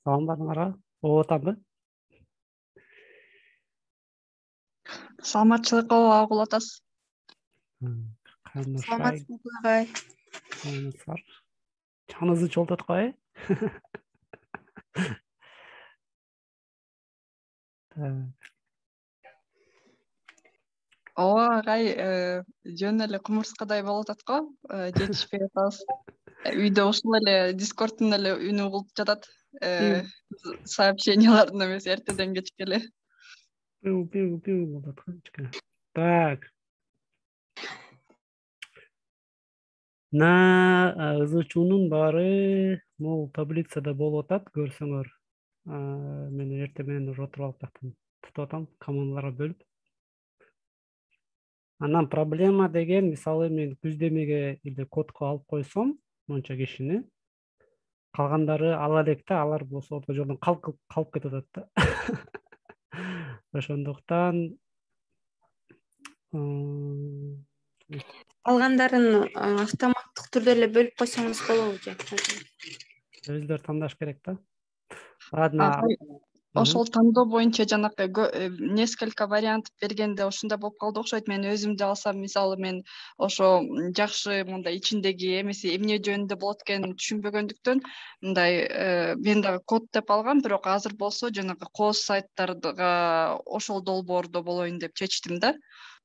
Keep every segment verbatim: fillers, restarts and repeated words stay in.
Салам барыңарга. Оо атамбы? Саламатчылыкка кабыл атасыз. Кайнашай, Саламатсызбы агай? саламатсыздар. Чаңызды чолтот кой. Ооба агай, жөн эле кумурскадай болуп атат го, жетишпей атабыз. Үйдө ушул эле Дискордтун эле үнү угулуп жатат. Сообщениялардын эмеси эртеден кечке эле. Пиу, пиу, пиу болуп аткан. Так. На ызычуунун баары могул таблицада болуп атат, көрсөңөр. Мен эртең менен уже отуруп алып тактым. Тутуп атам командаларга бөлүп. Анан проблема деген, мисалы мен күздемеге или кодко алып койсом, монча кишини, калгандары ала элек да, алар болсо орто жолдон калып калып кетип атат да. Ошондуктан Калгандарын автоматтык түрдө эле бөлүп койсоңуз болобу же? өздөрү тандаш керек да. Ладно. Агай, ошол тандоо боюнча жанакы несколько вариант бергенде ошондой болуп калды окшойт. Мен өзүмдү алсам, мисалы мен ошо жакшы мындай ичиндеги эмеси эмне жөнүндө болот экенин түшүнбөгөндүктөн мындай мен дагы код деп алгам, бирок азыр болсо жанагы кооз сайттарга ошол долбоордо болоюн деп чечтим да.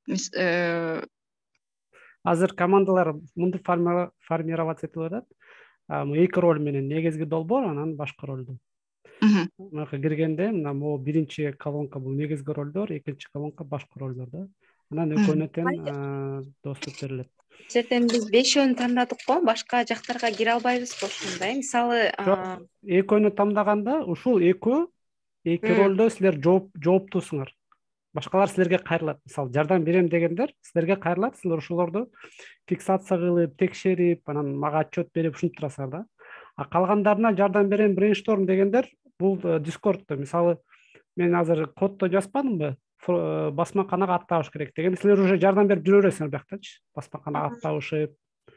Азыр командалар мынтип формироваться этип атат. Эки роль менен негизги долбоор, анан башка ролдор. Мынакы киргенде, мына могу биринчи колонка бул негизги ролдор, экинчи колонка башка ролдор да. Анан экөөнө тең доступ берилет. Жерден биз бешөөнү тандадык го, башка жактарга кире албайбызбы ошондой? Мисалы, экөөнү тандаганда ушул экөө эки ролдо силер жооптусуңар. Башкалар силерге кайрылат. Мисалы, жардам берем дегендер силерге кайрылат, силер ошолорду фиксация кылып, текшерип, анан мага отчет берип ушинтип турасыздар да. А калгандарына жардам берем, брейншторм дегендер бул Дискордто, мисалы, мен азыр кодто жазбадымбы, басмаканага ат табыш керек деген, силер уже жардам берип жүрө бересиңер бияктачы. Басмаканага ат табышып,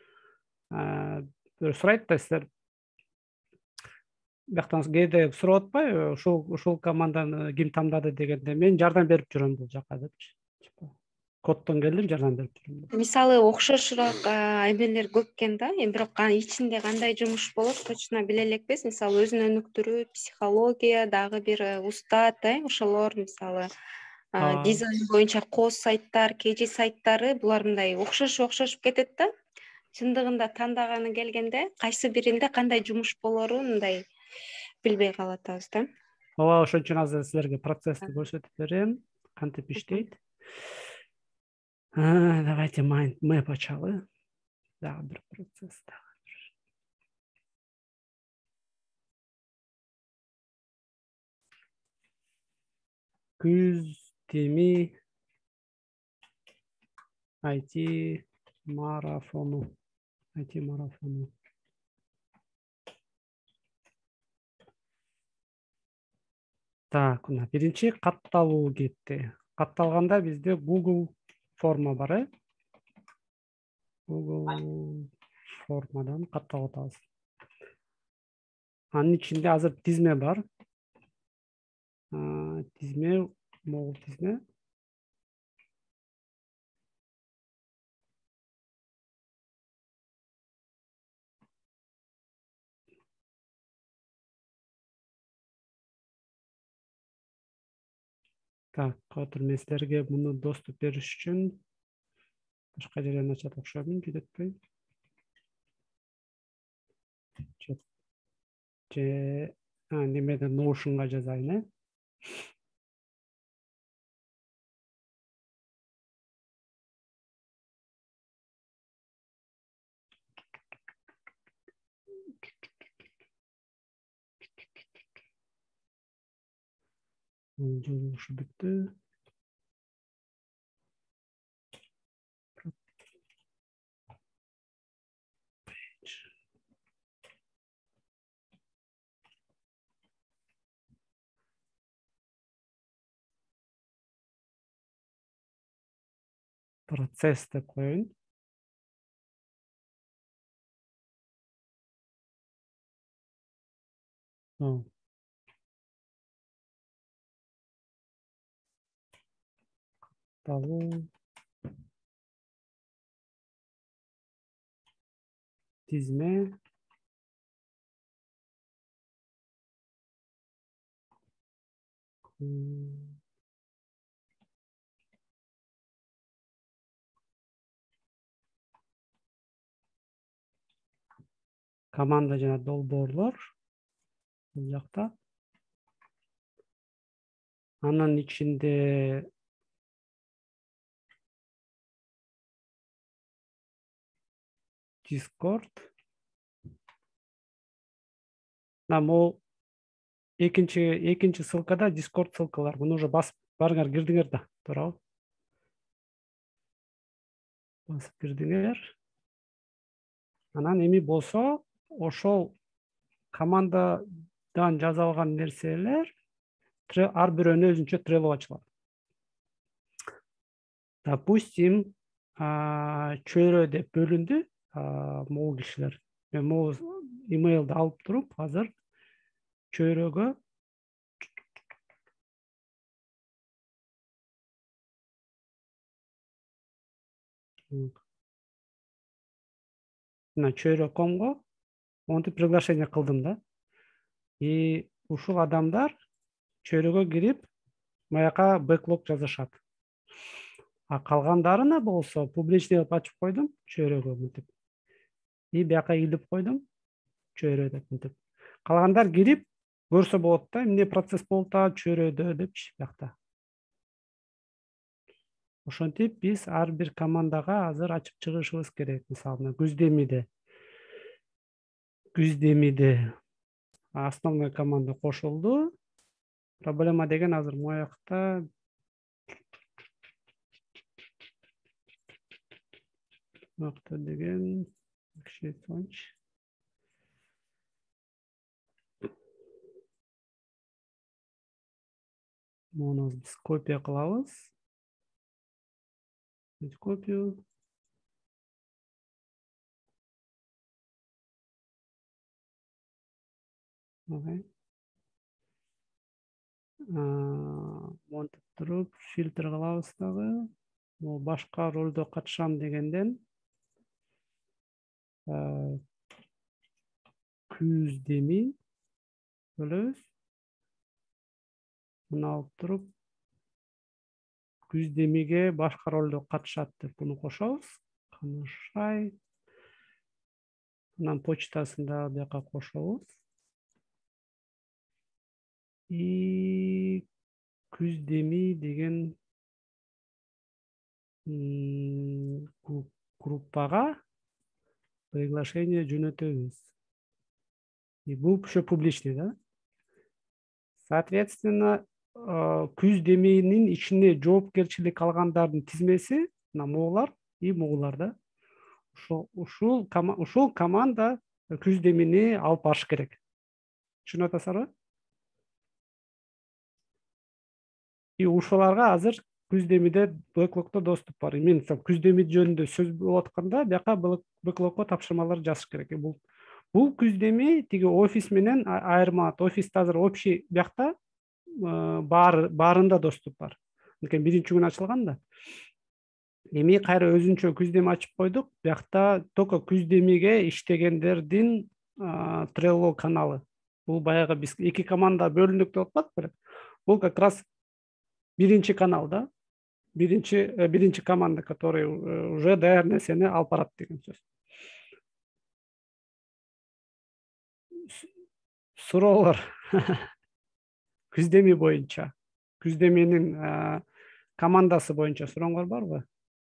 сурайт да, силер бияктан кээде сурап атпайбы, ушул ушул команданы ким тандады дегенде, мен жардам берип жүрөм бул жака депчи. Кодтон келдим, жардам берип жүрөм. Мисалы, окшошураак эмелер көп экен да, эми бирок ичинде кандай жумуш болот, точно биле элекпиз. Мисалы, өзүн өнүктүрүү, психология, дагы бир устат, э, ошолор, мисалы, дизайн боюнча кооз сайттар, кежи сайттары, булар мындай окшош окшошуп кетет да. Чындыгында тандаганы келгенде, кайсы биринде кандай жумуш болорун мындай билбей калып атабыз да. Ооба, ошон үчүн азыр силерге процессти көрсөтүп берем, кантип иштейт. Давайте mind map ачалы. Дагы бир процесс дагы. Күздеми ай ти марафону. ай ти марафону. Так, мына биринчи катталуу кетти. Катталганда бизде Google форма бар, э? Google формадан катталып атабыз. Анын ичинде азыр тизме бар. Тизме, могул тизме. Так, катыр мен силерге муну доступ бериш үчүн башка жерден ачат окшоймун, жүдөтпөй. Же немеден Notion'га жазайын, э? Жазылышы бүтті. Процесс деп коеюн. Талуу тизме команда жана долбоорлор бул жакта. Анын ичинде Discord. Могу экинчи экинчи ссылкада Discord ссылкалар. Муну уже басып барыңар, кирдиңер да, туурабы? Басып кирдиңер. Анан эми болсо, ошол командадан жаза алган нерселер ар бирөөнө өзүнчө Trello ачылат. Допустим, чөйрө деп бөлүндү могу кишилер. Мен могу имейлди алып туруп, азыр чөйрөгө мына чөйрө комго монтип приглашение кылдым да. И ушул адамдар чөйрөгө кирип, маяка бэклог жазышат. А калгандарына болсо публичный деп ачып койдум чөйрөгө мынтип. И бияка илип койдум чөйрө деп мынтип. Калгандар кирип көрсө болот да, эмне процесс болуп атат чөйрөдө депчи биякта. Ошентип биз ар бир командага азыр ачып чыгышыбыз керек. Мисалы, Күздемиде. Күздемиде основной команда кошулду. Проблема деген азыр моякта Нокта деген Шейтонч. Муну биз копия кылабыз. Копию. Окей. Монтип туруп, фильтр кылабыз дагы. Бул башка ролдо катышам дегенден Күздеми бөлөбүз. Муну алып туруп, Күздемиге башка ролдо катышат деп буну кошобуз. Канышай. Анан почтасын да бияка кошобуз. И Күздеми деген группага приглашение жөнөтөбүз. И бул еще публичный, да? Соответственно, Күздеминин ичине жоопкерчилик алгандардын тизмеси могулар и могулар да. Ушул ушул ушул команда Күздемини алып барыш керек. Түшүнүп атасызбы? И ушуларга азыр Күздемиде бэклогдо доступ бар. Мен Күздеми жөнүндө сөз болуп атканда, бияка бэклогго тапшырмалар жазыш керек. Бул бул Күздеми тиги офис менен айырмалат. Офиста азыр общий биякта бар баарында доступ бар. Анткени биринчи күн ачылган да. Эми кайра өзүнчө Күздеми ачып койдук. Биякта только Күздемиге иштегендердин Trello каналы. Бул баягы биз эки команда бөлүндүк деп атпадык беле? Бул как раз биринчи канал, да? Биринчи биринчи команда, который уже даяр нерсени алып барат деген сөз. Суроолор. Күздеми боюнча. Күздеминин командасы боюнча сурооңор барбы?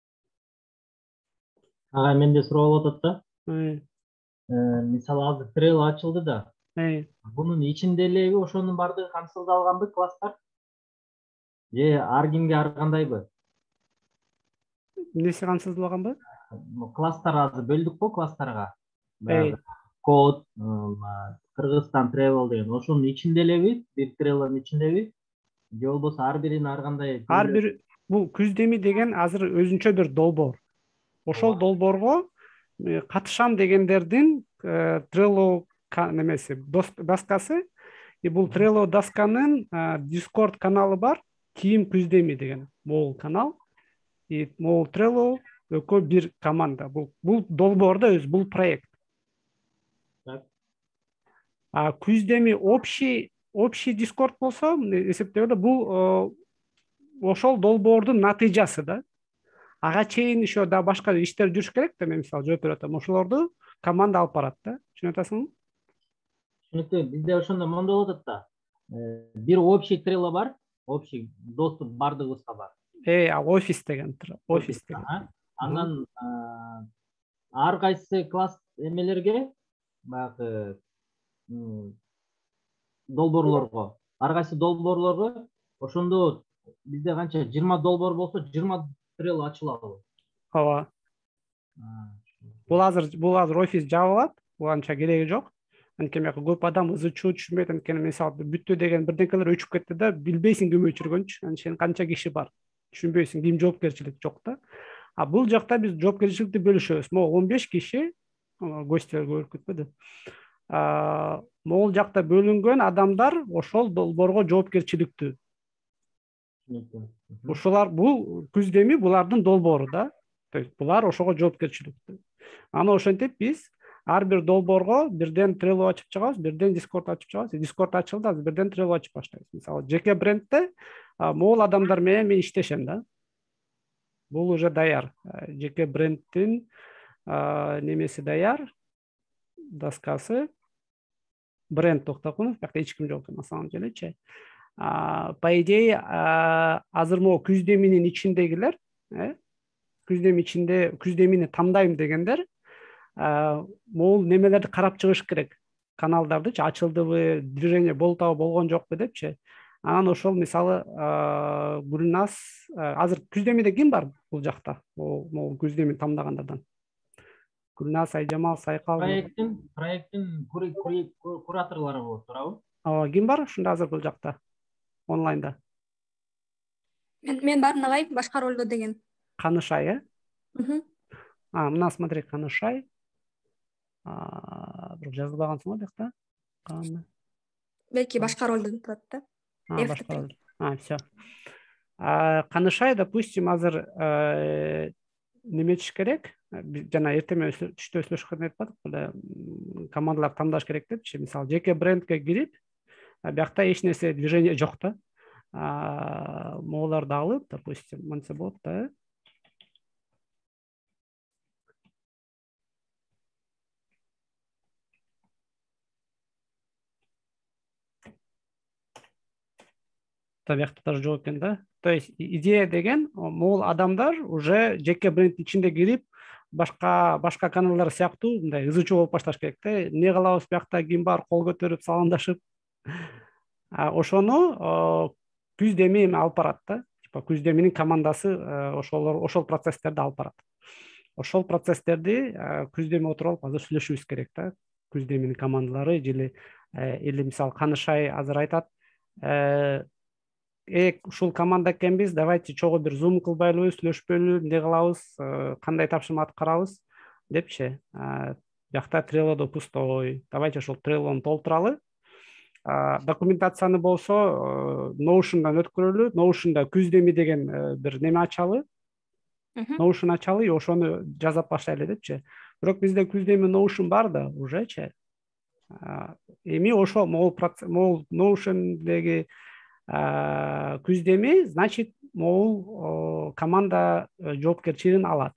Ага, менде суроо болуп атат да. Мисалы азыр Trello ачылды да. Бунун ичинде элеби ошонун бардыгы камсыздалганбы класстар? Же ар кимге ар кандайбы? Эмнеси камсыздалганбы? Класстар азыр бөлдүк го класстарга. Код, Кыргызстан Travel деген ошонун ичинде элеби? Бир Trello'нун ичиндеби? Же болбосо ар бирин ар кандай? Ар бир бул Күздеми деген азыр өзүнчө бир долбоор. Ошол долбоорго катышам дегендердин Trello немеси, доскасы. И бул Trello досканын Discord каналы бар. Кийим Күздеми деген могул канал. могул Trello экөө бир команда. Бул бул долбоордо өз, бул проект. А Күздеми общий общий Discord болсо, эсептегенде бул ошол долбоордун натыйжасы да. Ага чейин еще да башка иштер жүрүш керек да, мен мисалы жооп берип атам. Ошолорду команда алып барат да. Түшүнүп атасыңбы? Түшүнүктүү. Бизде ошондо мондой болуп атат да. Бир общий Trello бар, общий доступ бардыгыбызга бар. Э, офис деген, офис деген. Андан ар кайсы класс эмелерге, баягы долбоорлорго, ар кайсы долбоорлорго ошондо бизде канча жыйырма долбоор болсо, жыйырма Trello ачылалы. Ооба. Бул азыр бул азыр офис жабылат, бул анча кереги жок. Анткени көп адам ызычуу түшүнбөйт, анткени мисалы бүттү деген бирдекелер өчүп кетти да, билбейсиң ким өчүргөнчү. Анткени канча киши бар. Түшүнбөйсүң, ким жоопкерчилик жок да. А бул жакта биз жоопкерчиликти бөлүшөбүз. Могу он беш киши, гостьтер көрүп кетпеди. Могул жакта бөлүнгөн адамдар ошол долбоорго жоопкерчиликтүү. Ошолар бул Күздеми булардын долбоору да. То есть булар ошого жоопкерчиликтүү. Аны ошентип биз ар бир долбоорго бирден Trello ачып чыгабыз, бирден Discord ачып чыгабыз. Discord ачылды, азыр бирден Trello ачып баштайбыз. Мисалы, жеке брендте могул адамдар менен мен иштешем да. Бул уже даяр. Жеке брендтин немеси даяр, доскасы. Бренд Токтокунов, бакта эч ким жок на самом делечи. По идее, азыр могу Күздеминин ичиндегилер, Күздеми ичинде Күздемини тандайм дегендер, могул немелерди карап чыгыш керек. Каналдардычы ачылдыбы, движение болтабы, болгон жокпу депчи. Анан ошол мисалы Гүлназ, азыр Күздемиде ким бар бул жакта? Могул Күздемини тамдагандардан. Гүлназ, Айжамал, Сайкал. Проекттин проекттин кураторлору болуп турабы? Ооба, ким бар ушунда азыр бул жакта? Онлайнда. Мен мен Барнабай, башка ролдо деген. Канышай, э? Мхм. А, мына смотри, Канышай. А, бирок жазылбагансың го бакта? Каны. Белки башка ролдо турат да. А, башка ролдо. А, всё. А, Канышай, допустим, азыр неметиш керек? Жана эртеме түштө сүйлөшкөндө айтып атык, эле командалар тандаш керек депчи. Мисалы, жеке брендке кирип, биякта эч нерсе движение жок да. Могуларды алып, допустим, мынча болот да. Биякта даже жок экен да. То есть идея деген, могул адамдар уже жеке брендтин ичинде кирип, башка башка каналдар сыяктуу мындай ызычуу болуп башташ керек да. Эмне кылабыз биякта, ким бар, кол көтөрүп, саламдашып. Ошону Күздеми алып барат да. Типа Күздеминин командасы ошолор ошол процесстерди алып барат. Ошол процесстерди Күздеми отуруп алып азыр сүйлөшүбүз керек да. Күздеминин командалары или или мисалы Канышай азыр айтат, э ушул команда экенбиз, давайте чогуу бир зум кылбайлыбы, сүйлөшпөйлү, эмне кылабыз, кандай тапшырма аткарабыз депчи. Биякта Trello'до пустой. Давайте ошол Trello'ну толтуралы. Документацияны болсо Notion'дан өткөрөлү. Notion'да Күздеми деген бир неме ачалы. Notion ачалы, ошону жазап баштайлы депчи. Бирок бизде Күздеми Notion бар да, ужечи. Эми ошол могул могул Notion'деги Күздеми, значит, могул команда жоопкерчилигин алат.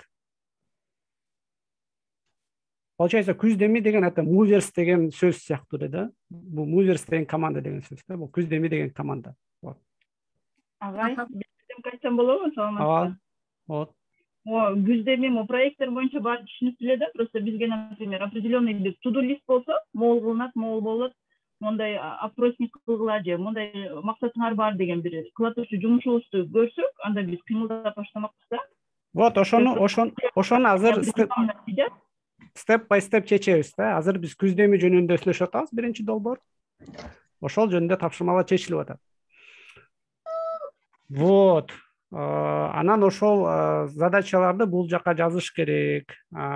Получается, Күздеми деген это Movers деген сөз сыяктуу да. Бул Movers деген команда деген сөз да. Бул Күздеми деген команда. Вот. Агай, бизден кайтсам болобу, саламатсызбы? Ооба. Вот. О, Күздеми мо проекттер боюнча баары түшүнүп эле да. Просто бизге, например, определенный бир to-do list болсо, могул кылынат, могул болот. Мондай опросник кылгыла же, мондай максатыңар бар деген бир кылатуучу жумушубузду көрсөк, анда биз кыймылдап баштамакпыз да. Вот, ошону ошону ошону азыр степ бай степ чечебиз да. Азыр биз Күздеми жөнүндө сүйлөшүп атабыз, биринчи долбоор. Ошол жөнүндө тапшырмалар чечилип атат. Вот. Анан ошол задачаларды бул жака жазыш керек.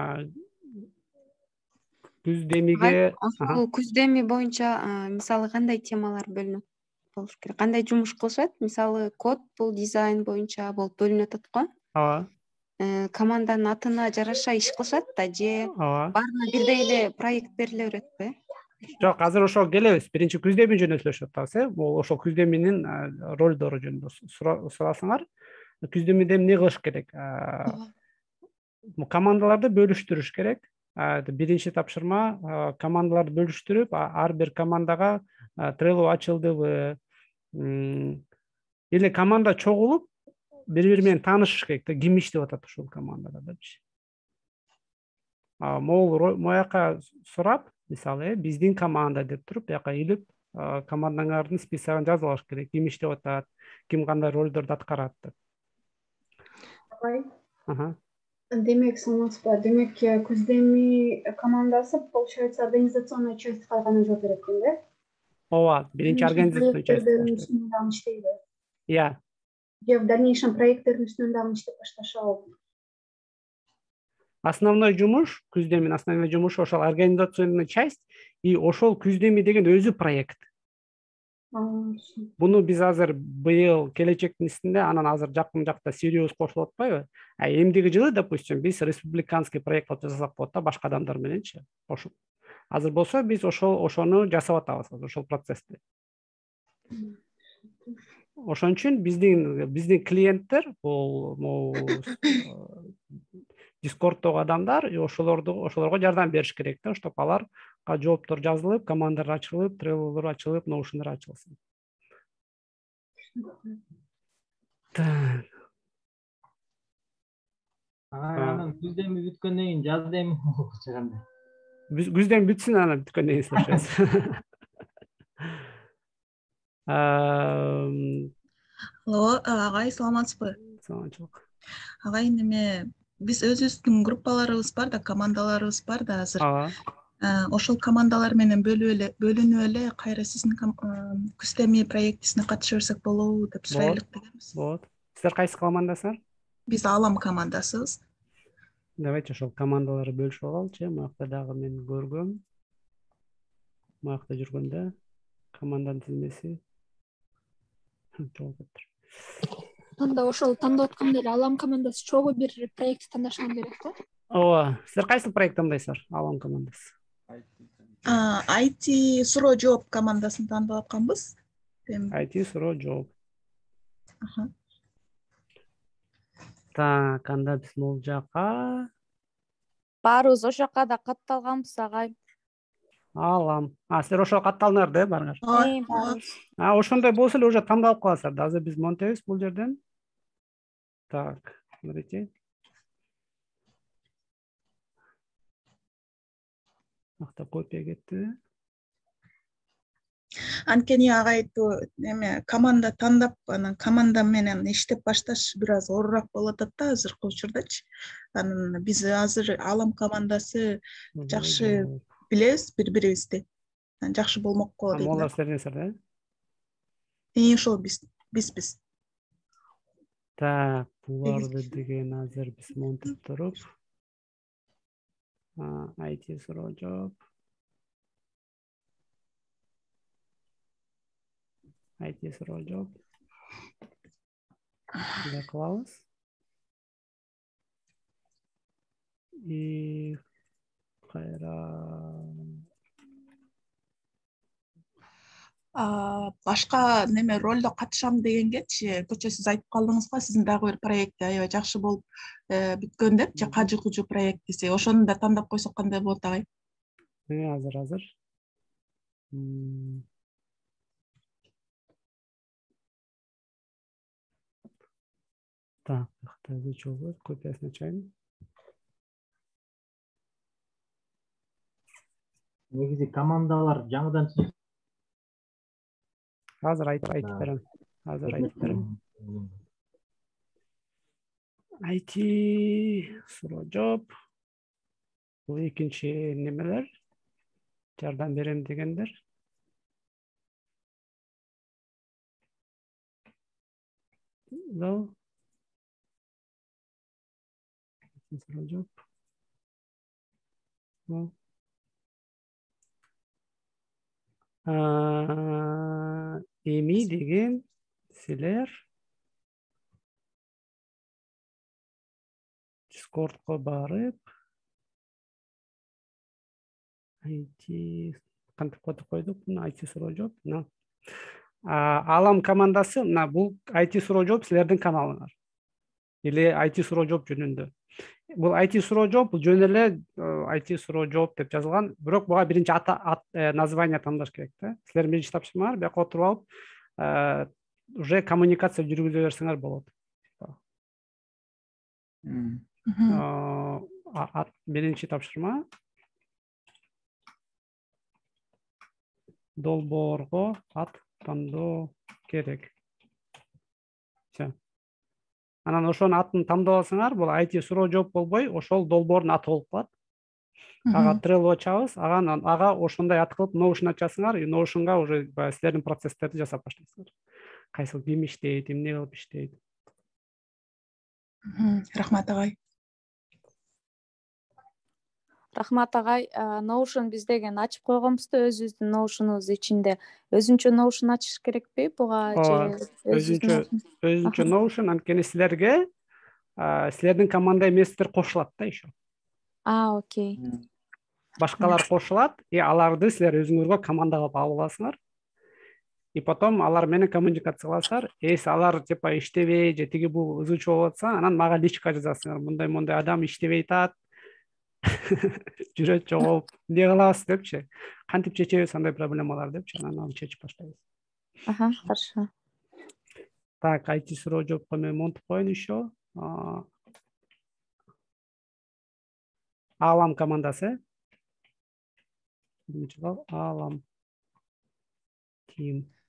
Күздемиге ошол Күздеми боюнча мисалы кандай темалар бөлүнөт болуш керек? Кандай жумуш кылышат? Мисалы код бул дизайн боюнча болуп бөлүнүп атат го. ооба команданын атына жараша иш кылышат да же ооба баарына бирдей эле проект бериле беретпи? жок, азыр ошого келебиз. Биринчи күздөмө жөнүндө сүйлөшүп атабыз, э? Бул ошол күздөмөнүн ролдору жөнүндө сурасаңар, күздөмөдө эмне кылыш керек? Командаларды бөлүштүрүш керек. Биринчи тапшырма командаларды бөлүштүрүп, ар бир командага Trello ачылдыбы, эле команда чогулуп, бири-бири менен таанышыш керек да, ким иштеп атат ушул командада депчи. Могул мояка сурап, мисалы, биздин команда деп туруп, бияка илип, командаңардын списогун жазып алыш керек. Ким иштеп атат, ким кандай ролдорду аткарат деп. Агай. Демек, саламатсызбы? Демек, күздөмө командасы, получается, организационная частька гана жооп берет экен да? Ооба, биринчи организационный часть. Иә. Же в дальнейшем проекттердин үстүнөн дагы иштеп башташабы? Основной жумуш, күздөмөнүн основной жумушу ошол организационный часть и ошол күздөмө деген өзү проект. Буну биз азыр быйыл келечектин ичинде, анан азыр жакын жакта Сириус кошулуп атпайбы? А эмдиги жылы, допустим, биз республиканский проект кылып жасасак болот да, башка адамдар мененчи. Ошол. Азыр болсо биз ошол ошону жасап атабыз, ошол процессти. Ошон үчүн биздин биздин клиенттер, бул Discordдогу адамдар, ошолорду ошолорго жардам бериш керек да, чтобы аларга жооптор жазылып, командалар ачылып, Trello'лор ачылып, Notion'дар ачылсын. Так. Анан күздөмө бүткөндөн кийин жаздөмө болуп чыганда. Күздөмө бүтсүн, анан бүткөндөн кийин сүйлөшөбүз. Алло, агай, саламатсызбы? Саламатчылык. Агай, неме биз өзүбүздүн группаларыбыз бар да, командаларыбыз бар да азыр. Ошол командалар менен бөлүнүп эле кайра сиздин күздөмө проектисине катыша берсек болобу деп сурайлык дегенбиз. Болот. Сиздер кайсы командасыздар? Биз Алам командасыбыз. Давайте ошол командаларды бөлүшүп алалычы. Муякта дагы мен көргөм. Муякта жүргөндө команданын тизмеси чогуу кетти. Анда ошол тандап атканда эле Алам командасы чогуу бир проект тандашыңар керек да? Ооба. Сиздер кайсы проект тандайсыздар? Алам командасы. ай ти суроо жооп командасын тандап атканбыз. ай ти суроо жооп. Так, анда биз могул жака. Баарыбыз ошол жака да катталганбыз, агай. Алам. А, сиздер ошого катталдыңар да, барыңар? Ооба. А, ошондой болсо эле уже тандалып каласыздар да. Азыр биз монтебиз бул жерден. Так, смотрите. Акта копия кетти. Анткени агайтуу эме команда тандап, анан команда менен иштеп башташ бир аз оорураак болуп атат да азыркы учурдачы. Анан биз азыр Алам командасы жакшы билебиз бири-бирибизди. Жакшы болмокко дейт. Молар сиздерденсиздер да? Э, ошол биз, бизбиз. Так, буларды деген азыр биз монтеп туруп. ай ти суроо жооп. ай ти суроо жооп. Мындай кылабыз. И кайра башка неме ролдо катышам дегенгечи, көчө сиз айтып калдыңыз го, сиздин дагы бир проекти аябай жакшы болуп бүткөн деп, же кажы-кужу проект десе, ошону да тандап койсок кандай болот агай? Э, азыр азыр. Так, бакта чогуу копиясын ачайын. Негизи командалар жаңыдан түзүлүп. Азыр айтып айтып берем. Азыр айтып берем. ай ти суроо жооп. Бул экинчи немелер. Жардам берем дегендер. Да. Суроо жооп. Да. Эми деген силер Discord'ga barıp I T кантип котуп койдук мына I T суроо жооп мына Алам командасы мына бул I T суроо жооп силердин каналыңар или I T суроо жооп жөнүндө. Бул I T суроо жооп бул жөн эле I T суроо жооп деп жазылган, бирок буга биринчи ат название тандаш керек да. Силер биринчи тапшырмаңар, бияка отуруп алып уже коммуникация жүргүзө берсеңер болот. Биринчи тапшырма долбоорго ат тандоо керек. Все. Анан ошонун атын тандап алсаңар, бул I T суроо жооп болбой, ошол долбоордун аты болуп калат. Ага Trello ачабыз, ага ага ошондой ат кылып Notion ачасыңар, и Notionга уже силердин процесстерди жасап баштайсыңар. Кайсыл ким иштейт, эмне кылып иштейт. Рахмат агай. Рахмат агай, Notion биз деген ачып койгонбуз да өзүбүздүн Notion'убуз ичинде. Өзүнчө Notion ачыш керекпи буга же өзүнчө өзүнчө Notion анткени силерге силердин команда эместер кошулат да еще. А, окей. Башкалар кошулат, и аларды силер өзүңөргө команда кылып алып аласыңар. И потом алар менен коммуникация кыласыңар. Эси алар типа иштебей же тиги бул ызычуу болуп атса, анан мага личка жазасыңар. Мындай мындай адам иштебей атат. Жүрөт жоголуп, эмне кылабыз депчи. Кантип чечебиз андай проблемалар депчи, анан аны чечип баштайбыз. Ага, хорошо. Так, I T суроо жоопко мен монтуп коеюн еще. Алам командасы. Алам Team.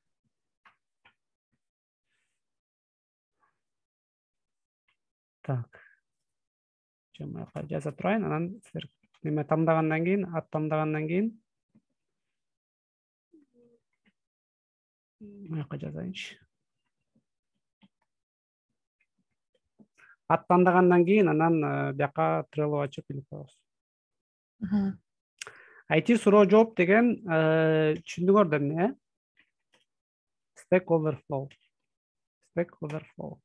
Так. Жамака жаза турайын, анан силер неме тамдагандан кийин, ат тамдагандан кийин маяка жазайынчы. Ат тамдагандан кийин анан бияка Trello ачып илип коебуз. I T суроо жооп деген түшүндүңөр да эмне? Stack Overflow. Stack Overflow.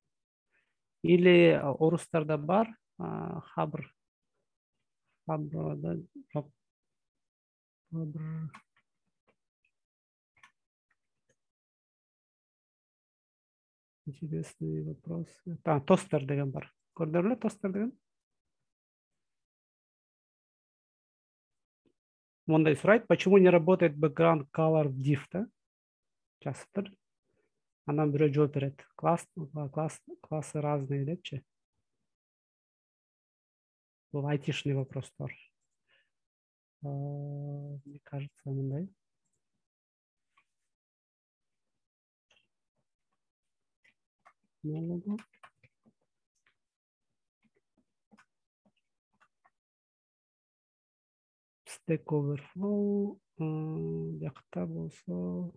Или орустарда бар, Хабр. Хабрда жок. Хабр. Интересный вопрос. Та, тостер деген бар. Көрдүңөр эле тостер деген? Мондай сурайт, почему не работает background color в div, да? Жазыптыр. Анан бирөө жооп берет. Класс, класс, классы разные депчи. Бул айтишный вопростор. Мне кажется, мындай. Stack Overflow, бияқта болсо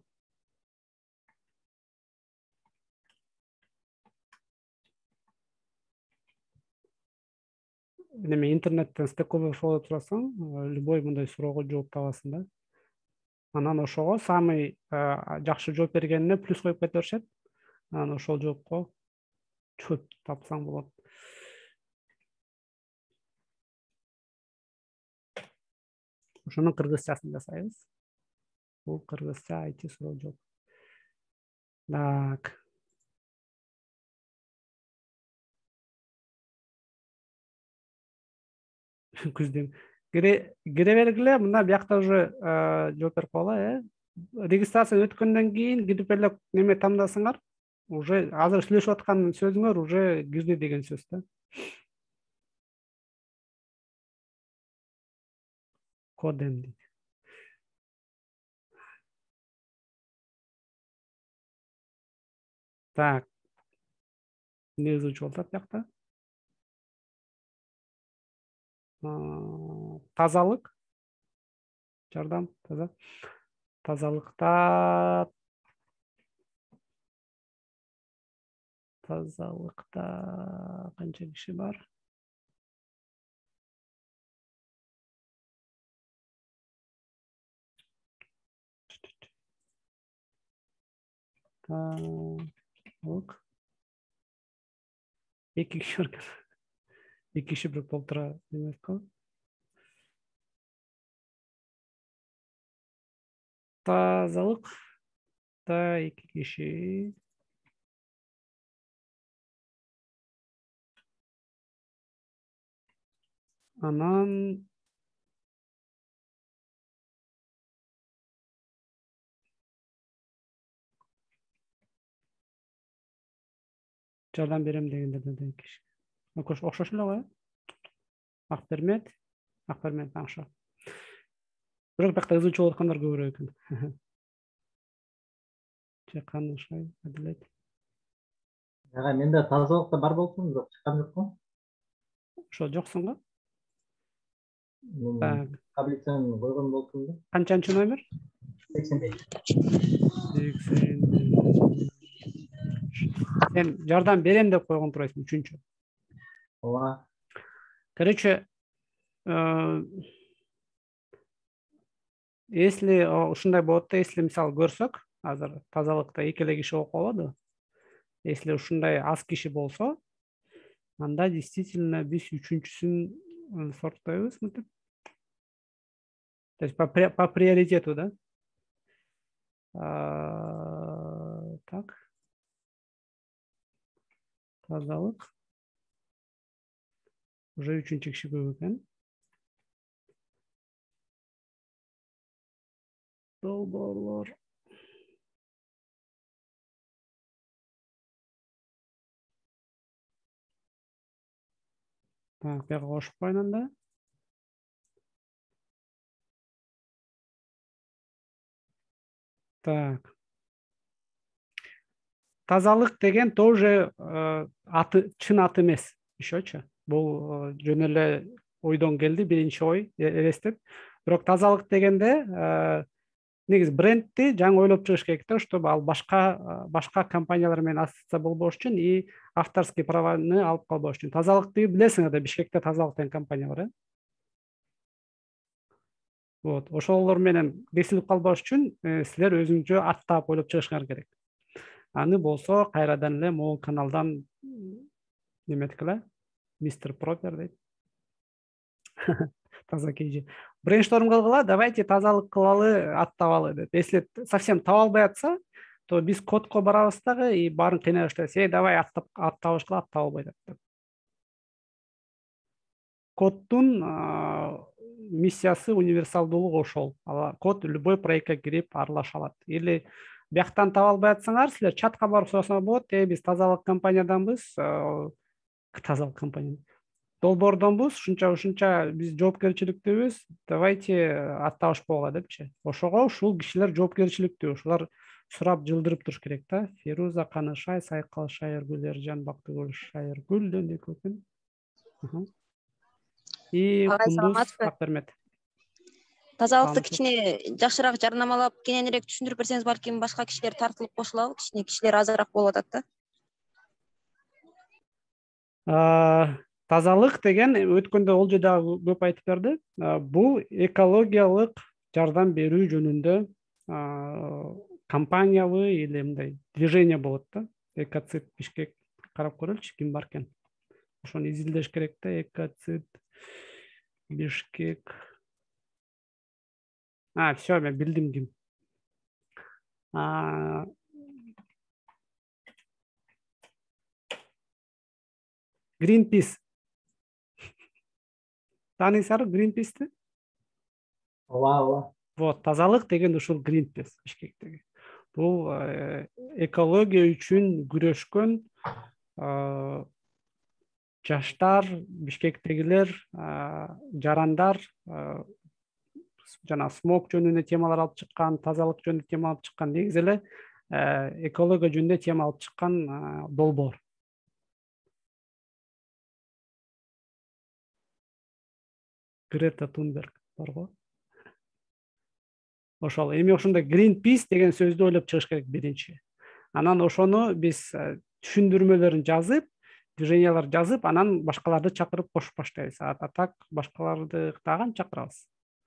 неме интернеттен Stack Overflow турасаң, любой мындай суроого жооп табасың да. Анан ошого самый жакшы жооп бергенине плюс коюп кете беришет. Анан ошол жоопко чөп тапсаң болот. Ошонун кыргызчасын жасайбыз. Бул кыргызча I T суроо жооп. Так. Күздүм. Кире бергиле, мына биякта уже жооп берип койгула, э? Регистрация өткөндөн кийин кирип эле неме тамдасыңар, уже азыр сүйлөшүп аткан сөзүңөр уже кирди деген сөз да. Кодем дейт. Так. Не изучу болуп атат биякта? Тазалык. Жардам, таза. Тазалыкта тазалыкта канча киши бар? Тазалык. Эки киши бар. эки киши бирок толтура эмес го. Тазалык да эки киши. Анан жардам берем дегендерден эки киши. Окшош эле го. Акбермет, Акбермет аңша. Бирок бакта ызычуу болуп аткандар көбүрөөк экен. Же Канышай, Адилет. Ага, менде тазалыкта бар болсун, бирок чыккан жокмун. Ошо жоксуң го? Мен таблицаны койгон болсум да. Канчанчы номер? сексен беш. сексен беш. Сен жардам берем деп койгон турасың, үчүнчү. Ооба. Короче, если ушундай болот да, если мисалы көрсөк, азыр тазалыкта эки эле киши болуп калады. Если ушундай аз киши болсо, анда действительно биз үчүнчүсүн сорттойбуз мынтип. То есть по, по приоритету, да? А, так. Тазалык. Уже үчүнчү киши көп экен. Долбоорлор. Так, бияга кошуп коеюн анда. Так. Тазалык деген тоже аты, чын аты эмес. Ишочу. Бул жөн эле ойдон келди, биринчи ой элестеп. Бирок тазалык дегенде негизи брендти жаңы ойлоп чыгыш керек да, чтобы ал башка башка компаниялар менен ассоциация болбош үчүн и авторский праваны алып калбош үчүн. Тазалыкты билесиңер да, Бишкекте тазалык деген компания бар, э? Вот, ошолор менен кесилип калбаш үчүн силер өзүңүзгө ат таап ойлоп чыгышыңар керек. Аны болсо кайрадан эле могул каналдан неметик эле мистер Пропер дейт. Таза кейжи. Брейншторм кылгыла, давайте тазалык кылалы, ат табалы деп. Если совсем таба албай атса, то биз кодко барабыз дагы и баарын кыйнай баштайбыз. Эй, давай ат табышкыла, ат таба албай деп. Коддун миссиясы универсалдуулук ошол. Код любой проектке кирип аралаша алат. Или бияктан таба албай атсаңар, силер чатка барып сурасаңар болот. Э, биз тазалык компанияданбыз, тазалык компания. Долбоордонбуз, ушунча ушунча биз жоопкерчиликтүүбүз, давайте ат табышып койгула депчи. Ошого ушул кишилер жоопкерчиликтүү, ушулар сурап жылдырып туруш керек да. Феруза Канышай, Сайкал Шайыргүл, Эржан Бактыгүл Шайыргүлдөн эки күн. И Кундуз Акбермет. Тазалыкты кичине жакшыраак жарнамалап, кененирээк түшүндүрүп берсеңиз, балким башка кишилер тартылып кошулабы, кичине кишилер азыраак болуп атат да. Тазалык деген өткөндө ол жерде көп айтып берди. Бул экологиялык жардам берүү жөнүндө компаниябы или мындай движение болот да. Экоцид Бишкек карап көрөлүчү, ким бар экен. Ошону изилдеш керек да. Экоцид Бишкек. А, все, мен билдим ким. Greenpeace. Таанысыңарбы Greenpeace'ти? Ооба, ооба. Вот, тазалык деген ушул Greenpeace Бишкектеги. Бул экология үчүн күрөшкөн жаштар, Бишкектегилер, жарандар, жана смог жөнүндө темалар алып чыккан, тазалык жөнүндө тема алып чыккан, негизи эле экология жөнүндө тема алып чыккан долбоор. Грета Тунберг барго. Ошол эми ошондой Greenpeace деген сөздү ойлоп чыгыш керек биринчи. Анан ошону биз түшүндүрмөлөрүн жазып, движениялар жазып, анан башкаларды чакырып кошуп баштайбыз. А так башкаларды дагы чакырабыз.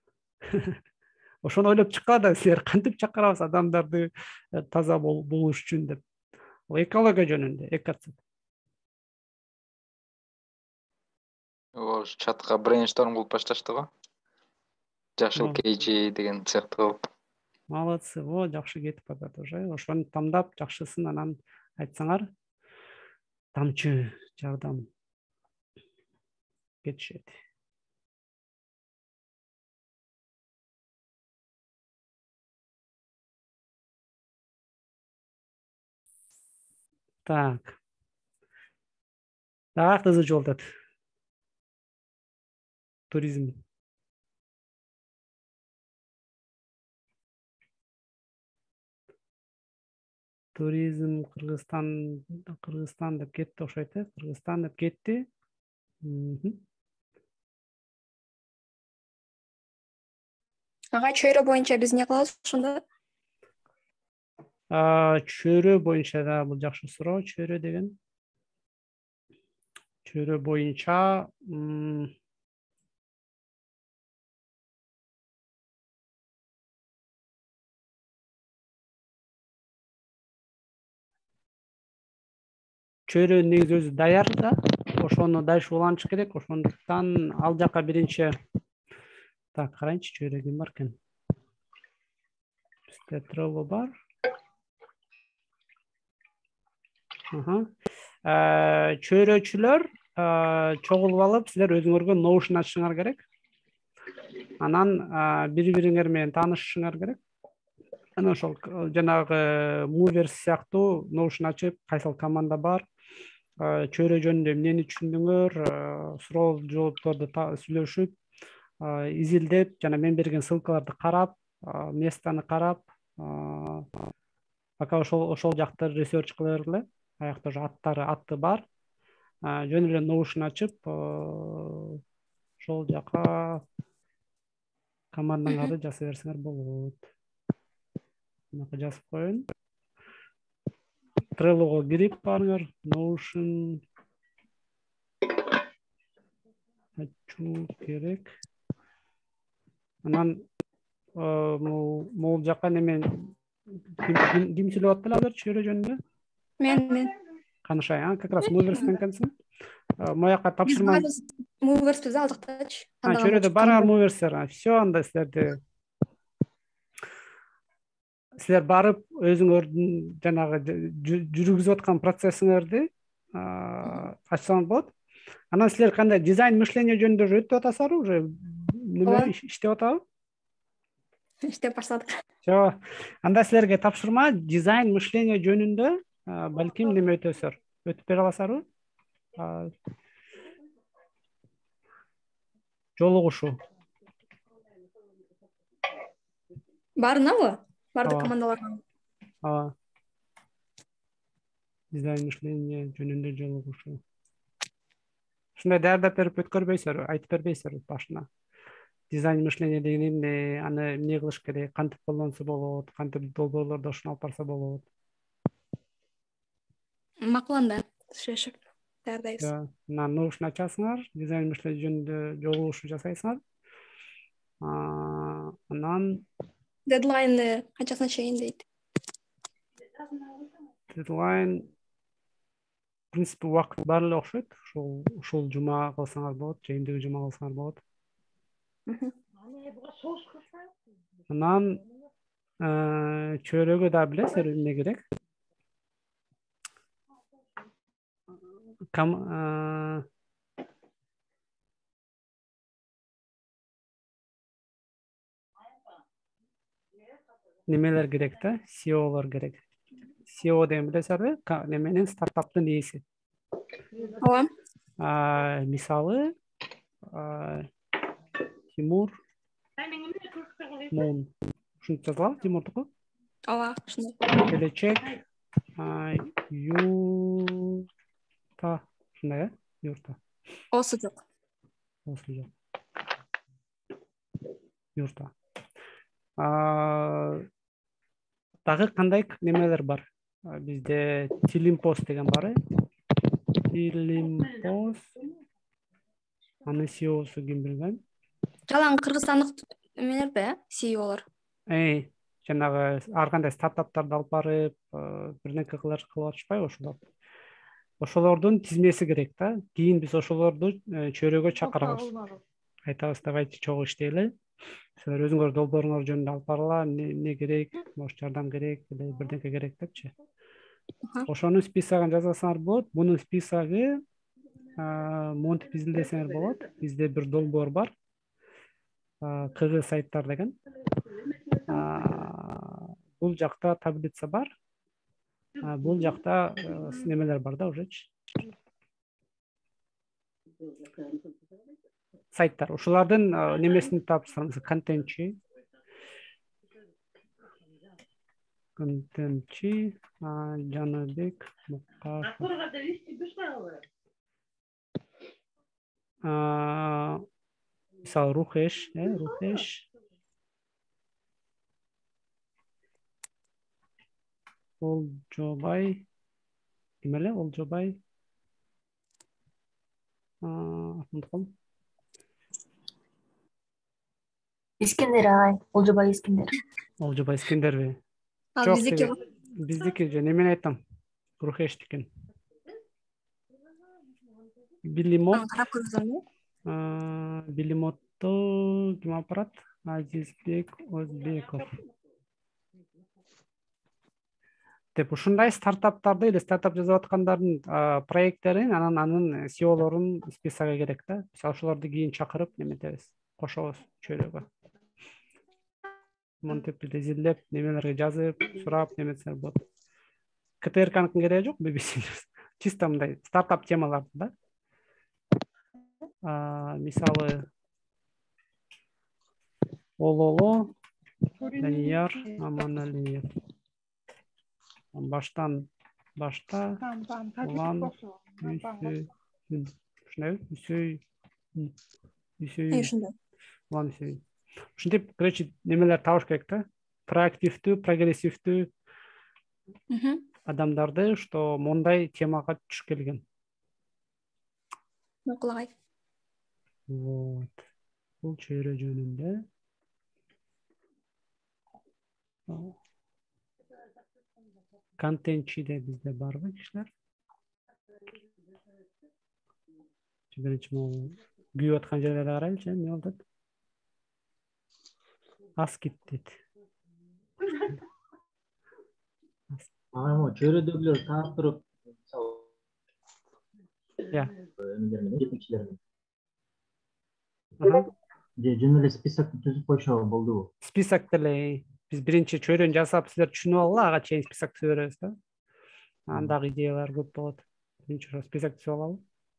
Ошону ойлоп чыккыла да, силер кантип чакырабыз адамдарды таза болуш үчүн деп. Экология жөнүндө, экоцид. Ош чатка брейншторм кылып башташты го. Жашыл кейжи деген сыяктуу кылып. Молодцы, во, жакшы кетип атат уже. Ошону тандап, жакшысын анан айтсаңар. Тамчы жардам кетишет. Так. Дагы кызы жолдот. Туризм. Туризм Кыргызстан, Кыргызстан деп кетти окшойт э. Кыргызстан деп кетти. Ага, чөйрө боюнча биз эмне кылабыз ошондо? Чөйрө боюнча да бул жакшы суроо. Чөйрө деген. Чөйрө боюнча чөйрө негизи өзү даяр да. Ошону дальше улантыш керек. Ошондуктан ал жака биринчи. Так, карайынчы, чөйрө ким бар экен? Бизде Trello бар. Чөйрөчүлөр чогулуп алып, силер өзүңөргө Notion ачышыңар керек. Анан бири-бириңер менен таанышышыңар керек. Анан ошол жанагы Movers сыяктуу Notion ачып, кайсыл команда бар, чөйрө жөнүндө эмнени түшүндүңөр, суроо жоопторду сүйлөшүп, изилдеп, жана мен берген ссылкаларды карап, местаны карап, пока ошол ошол жакта ресерч кыла бергиле. Аякта уже аттары атты бар. Жөн эле Notion ачып, ошол жака командаңарды жасай берсеңер болот. Мына жазып коеюн. Trello'го кирип барыңар. Notion ачуу керек. Анан могул жака немен ким сүйлөп аттыр азыр чөйрө жөнүндө? Мен, мен. Канышай, а, как раз Movers'тен экенсиң. Мояка тапшырма. Movers биз алдыктачы. Чөйрөдө бар Movers'тер. Всё, анда силерде силер барып өзүңөрдүн жанагы жүргүзүп аткан процессиңерди ачсаңар болот. Анан силер кандай дизайн мышление жөнүндө өтүп атасызарбы, уже неме иштеп атабы? Иштеп баштадык. Жок. Анда силерге тапшырма дизайн мышление жөнүндө балким неме өтөсүзөр. Өтүп бере аласызарбы? Жолугушуу. Барынабы? Бардык командаларга. Ооба. Дизайн мышление жөнүндө жолугушуу. Ушундай даярдап берип өткөрбөйсүзөрбү? Айтып бербейсиздерби башына? Дизайн мышление деген эмне, аны эмне кылыш керек, кантип колдонсо болот, кантип долбоорлорду ошону алып барса болот. Макул анда, сүйлөшүп даярдайбыз. Мына Notion ачасыңар, дизайн мышление жөнүндө жолугушуу жасайсыңар. Анан Дедлайны канчасына чейин дейт? Дедлайн в принципе убакыт бар эле окшойт. Ушул ушул жума кылсаңар болот, жээндеги жума кылсаңар болот. Анан чөйрөгө да билесиздер эмне керек? Немелер керек да? си и олор керек. си и о деген билесиздерби? Неменин стартаптын ээси. Ооба. Мисалы Тимур Мун. Ушинтип жазылабы Тимурдуку? Ооба, ушундай. Келечек Юрта. Ушундай э? Юрта. Осу жок. Осу жок. Юрта. Дагы кандай немелер бар? Бизде Тилимпос деген бар э? Тилимпос. Анын си и осу ким билген? Жалаң кыргызстандык эмелерби, э? си и олор. Эй, жанагы ар кандай стартаптарды алып барып, бирнеке кылып атышпайбы ошолор? ошолордун тизмеси керек да. Кийин биз ошолорду чөйрөгө чакырабыз. Айтабыз, давайте чогуу иштейли. Силер өзүңөр долбооруңор жөнүндө алып барыла, эмне керек, может жардам керек, бирдеке керек депчи. Ошонун списогун жазасыңар болот. Мунун списогу монтип изилдесеңер болот. Бизде бир долбоор бар. Кыргыз сайттар деген. Бул жакта таблица бар. Бул жакта немелер бар да ужечи. Сайттар. Ошолордун немесин тапсаңыз, контентчи. Контентчи, Жаныбек Мукашев. Мисалы, Рухеш, э, Рухеш. Олжобай. Эмеле, Олжобай. Антон. Искендер агай, Олжобай Искендер. Олжобай Искендерби? Ал биздики. Биздики же немен айтам? Рухеш декен. Билимот. Карап көрсөңүз. Билимотто ким апарат? Азизбек Өзбеков. Деп ушундай стартаптарды или стартап жазып аткандардын проекттерин, анан анын си и олорун списогу керек да. Мисалы, ошолорду кийин чакырып неметебиз, кошобуз чөйрөгө. Монтип изилдеп, немелерге жазып, сурап, неметсеңер болот. ка тэ эр каныкын кереги жок, би би си. Чисто мындай стартап темаларды да. Мисалы, Ололо, Данияр Аманалиев. Баштан башта улан үсөй ушундай үсөй үсөй улан үсөй. Ушинтип, короче, немелер табыш керек да. Проактивдүү, прогрессивдүү адамдарды, что мондай темага түшүп келген. Макул. Вот. Бул чөйрө жөнүндө. Контентчиде бизде барбы кишилер? Биринчи могу күйүп аткан жерлерди карайлычы, эмне болду? Аз кетти. Ага, чөйрөдөгүлөр таап туруп, Я. эмелермен, жетекчилермен. Ага. Же жөн эле списокты түзүп койшо болдубу? Список деле биз биринчи чөйрөнү жасап, силер түшүнүп алгыла, ага чейин список түзүп беребиз да. Андагы идеялар көп болот. Биринчи список түзүп алалы.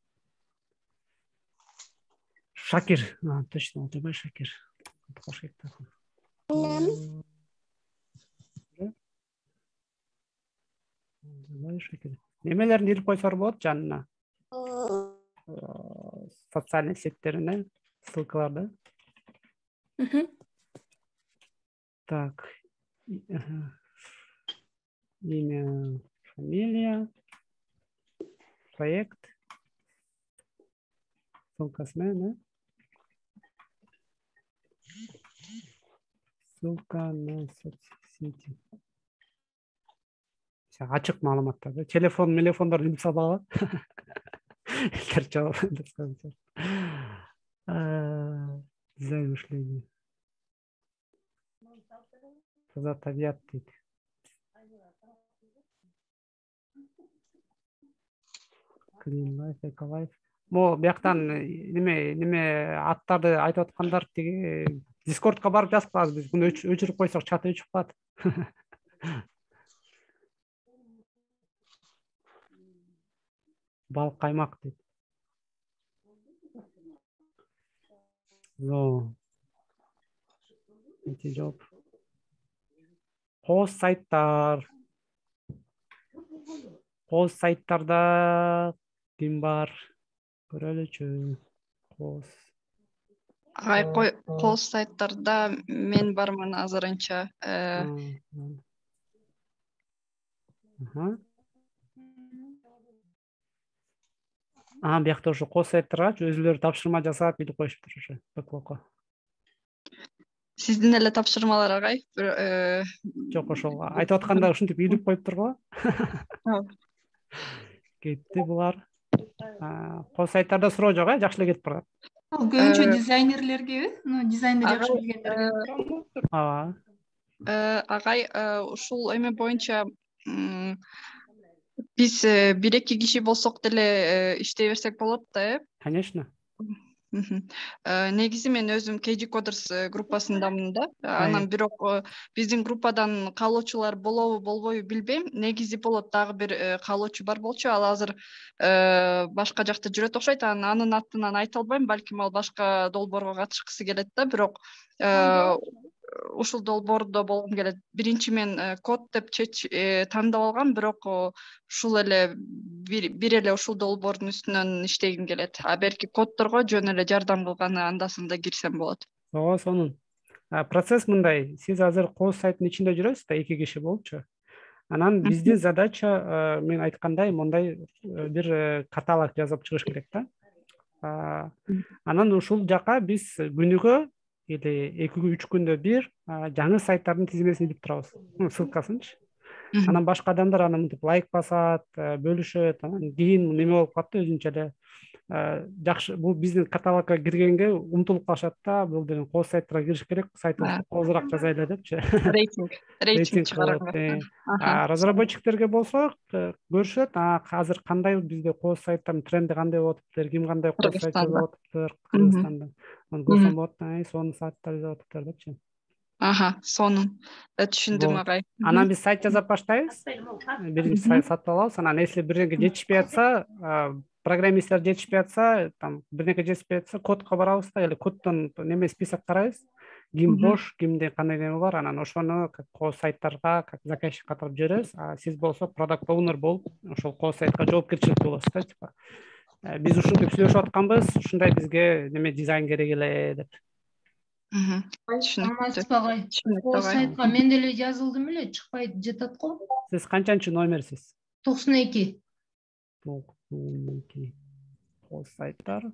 Шакир, точно, Олжобай Шакир. Кош кетти. Олжобай Шакир. Немелерин илип койсоор болот жанына. Социальный сеттерине ссылкаларды. Так. Имя, фамилия, проект. Ссылкасымен, да? Ссылка на соцсети. Ачык маалыматтар, да? Телефон, телефондар илип салбагыла. Элдер жабап жазганча. Дизайн мышления. За табиат дейт. Clean life, eco life. Мо бияктан неме неме аттарды айтып аткандар тиги Discord'ка барып жазып калабыз, биз буну өчүрүп койсок чаты өчүп калат. Бал каймак дейт. Зо. Эти жоп. Кооз сайттар. Кооз сайттарда ким бар? Көрөлүчү. Кооз. Агай, кооз сайттарда мен бармын азырынча. Ага, биякта ошо кооз сайттарга өзүлөрү тапшырма жасап илип коюшуптур ошо бэклогко. Сиздин эле тапшырмалар агай? Жок, ошол айтып атканда ушинтип илип коюптур го. кетти булар. Кол сайттарда суроо жок, э, жакшы эле кетип барат. Ал көбүнчө дизайнерлергеби? Ну, дизайнды жакшы билгендерге. Ооба. Агай, ушул эме боюнча биз бир эки киши болсок деле иштей берсек болот да, э? Конечно. Негизи мен өзүм кей джи Coders группасындамын да. Анан бирок биздин группадан каалоочулар болобу болбойбу билбейм. Негизи болот, дагы бир каалоочу бар болчу. Ал азыр башка жакта жүрөт окшойт. Анын атынан айта албайм, балким ал башка долбоорго катышкысы келет да, бирок ушул долбоордо болгум келет. Биринчи мен код деп чеч тандап алгам, бирок ушул эле бир эле ушул долбоордун үстүнөн иштегим келет. А берки коддорго жөн эле жардам кылганы андасында кирсем болот. Ооба, сонун. Процесс мындай. Сиз азыр кооз сайттын ичинде жүрөсүз да, эки киши болупчу. Анан биздин задача, мен айткандай, мындай бир каталог жазып чыгыш керек да. Анан ушул жака биз күнүгө или эки үч күндө бир жаңы сайттардын тизмесин илип турабыз. Ссылкасынчы. Анан башка адамдар аны мынтип лайк басат, бөлүшөт, анан кийин неме болуп калат да, өзүнчө эле жакшы. Бул биздин каталогко киргенге умтулуп калышат да, бул деген кооз сайттарга кириш керек, сайтыбызды коозураак жасайлы депчи. Рейтинг, рейтинг чыгарат. Разработчиктерге болсо көрүшөт, азыр кандай бизде кооз сайттардын тренди кандай болуп атыптыр, ким кандай кооз сайт жазып атыптыр Кыргызстанда. Аны көрсөм болот, сонун сайттар жазып атыптыр депчи. Аха, сонун. Түшүндүм, агай. Анан биз сайт жасап баштайбыз. Биринчи сайт сатып алабыз. Анан если бирдеке жетишпей атса, программисттер жетишпей атса, там бирдеке жетишпей атса, кодко барабыз да, или коддон неме список карайбыз. Ким бош, кимде кандай неме бар, анан ошону кооз сайттарга как заказчик катырып жиберебиз. А сиз болсо продакт оунер болуп, ошол кооз сайтка жоопкерчиликти болосуз да, типа. Биз ушинтип сүйлөшүп атканбыз, ушундай бизге неме дизайн керек эле деп. Амансыз агай. Кооз сайтка мен деле жазылдым эле, чыкпай жатат го. Сиз канчанчы номерсиз? токсон эки. токсон эки. Кооз сайттар.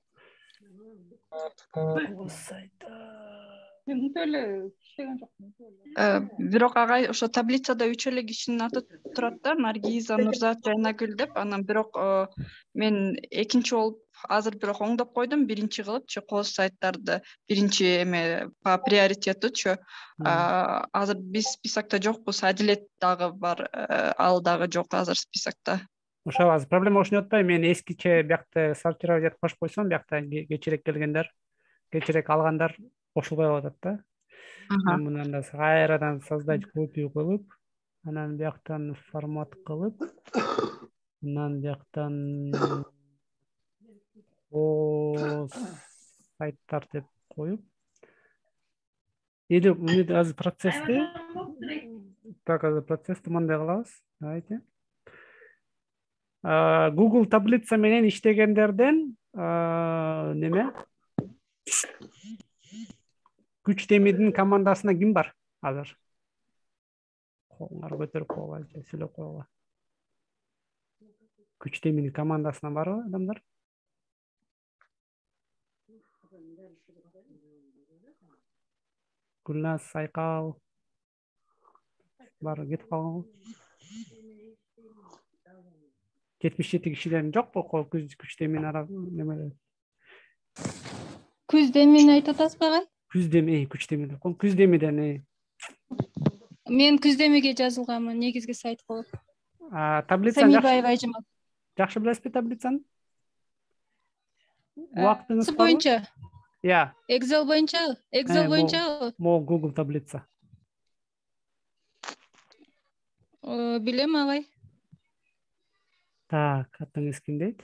Кооз сайттар. Мен мынтип эле иштеген жокмун. Бирок агай ошо таблицада үч эле кишинин аты турат да, Наргиза, Нурзат, Жайнагүл деп. Анан бирок мен экинчи болуп азыр бирок оңдоп койдум, биринчи кылыпчы кооз сайттарды, биринчи эме по приоритетучу. Азыр биз списокто жокпуз, Адилет дагы бар, ал дагы жок азыр списокто. Ошо азыр проблема ошону атпайбы, мен эскиче биякта сортировать этип кошуп койсом, биякта кечирээк келгендер, кечирээк алгандар кошулбай калып атат да. Мындан да кайрадан создать копию кылып, анан бияктан формат кылып, анан бияктан кооз сайттар деп коюп, или муну азыр процессти, так азыр процессти мындай кылабыз. Давайте. Google таблица менен иштегендерден неме? Күч темидин командасына ким бар азыр? Колуңар көтөрүп койгула, же сүйлөп койгула. Күч темидин командасына барбы адамдар? Гүлназ, Сайкал бар, кетип калган. жетимиш жети кишиден жокпу күч темидин ара немелер? Күз демини айтып атасызбы агай? Күз деми, күч деми деп коем. Күз демиден. Мен күз демиге жазылганмын, негизги сайт болуп. Таблицаны Самибаева Айжамал. Жакшы билесизби таблицаны? Убактыңыз барбы? Боюнча? Я. Excel боюнча? Excel боюнча? Могу Google таблица. Билем агай. Так, атыңыз ким дейт?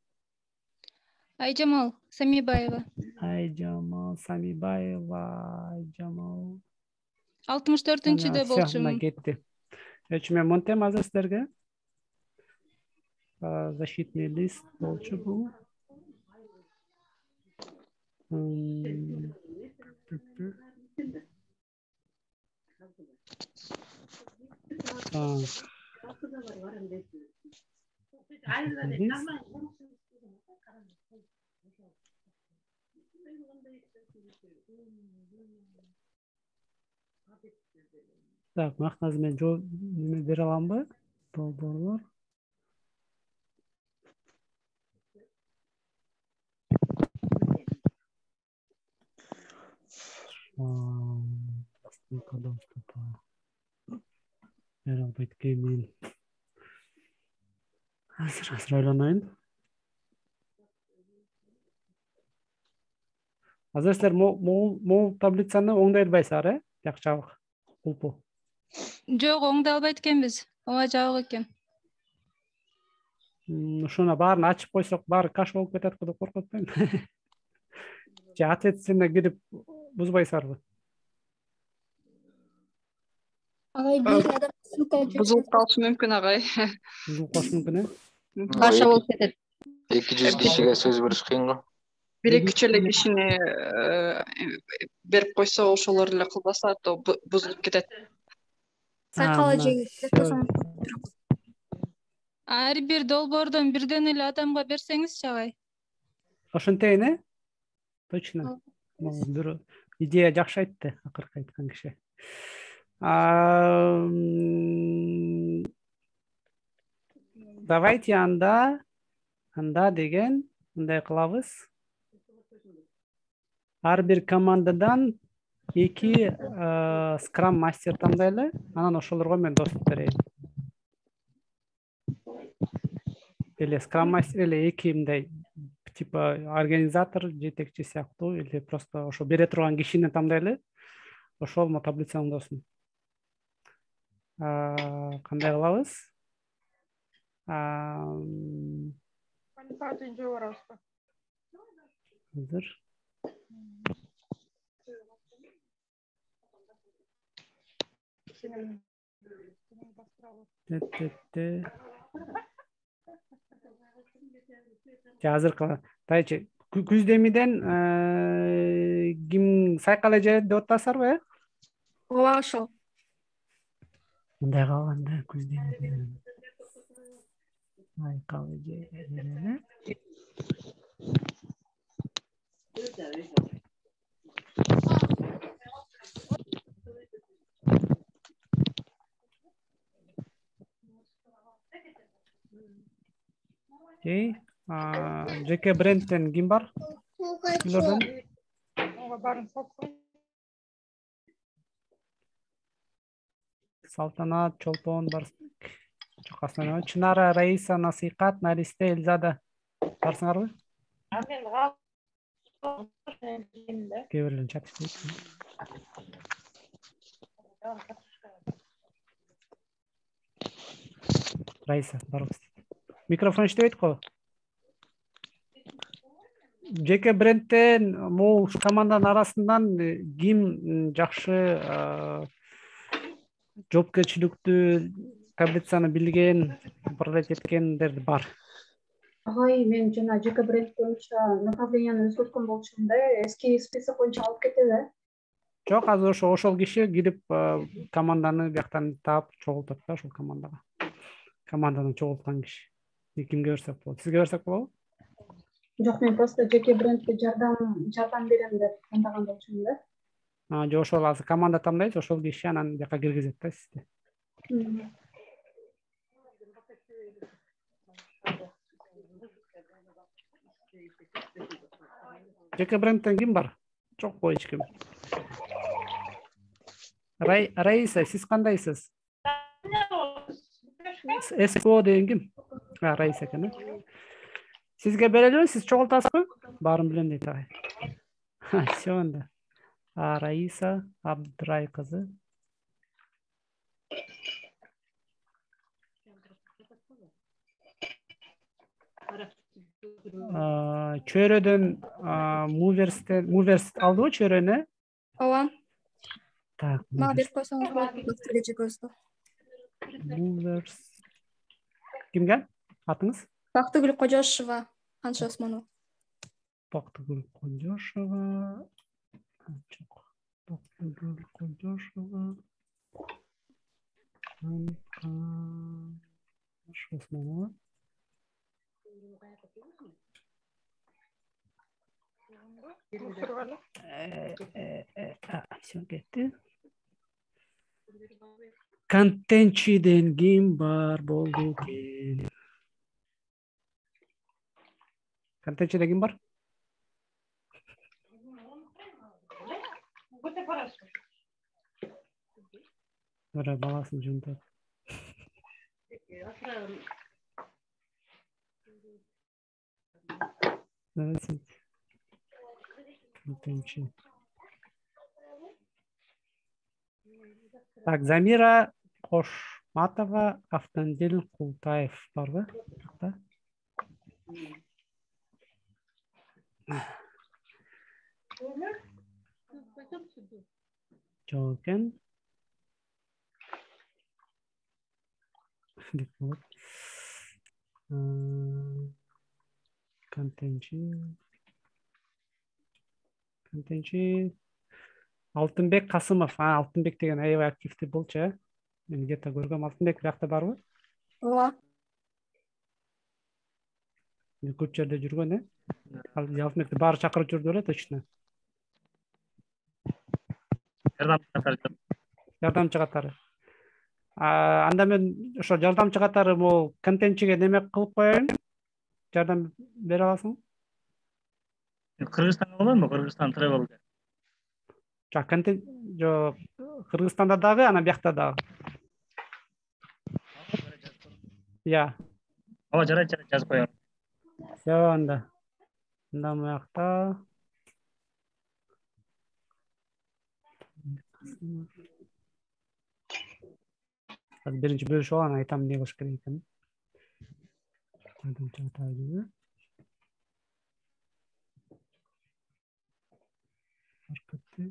Айжамал Самибаева. Айжамал Самибаева, Айжамал. алтымыш төртүнчүдө болчумун. Кетти. Өчү мен монтем азыр сиздерге. Защитный лист болчу бул. Так, мактазы мен неме бере аламбы? Долбоорлор. Бер албайт экен. Азыр азыр ойлонойн. Азыр силер могул таблицаны оңдой албайсыздар, э? Жак жабык. Улпу. Жок, оңдой албайт экенбиз. Ооба жабык экен. Ушуна баарын ачып койсок, баары каш болуп кетет деп коркуп атпаймынбы? Же ответственне кирип бузбайсыздарбы? Агай бир адам ссылка Бузулуп калышы мүмкүн агай. Бузулуп калышы мүмкүн, э? Каша болуп кетет. эки жүз кишиге сөз бериш кыйын го. Бир эки үч эле кишини берип койсо, ошолор эле кылбаса, то бузулуп кетет. Сайкал эже Ар бир долбоордон бирден эле адамга берсеңизчи агай. Ошентейин, э? Точно. Бир идея жакшы айтты, акыркы айткан киши. Давайте анда анда деген мындай кылабыз. Ар бир командадан эки скрам мастер тандайлы, анан ошолорго мен доступ берейин. Эле скрам мастер эле эки мындай типа организатор, жетекчи сыяктуу, или просто ошо бере турган кишини тандайлы. Ошол мо таблица оңдосун. Кандай кылабыз? Азыр. Азыр тайчы Күздемиден ким Сайкал эже деп атасыздарбы, э? Ооба, ошол. Мындай калганда Күздемиден Сайкал эже. Окей. Жеке брендтен ким бар? Силерден? Салтанат, Чолпон бар. Чокасынан. Чынара, Раиса, Насыйкат, Наристе, Элзада барсыңарбы? Кебирлерин чатышпайт. Раиса, барыңыз. Микрофон иштебейт го? Жеке брендтен могул команданын арасынан ким жакшы жоопкерчиликтүү таблицаны билген, управлять эткендер бар? Агай, мен жана жеке бренд боюнча направленияны өзгөрткөн болчумун да, эски список боюнча алып кетеби, э? Жок, азыр ошо ошол киши кирип команданы бияктан таап чогултат да, ошол командага. Команданы чогулткан киши. Кимге берсек болот? Сизге берсек болобу? Жок, мен просто жеке брендке жардам жардам берем деп тандаган болчумун да. А, жок, ошол азыр команда тандайт, ошол киши анан бияка киргизет да сизди. Жеке брендтен ким бар? Жокпу эч ким. Раиса, сиз кандайсыз? СКО деген ким? А, Раиса экен, э? Сизге берелби, сиз чогултасызбы? Баарын билем дейт агай. Всё анда. А, Раиса Абдрай кызы. Чөйрөдөн Муверстен, Муверст алдыбы чөйрөнү? Ооба. Так. Мага берип койсоңуз болот, Бактыгүл эжекөздү. Муверст. Кимге? Атыңыз? Бактыгүл Кожошова, Канча Осмонова. Бактыгүл Кожошова. Жок. Бактыгүл Кожошова. Канча Осмонова. Все кетти. Контентчиден ким бар болду экен? Контентчиде ким бар? Ora баласын жөнтөп. Так, Замира Кошматова, Автандил Култаев бар ба? Жоқ екен. Контенчи. Контенчи. Алтынбек Касымов. А, Алтынбек деген аябай активді болчу. Мен где-то көргөм. Алтынбек бияқта барбы? Ооба. Көп жерде жүргөн, э? Алтынбекти баары чакырып жүрдү эле, точно. Жардамчы катары. Жардамчы катары. Анда мен ошо жардамчы катары могу контентчиге неме кылып коеюн? Жардам бере аласың? Кыргызстанга болобу? Кыргызстан travel. Жок, контент жок. Кыргызстанда дагы, анан биякта дагы. Я. Ооба, жарайт, жарайт, жазып коем. Всё, анда. Анда буякта. Биринчи бөлүшүп алып, анан айтам эмне кылыш керек экенин. Жардамчы катары. Аркадий.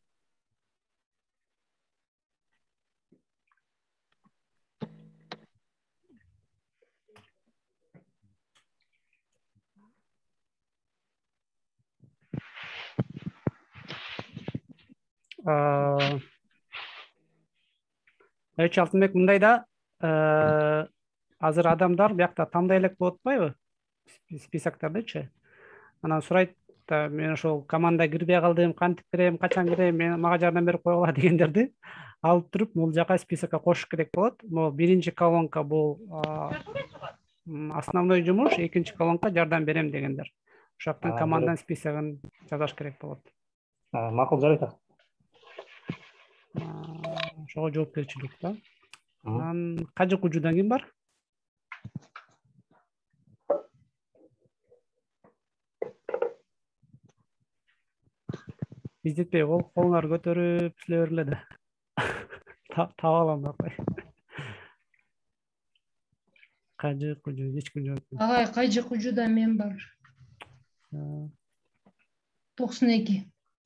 Эч Алтынбек, мындай да, азыр адамдар биякта тандай элек болуп атпайбы? Списоктардычы. Анан сурайт, мен ошол команда кирбей калдым, кантип кирем, качан кирем, мен мага жардам берип койгула дегендерди алып туруп, бул жака списокко кошуш керек болот. Могу биринчи колонка бул основной жумуш, экинчи колонка жардам берем дегендер. Ошоктун команданын списогун жазаш керек болот. Макул, жарайт. Ошого жоопкерчилик да. Анан Кажы Кужудан ким бар? Издетпей колуңар көтөрүп сүйлөй бергиле да. Таап алам да кой. Кажы Кужу, эч ким жок. Агай, Кажы Кужуда мен бар. токсон эки.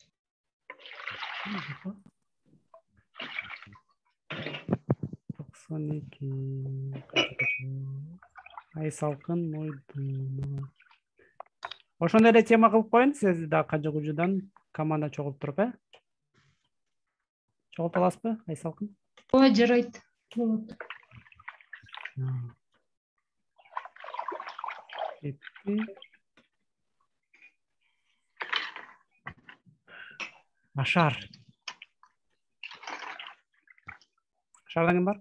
токсон эки. Ай салкын мойдун. Ошондой эле тема кылып коеюн, сиз да Кажы Кужудан команда чогулуп туруп, э? Чогулта аласызбы, Ай салкын? Ооба, жарайт. Болот. Ашар. Ашардан ким бар?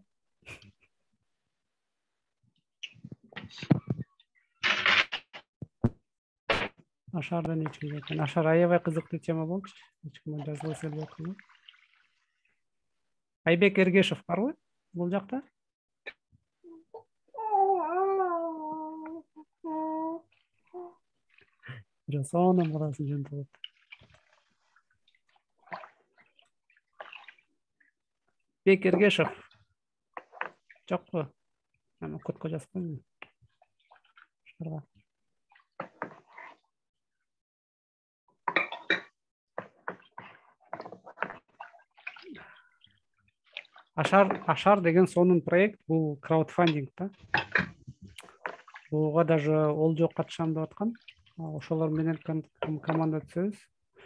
Ашардан эч ким жок. Ашар аябай кызыктуу тема болчу. Эч ким жазылып келбей аткан. Айбек Эргешев барбы бул жакта? Сонун баласын жөнтөп. Бек Эргешев. Жокпу? Аны кодко жазып коеюн. Ашар, Ашар деген сонун проект, бул краудфандинг да. Буга даже ол жок катышам деп аткан. Ошолор менен команда түзөбүз.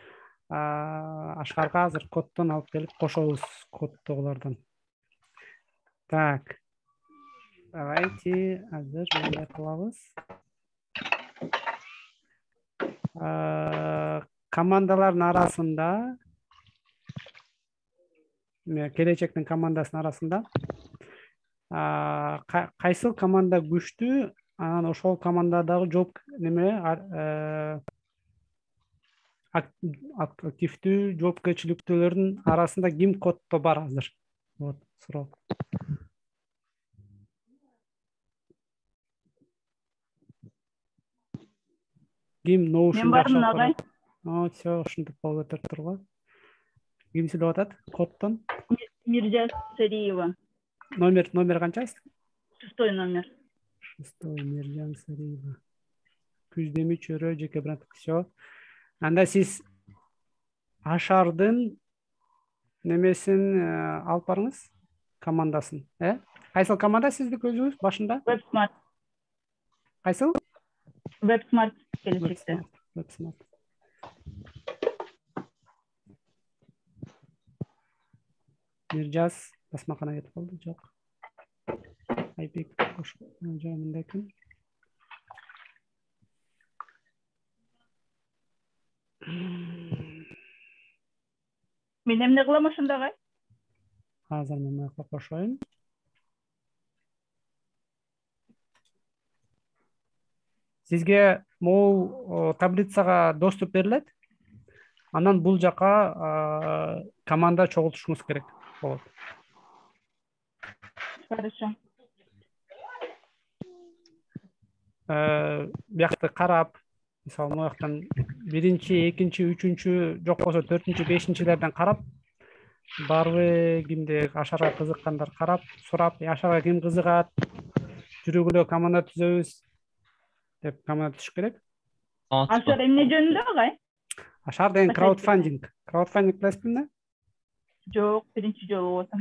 Ашарга азыр коддон алып келип кошобуз, коддогулардан. Так. Давайте азыр мындай кылабыз. Командалардын арасында, келечектин командасынын арасында кайсыл команда күчтүү, анан ошол командадагы жооп неме активдүү жоопкерчиликтүүлөрдүн арасында ким коддо бар азыр? Вот суроо. Ким Notion? Мен бармын агай. Aa, все, ушинтип болуп өтүп тургу. Ким сүйлөп атат? Коддон? Миржас Сариева. Номер номер канчасы? Шестой номер. Шестой Миржан Сариева. Күздемир чөрө жеке бренд. Все. Анда сиз Ашардын немесин алып барыңыз, командасын, э? Кайсыл команда сиздики өзүңүз башында? WebSmart. Кайсыл? WebSmart келечекте. WebSmart. Миржас басмакана кетип калды, жок. Айбек кош, жок мындай экен. Мен эмне кылам ошондо агай? Азыр мен кошоюн. Сизге могул таблицага доступ берилет. Анан бул жака команда чогултушуңуз керек болот. Хорошо. Биякты карап, мисалы могу жактан биринчи, экинчи, үчүнчү, жок болсо төртүнчү, бешинчилерден карап, барбы кимде Ашарга кызыккандар карап, сурап, Ашарга ким кызыгат, жүрүгүлө команда түзөбүз деп команда түзүш керек. Ашар эмне жөнүндө агай? Ашар деген краудфандинг. Краудфандинг билесизби? Жок, биринчи жолу болот.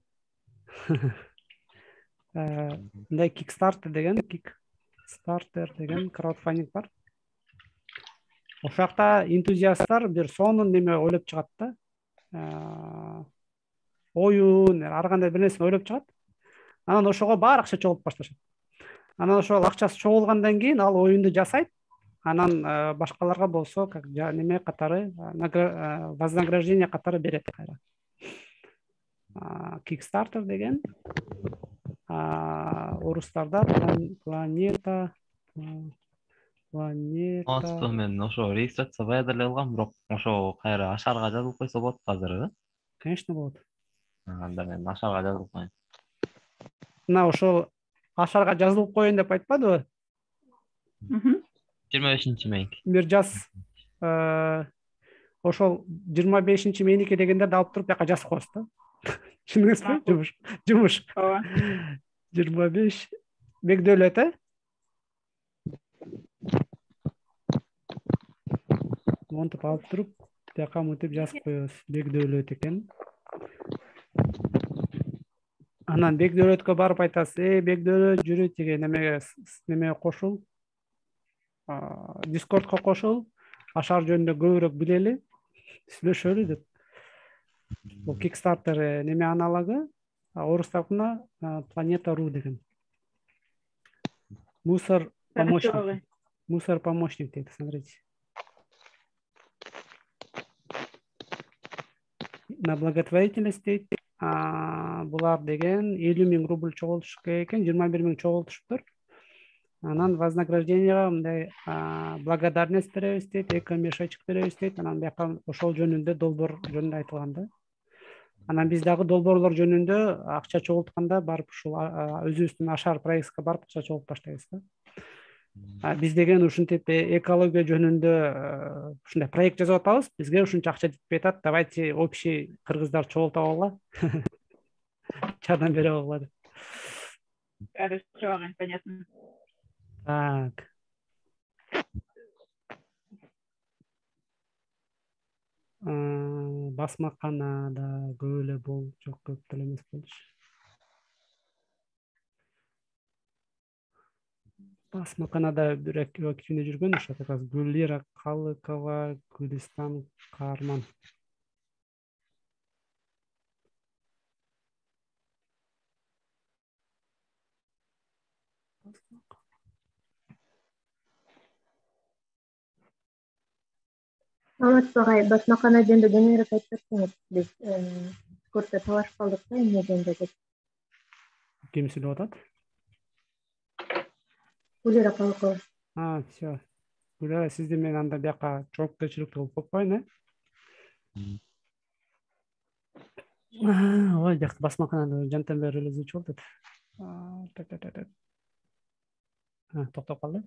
Мындай Kickstarter деген, Kickstarter деген краудфандинг бар. Ошол жакта энтузиасттар бир сонун неме ойлоп чыгат да. Оюн, ар кандай бир нерсени ойлоп чыгат. Анан ошого баары акча чогултуп башташат. Анан ошол акчасы чогулгандан кийин ал оюнду жасайт. Анан башкаларга болсо как неме катары, вознаграждение катары берет кайра. Kickstarter деген орустарда планета планета. Асто мен ошо регистрация баягы эле кылгам, бирок ошо кайра Ашарга жазылып койсо болот азыр, э? Конечно болот. Анда мен Ашарга жазылып коеюн. Мына ошол Ашарга жазылып коеюн деп айтпадыбы? жыйырма бешинчи меники. Миржас ошол жыйырма бешинчи меники дегендерди алып туруп бияка жазып коесуз да. Түшүндүңүзбү? Жумуш. Жумуш. Ооба. жыйырма беш Бекдөөлөт, э? Монтип алып туруп, бияка мынтип жазып коебуз. Бекдөөлөт экен. Анан Бекдөөлөткө барып айтасыз, "Эй, Бекдөөлөт, жүрү тиги немеге неме кошул. Дискордко кошул. Ашар жөнүндө көбүрөөк билели, сүйлөшөлү" деп. Бул Kickstarter неме аналогу, орустарда Планета ру деген. Мусор помощник. Мусор помощник дейт, смотрите. На благотворительность дейт. Булар деген элүү миң рубль чогултуш керек экен, жыйырма бир миң чогултушуптур. Анан вознаграждениега мындай благодарность беребиз дейт, эко мешочек беребиз дейт. Анан бияка ошол жөнүндө долбоор жөнүндө айтылган да. Анан биз дагы долбоорлор жөнүндө акча чогултканда барып ушул өзүбүздүн Ашар проектке барып акча чогултуп баштайбыз да. Биз деген ушинтип экология жөнүндө ушундай проект жасап атабыз. Бизге ушунча акча жетпей атат. Давайте общий кыргыздар чогултуп алалы. Жардам бере алалы деп. Хорошо, понятно. Так. Басмаканада көп эле бол, жок көп деле эмес болчу. Басмаканада бир активде жүргөн ошо как раз Гүлира Калыкова, Гүлистан Карман. Саламатсыз агай, басмакана жөнүндө кеңирээк айтып берсеңиз, биз Дискорддо талашып калдык да, эмне жөнүндө деп. Ким сүйлөп атат? Гүлира Калыкова. А, все. Гүлара, сизди мен анда бияка жоопкерчиликти кылып коюп коеюн, э? Ой, биякта басмаканада жантан бери эле звучу болуп атат. Токтоп калды.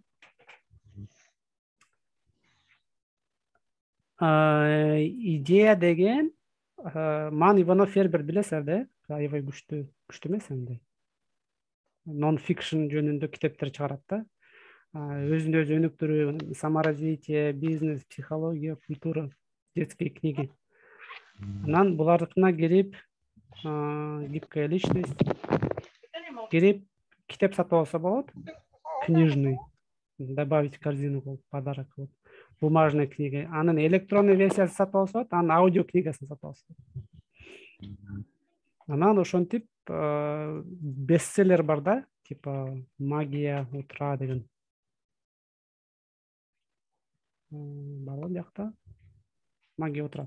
Идея деген Ман Иванов Фербер билесиз да? Аябай күчтүү, күчтүү эмес андай. Non fiction жөнүндө китептер чыгарат да. Өзүнө өзү өнүктүрүү, саморазвитие, бизнес, психология, культура, детские книги. Анан булардыкына кирип, гибкая личность, кирип китеп сатып алса болот. Книжный. Добавить в корзину кылып, подарок кылып. Бумажная книга. Анын электронный версиясын сатып алса болот, анын аудио книгасын сатып алса болот. Анан ошентип бестселлер бар да, типа Магия утра деген. Бар биякта. Магия утра.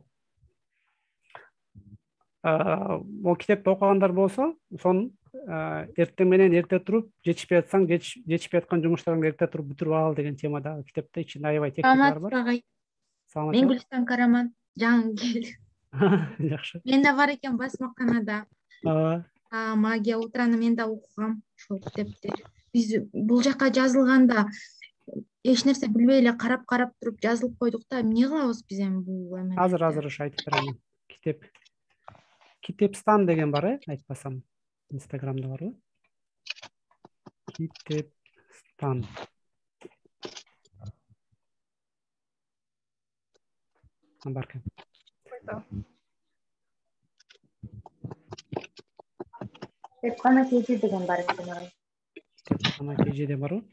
Ол китепти окугандар болсо, сонун эртең менен эрте туруп, жетишпей атсаң, жетишпей аткан жумуштарыңды эрте туруп бүтүрүп ал деген темада китепте ичинде аябай техникалар бар. Саламат агай. Мен Гүлстан Караман, жаңы келдим. Жакшы. Менде бар экен басмаканада. Магия утраны мен да окугам, ошол китепти. Биз бул жака жазылганда эч нерсе билбей эле карап-карап туруп жазылып койдук да. Эмне кылабыз биз эми бул эме? Азыр азыр ушу айтып берем. Китеп Китепстан деген бар, э, айтпасам. Инстаграмда бар го. Китепстан. Бар экен. Китепкана кежи деген бар экен. Китепкана кежи деген барбы?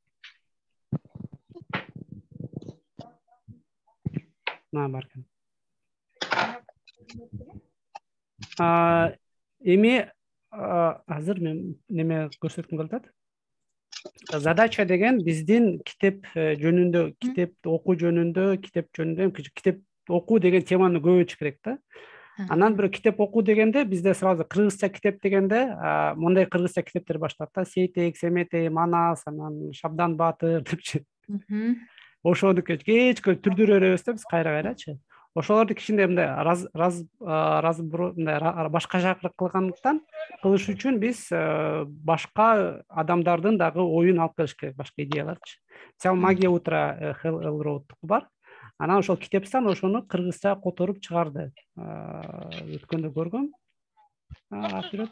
На, бар экен. Эми азыр мен неме көрсөткүм келип атат. Задача деген биздин китеп жөнүндө, китеп окуу жөнүндө, китеп жөнүндө, китеп окуу деген теманы көп өтүш керек да. Анан бир китеп окуу дегенде бизде сразу кыргызча китеп дегенде мындай кыргызча китептер башталат да. Сейтек, Семетей, Манас, анан Шабдан Батыр депчи. Ошону кечке түрдүрө беребиз да биз кайра-кайрачы. Ошолорду кичине мындай раз раз раз мындай башка жакырак кылгандыктан кылыш үчүн биз башка адамдардын дагы оюн алып келиш керек, башка идеяларчы. Мисалы Магия утра Элроудтуку бар. Анан ошол Китепстан ошону кыргызча которуп чыгарды. Өткөндө көргөм. Вперед.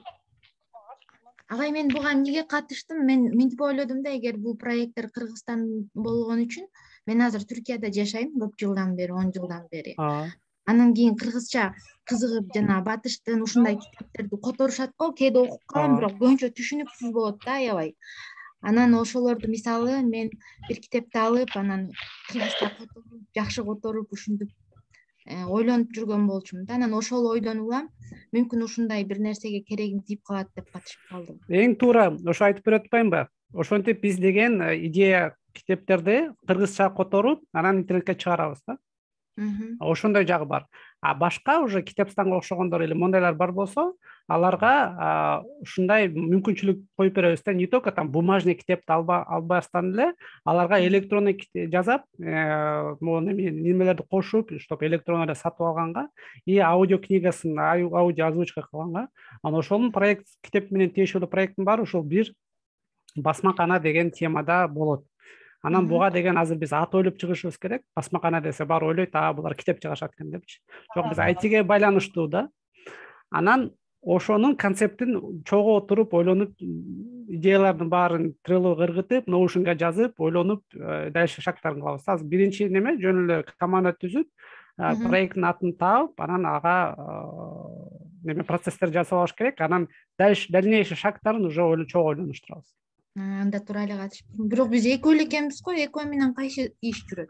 Агай, мен буга эмнеге катыштым? Мен мынтип ойлодум да, эгер бул проекттер Кыргызстан болгон үчүн, мен азыр Түркияда жашайм көп жылдан бери, он жылдан бери. Анан кийин кыргызча кызыгып жана батыштын ушундай китептерди которушат го, кээде окуп калам, бирок көбүнчө түшүнүксүз болот да, аябай. Анан ошолорду мисалы мен бир китепти алып, анан кыргызча которуп, жакшы которуп, ушинтип ойлонуп жүргөн болчумун да. Анан ошол ойдон улам, мүмкүн ушундай бир нерсеге керегим тийип калат деп катышып калдым. Эң туура ошо айтып берип атпаймынбы? Ошентип биз деген идея китептерди кыргызча которуп, анан интернетке чыгарабыз да. Ошондой жагы бар. А башка уже Китепстанга окшогондор эле мондайлар бар болсо, аларга ушундай мүмкүнчүлүк коюп беребиз да. Не только там бумажный китепти албастан эле, аларга электронный жазап, могу немелерди кошуп, чтобы электронный сатып алганга, и аудио книгасын, аудио озвучка кылганга, анан ошонун проект китеп менен тиешелүү проекттин баары ошол бир басмакана деген темада болот. Анан буга деген азыр биз ат ойлоп чыгышыбыз керек. Басмакана десе бар ойлойт, а булар китеп чыгарышат экен депчи. Жок, биз ай тиге байланыштуу да. Анан ошонун концептин чогуу отуруп, ойлонуп, идеялардын баарын Trello ыргытып, Notion'га жазып, ойлонуп, дальше шагтарын кылабыз. Азыр биринчи неме жөн эле команда түзүп, проекттин атын таап, анан ага неме процесстер жасап алыш керек. Анан дальнейший шагтарын уже чогуу ойлонуштурабыз. Анда туура эле катышыптыр. Бирок биз экөө эле экенбиз го, экөө менен кайсы иш жүрөт?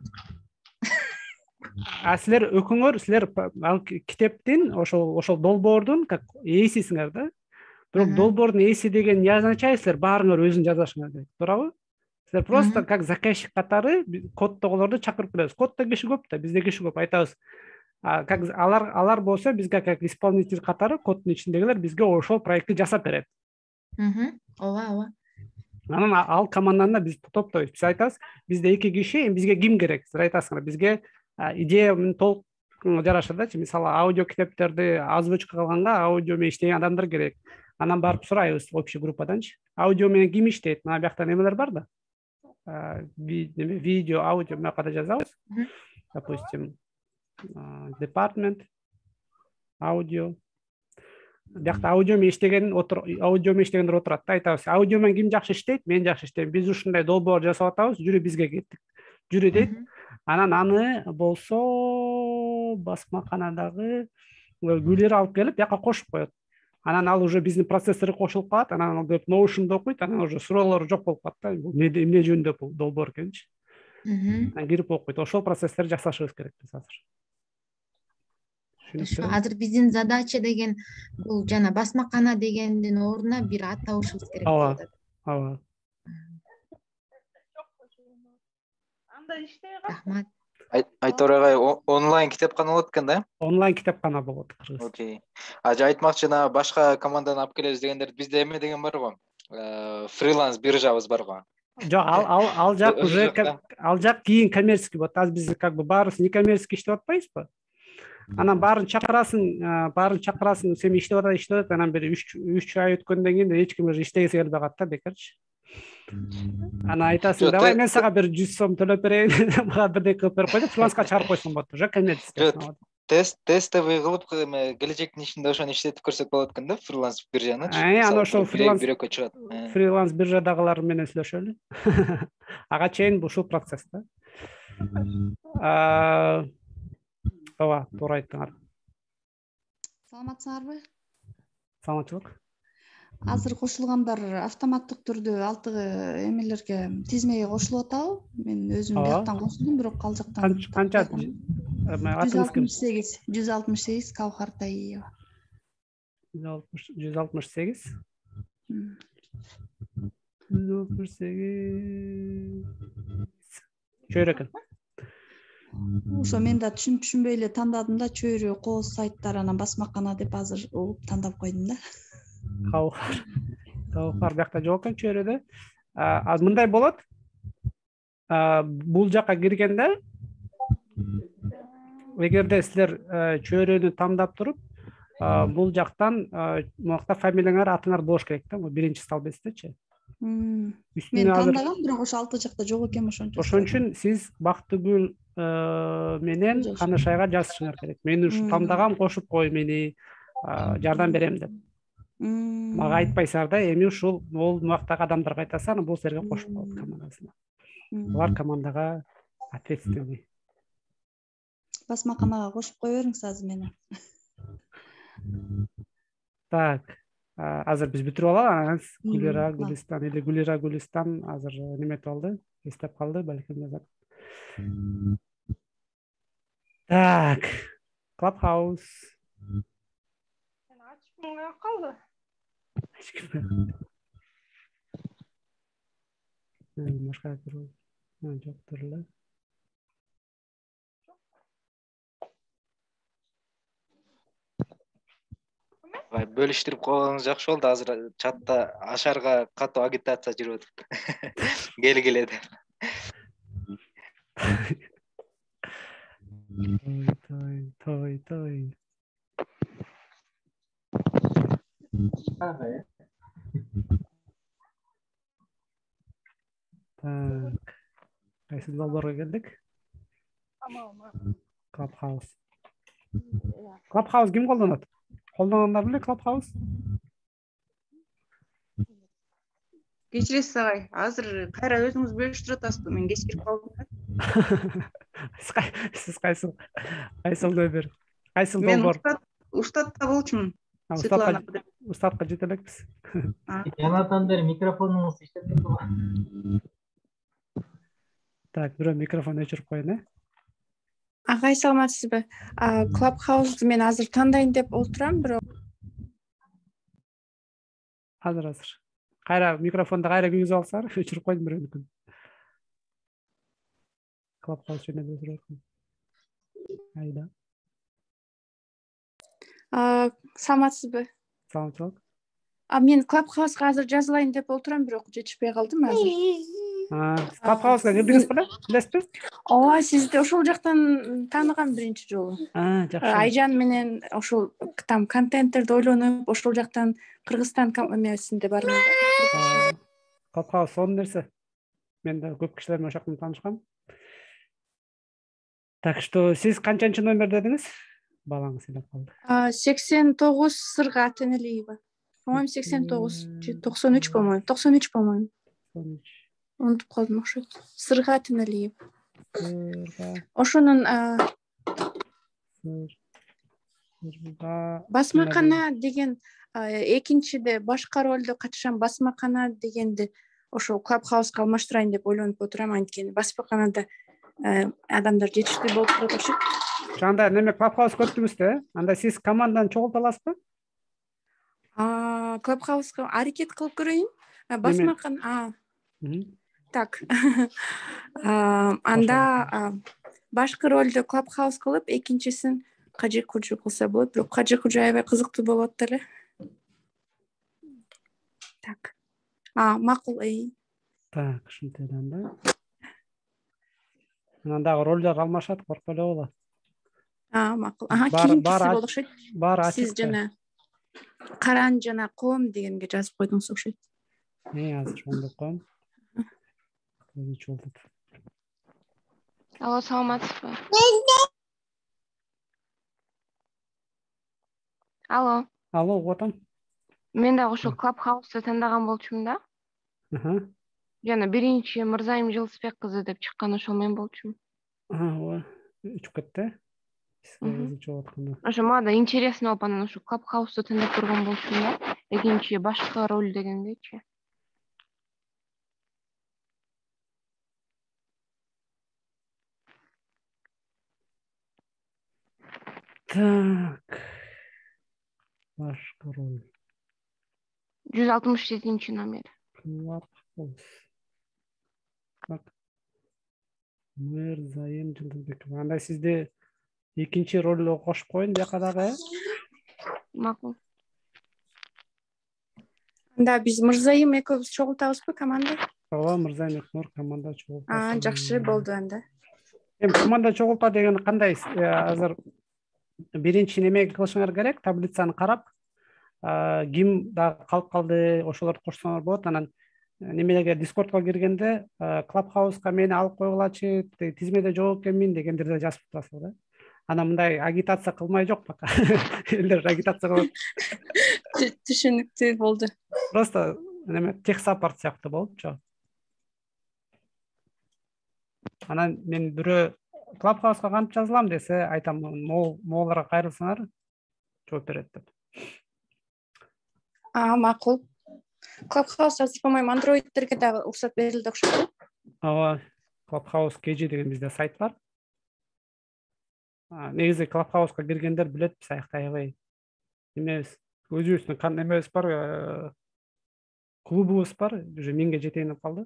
А силер өкүңөр, силер ал китептин, ошол ошол долбоордун как ээсисиңер да. Бирок долбоордун ээси деген не означает, силер баарыңар өзүн жазашыңар керек, туурабы? Силер просто как заказчик катары кодтогуларды чакырып келебиз. Кодто киши көп да, бизде киши көп, айтабыз. Как алар алар болсо бизге как исполнитель катары коддун ичиндегилер бизге ошол проектти жасап берет. Ооба, ооба. Анан ал команданы биз топтойбуз. Биз айтабыз, бизде эки киши, бизге ким керек? Силер айтасыңар, бизге идея толук жарашат. Мисалы, аудио китептерди озвучка кылганга аудио менен иштеген адамдар керек. Анан барып сурайбыз общий группаданчы. Аудио менен ким иштейт? Мына бияқта немелер бар да. Видео, аудио мынакада жазабыз. Допустим, департмент, аудио. Бияқта аудио менен иштеген аудио менен иштегендер отурат да, айтабыз. Аудио менен ким жакшы иштейт? Мен жакшы иштейм. Биз ушундай долбоор жасап атабыз, жүрү бизге кеттик. Жүрү дейт. Анан аны болсо басмаканадагы Гүлер алып келип бияка кошуп коет. Анан ал уже биздин процессору кошулуп калат, анан ал деп Notion'да окуйт, анан уже суроолор жок болуп калат да. Бул эмне жөнүндө бул долбоор экенчи. Анан кирип окуйт. Ошол процесстерди жасашыбыз керек биз азыр. Азыр биздин задача деген бул жана басмакана дегендин ордуна бир ат табышыбыз керек болуп атат. Ооба. Анда иштей Рахмат. Айтор агай, онлайн китепкана болот экен да? Онлайн китепкана болот. Окей. А же айтмакчы, жана башка команданы алып келебиз дегендер, бизде эме деген бар го. Фриланс биржабыз бар го. Жок, ал ал ал жак уже ал жак кийин коммерческий болот. Азыр биз как бы баарыбыз некоммерческий иштеп атпайбызбы? Анан баарын чакырасың, баарын чакырасың, сен иштеп атат, иштеп атат, анан бир үч ай өткөндөн кийин эч ким уже иштегиси келбей калат да, бекерчи. Анан айтасың, давай мен сага бир жүз сом төлөп берейин, мага бирдей кылып берип кой деп фриланска чыгарып койсоң болот. Уже коммерческий. Тест тестовый кылып келечектин ишинде ошону иштетип көрсөк болот экен да, фриланс биржанычы. Ана ошол фриланс бирөккө чыгат. Фриланс биржадагылар менен сүйлөшөлү. Ага чейин ушул процесс да. Ооба, туура айттыңар. Саламатсыңарбы? Саламатчылык. Азыр кошулгандар автоматтык түрдө алтыгы эмелерге тизмеге кошулуп атабы? Мен өзүм бияктан кошулдум, бирок ал жактан. Канча? жүз алтымыш сегиз Каухар Таиева. жүз алтымыш сегиз. жүз алтымыш сегиз. Чөйрө экен. Ошо мен да түшүнүп түшүнбөй эле тандадым да, чөйрө, кооз сайттар, анан басмакана деп азыр угуп тандап койдум да. Каухар. Каухар бияқта жок экен чөйрөдө. Аз мындай болот. Бул жакка киргенде эгерде силер чөйрөнү тандап туруп, бул жактан муакта фамилияңар, атыңар болуш керек да, биринчи столбецтечи. Мен тандагам, бирок ошо алты жакта жок экен, ошон үчүн. Ошон үчүн сиз Бактыгүл менен Канышайга жазышыңар керек. Мен ушу тандагам, кошуп кой мени, жардам берем деп. Мага айтпайсыңар да, эми ушул ол муактагы адамдарга айтасың, бул силерге кошуп коет командасына. Булар командага ответственный. Басмаканага кошуп кой бериңиз азыр мени. Так, азыр биз бүтүрүп алалы, анан Гүлира Гүлистан или Гүлира Гүлистан азыр неметип алды, эстеп калды, балким жазат. Так, Clubhouse. Ачкымга калды. Башка туру. Жок турла. Бөлүштүрүп койгонуңуз жакшы болду. Азыр чатта Ашарга катуу агитация жүрүп атат. Келгиле деп. Той, той, той. Так. Кайсы долбоорго келдик? Clubhouse. Clubhouse ким колдонот? Колдонгондар эле Clubhouse? Кечиресиз агай, азыр кайра өзүңүз бөлүштүрүп атасызбы? Мен кеч кирип калдым да. Сиз кайсыл? Кайсыл дөбөр? Кайсыл долбоор? Мен Уштатта болчумун. Устатка жете элекпиз. Жанатан бери микрофонуңуз иштеп турбу? Так, бирөө микрофон өчүрүп коеюн, э? Агай, саламатсызбы? Clubhouse'ду мен азыр тандайын деп отурам, бирок азыр азыр. Кайра микрофонду кайра күйгүзүп алсаңар, өчүрүп койдум бирөөнүкүн. Clubhouse жөнүндө сөйлөйм. Айда. Саламатсызбы? Саламатчылык. А мен Клабхауска азыр жазылайын деп отурам, бирок жетишпей калдым азыр. Клабхауска кирдиңиз беле? Билесизби? Ооба, сизди ошол жактан тааныгам биринчи жолу. Жакшы. Айжан менен ошол там контенттерди ойлонуп, ошол жактан Кыргызстан эмесинде бармын. Клабхаус сонун нерсе. Мен да көп кишилер менен ошол жактан таанышкам. Так что сиз канчанчы номер дедиңиз? Балаңыз элеп калды. сексен тогуз Сырга Атенелиева. По-моему, сексен тогуз, токсон үч по-моему. токсон үч по-моему. Унутуп калдым окшойт. Сырга Атенелиева. Ошонун басмакана деген экинчиде башка ролдо катышам, басмакана дегенди ошол Клабхауска алмаштырайын деп ойлонуп отурам, анткени басмаканада адамдар жетиштүү болуп турат окшойт. Анда неме Клабхаус көптүңүз, анда сиз команданы чогулта аласызбы? Клабхауска аракет кылып көрөйүн. Басмакана. Так. Анда башкы ролду Клабхаус кылып, экинчисин Кажи Кужу кылса болот, бирок Кажи Кужу аябай кызыктуу болот эле. Так. А, макул, эй. Так, ушинтип анда. Андагы ролдор алмашат, коркпой эле болот. А, макул. Аха, кийинкиси болот окшойт. Сиз жана Каран жана Коом дегенге жазып койдуңуз окшойт. Э, азыр ондоп коем. Алло, саламатсызбы? Алло. Алло, угуп атам. Мен дагы ошол Клабхаусты тандаган болчумун да. Жана биринчи Мырзайым Жылысбек кызы деп чыккан ошол мен болчумун. Ооба, үчүп кетти. Ошо мага да интересно болуп анан ошо Клабхаусты тандап көргөн болчумун да. Экинчи башка роль дегендечи. Так. Башка роль. жүз алтымыш жетинчи номер. Клабхаус. Так. Мырзайым Жылысбеков. Анда сизди экинчи ролдо кошуп коеюн бияка дагы. Макул. Анда биз Мырзайым экөөбүз чогултабызбы команда? Ооба, Мырзайым экөөбүз команда чогултабыз. А, жакшы болду анда. Эми команда чогулта деген кандай? Азыр биринчи неме кылышыңар керек, таблицаны карап, ким дагы калып калды, ошолорду кошсоңор болот. Анан немелерге Discordко киргенде Клабхауска мени алып койгулачы, тизмеде жок экенмин дегендерди жазып турасыздар да. Анан мындай агитация кылмай жок пока. Элдер агитация кылып. Түшүнүктүү болду. Просто неме техсаппорт сыяктуу болупчу. Анан мен бирөө Клабхауска кантип жазылам десе, айтам, моолорго кайрылсаңар жооп берет деп. А, макул. Клабхаус азыр по-моему андроидтерге дагы уруксат берилди окшойт. Ооба, Клабхаус кей джи деген бизде сайт бар. Негизи Клабхауска киргендер билет, биз аякта аябай эмебиз, өзүбүздүн эмебиз бар, клубубуз бар, уже миңге жетейин деп калды.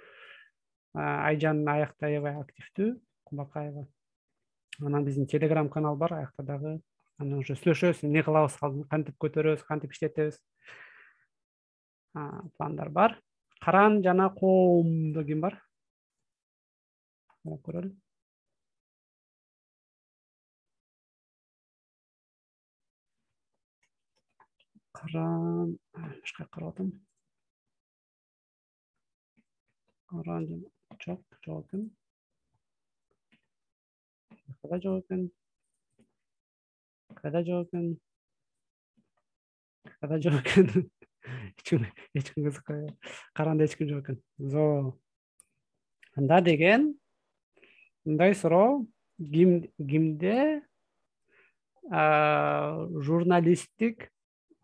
Айжан аякта аябай активдүү, Кубакаева. Анан биздин Telegram канал бар, аякта дагы. Анан уже сүйлөшөбүз, эмне кылабыз, кантип көтөрөбүз, кантип иштетебиз. Пландар бар. Каран жана Коомдо ким бар? Көрөлү. Каран, башка карап атам. Каран жана жок, жок экен. Кайда жок экен? Кайда жок экен? Кайда жок экен? Эч ким кызыкпайбы? Каранда эч ким жок экен. Зо. Анда деген мындай суроо, ким кимде журналисттик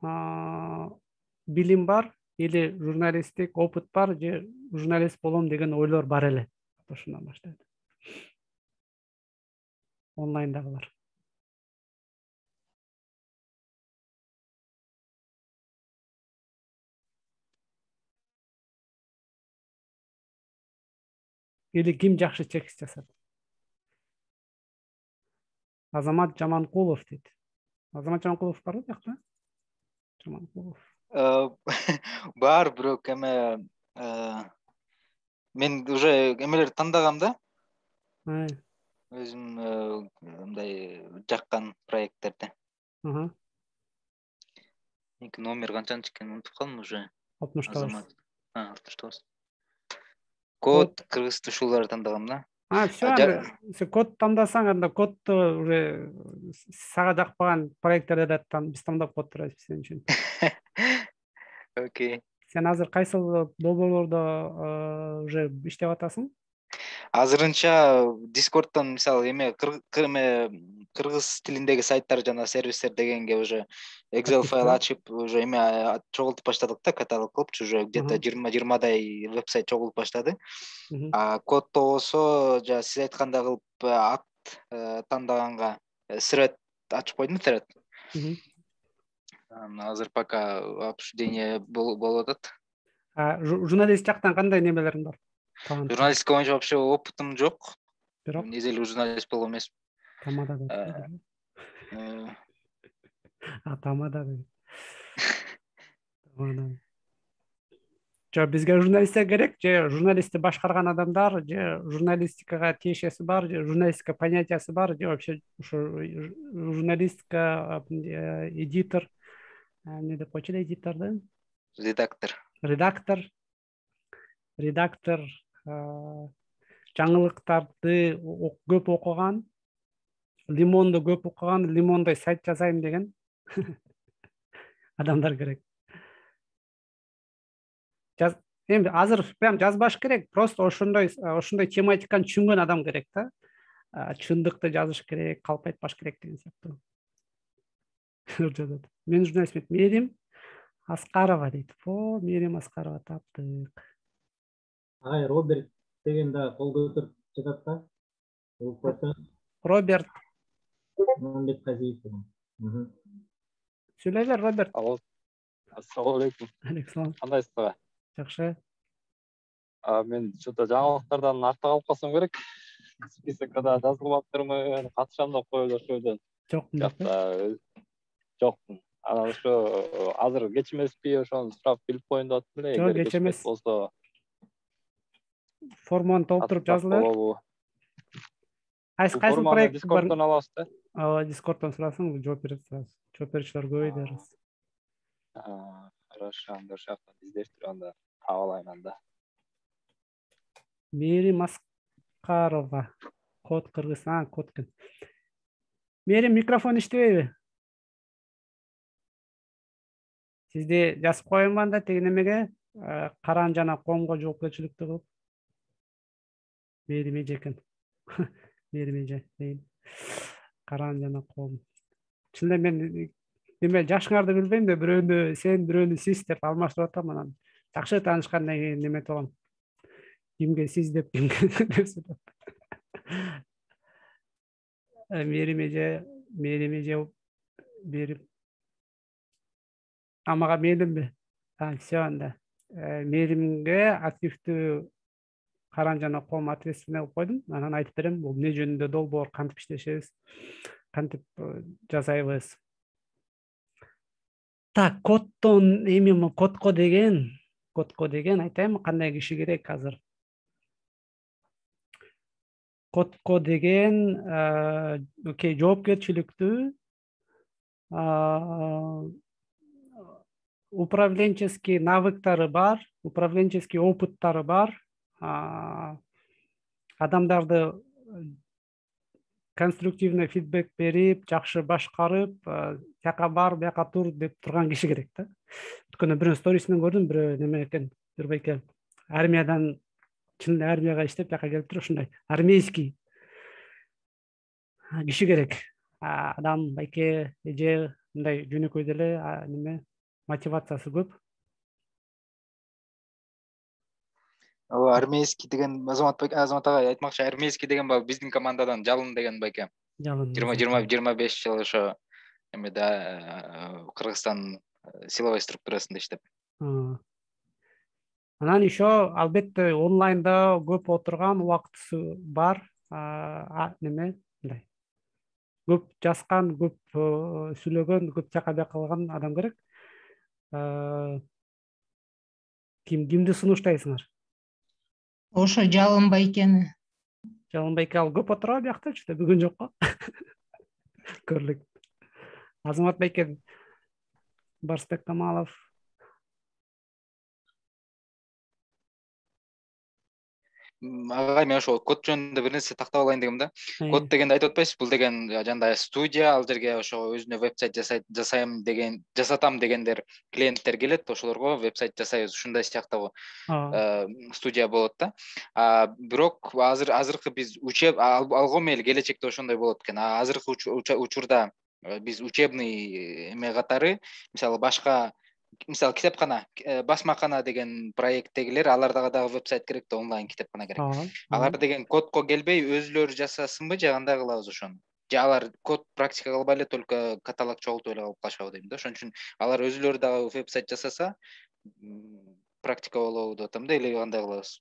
билим бар или журналисттик опыт бар же журналист болом деген ойлор бар эле. Ошондон баштайт. Онлайндагылар. Или ким жакшы текст жасат? Азамат Жаманкулов дейт. Азамат Жаманкулов барбы бияқта? Жаманкулов. бар, бирок эме мен уже эмелерди тандагам да. Өзүм мындай жаккан проекттерди. Эки номер канчанчы экенин унутуп калдым уже. алтымыш тогуз. А, алтымыш тогуз. Код, кыргыз ушуларды тандагам да. А, все, сен код тандасаң, анда кодду уже сага жакпаган проекттерди да биз тандап коюп турабыз сен үчүн. Окей. Сен азыр кайсыл долбоорлордо уже иштеп атасың? Азырынча Discord'тон мисалы эме кыргыз тилиндеги сайттар жана сервистер дегенге уже Excel файл ачып, уже эме чогултуп баштадык да, каталог кылыпчы, уже где-то жыйырма жыйырмадай веб-сайт чогулуп баштады. А кодто болсо, жана сиз айткандай кылып ат тандаганга thread ачып койдум, thread. Азыр пока обсуждение болуп атат. А журналист жактан кандай немелериң бар? Журналистика боюнча вообще опытым жок. Незелүү журналист болгон эмесмин. Тамада да. А тамада да. Тамада. Жо бизге журналистер керек, же журналистти башкарган адамдар, же журналистикага тиешеси бар, же журналистика понятиясы бар, же вообще ушу журналистика эдитор, эмне деп койчу эдиторду? Редактор. Редактор. Редактор жаңылыктарды көп окуган, лимонду көп окуган, лимондой сайт жасайм деген адамдар керек. Эми азыр прям жазбаш керек, просто ошондой ошондой тематиканы түшүнгөн адам керек да. Чындыкты жазыш керек, калп айтпаш керек деген сыяктуу. Мен журналист Мерим Аскарова дейт. О, Мерим Аскарова таптык. Ай, Роберт деген да кол көтөрүп жатат да. Роберт. Мамбет Казиев. Сүйлөй бер, Роберт. Ассалам алейкум. Алейкум. Кандайсыздар? Жакшы. Мен что-то жаңылыктардан артта калып калсам керек. Списокко да жазылмаптырмын, катышам деп коюлду ошойдон. Жокмун. Жокмун. Анан ошо азыр кеч эмеспи, ошону сурап билип коеюн деп аттым эле. Жок, кеч эмес. Болсо форманы толтуруп жазылыр. Кайсы кайсы проект Discord'тон алабыз да? Ооба, Discord'тон сурасаң, жооп берет турабыз. Жооп берүүчүлөр көп дербиз. Хорошо, анда ошол жактан издештирип анда таап алайын анда. Мерим Аскарова. Код Кыргызстан, код ким? Мерим, микрофон иштебейби? Сизди жазып коеюнбу анда теги немеге? Каран жана коомго жоопкерчиликтүү кылып. Мерим эже экен. Мерим эже. Каран жана коом. Чынында мен неме жашыңарды билбейм да, бирөөнү сен, бирөөнү сиз деп алмаштырып атам, анан жакшы таанышкандан кийин неме болгом. Кимге сиз деп, кимге деп сурап. Мерим эже, Мерим эже берип амага мээлимби? А, все анда. Меримге активдүү Каран жана коом ответственный кылып койдум. Анан айтып берем, бул эмне жөнүндө долбоор, кантип иштешебиз, кантип жасайбыз. Так, кодтон эми кодко деген, кодко деген айтайм, кандай киши керек азыр. Кодко деген, окей, жоопкерчиликтүү, управленческий навыктары бар, управленческий опыттары бар, адамдарды конструктивный фидбек берип, жакшы башкарып, жака бар, бияка тур деп турган киши керек да. Өткөндө бирөө сторисинен көрдүм, бирөө неме экен, бир байке армиядан, чын армияга иштеп, жака келип туруп, ушундай армейский киши керек. Адам байке, эже, мындай жөнөкөй деле неме мотивациясы көп. Армейский деген Азамат Азамат ага айтмакчы, армейский деген баягы биздин командадан Жалын деген байке. Жалын. жыйырма беш жыл ошо эмеде Кыргызстан силовой структурасында иштеп. Анан еще албетте онлайнда көп отурган, убактысы бар, неме, мындай. Көп жазган, көп сүйлөгөн, көп жака бияка кылган адам керек. ким кимди сунуштайсыңар? Ошо Жалынбай экени. Жалынбай эке ал көп отурабы биякта, чүтө бүгүн жок го. Көрлүк. Азамат байке, Барсбек Камалов. Агай, мен ошо код жөнүндө бир нерсе тактап алайын дегем да. Код дегенди айтып атпайсыз, бул деген жандай студия, ал жерге ошо өзүнө веб-сайт жасайм деген, жасатам дегендер клиенттер келет, ошолорго веб-сайт жасайбыз, ушундай сыяктагы студия болот да. А бирок азыр азыркы биз учеб алгом мейли келечекте ошондой болот экен. А азыркы учурда биз учебный эме катары, мисалы башка мисалы китепкана, басмакана деген проекттегилер, аларга дагы веб-сайт керек да, онлайн китепкана керек. Алар деген кодко келбей өзүлөрү жасасынбы же кандай кылабыз ошону? Же алар код практика кылбай эле только каталог чогултуп эле калып калышабы дейм да. Ошон үчүн алар өзүлөрү дагы веб-сайт жасаса практика болобу деп атам да, или кандай кылабыз?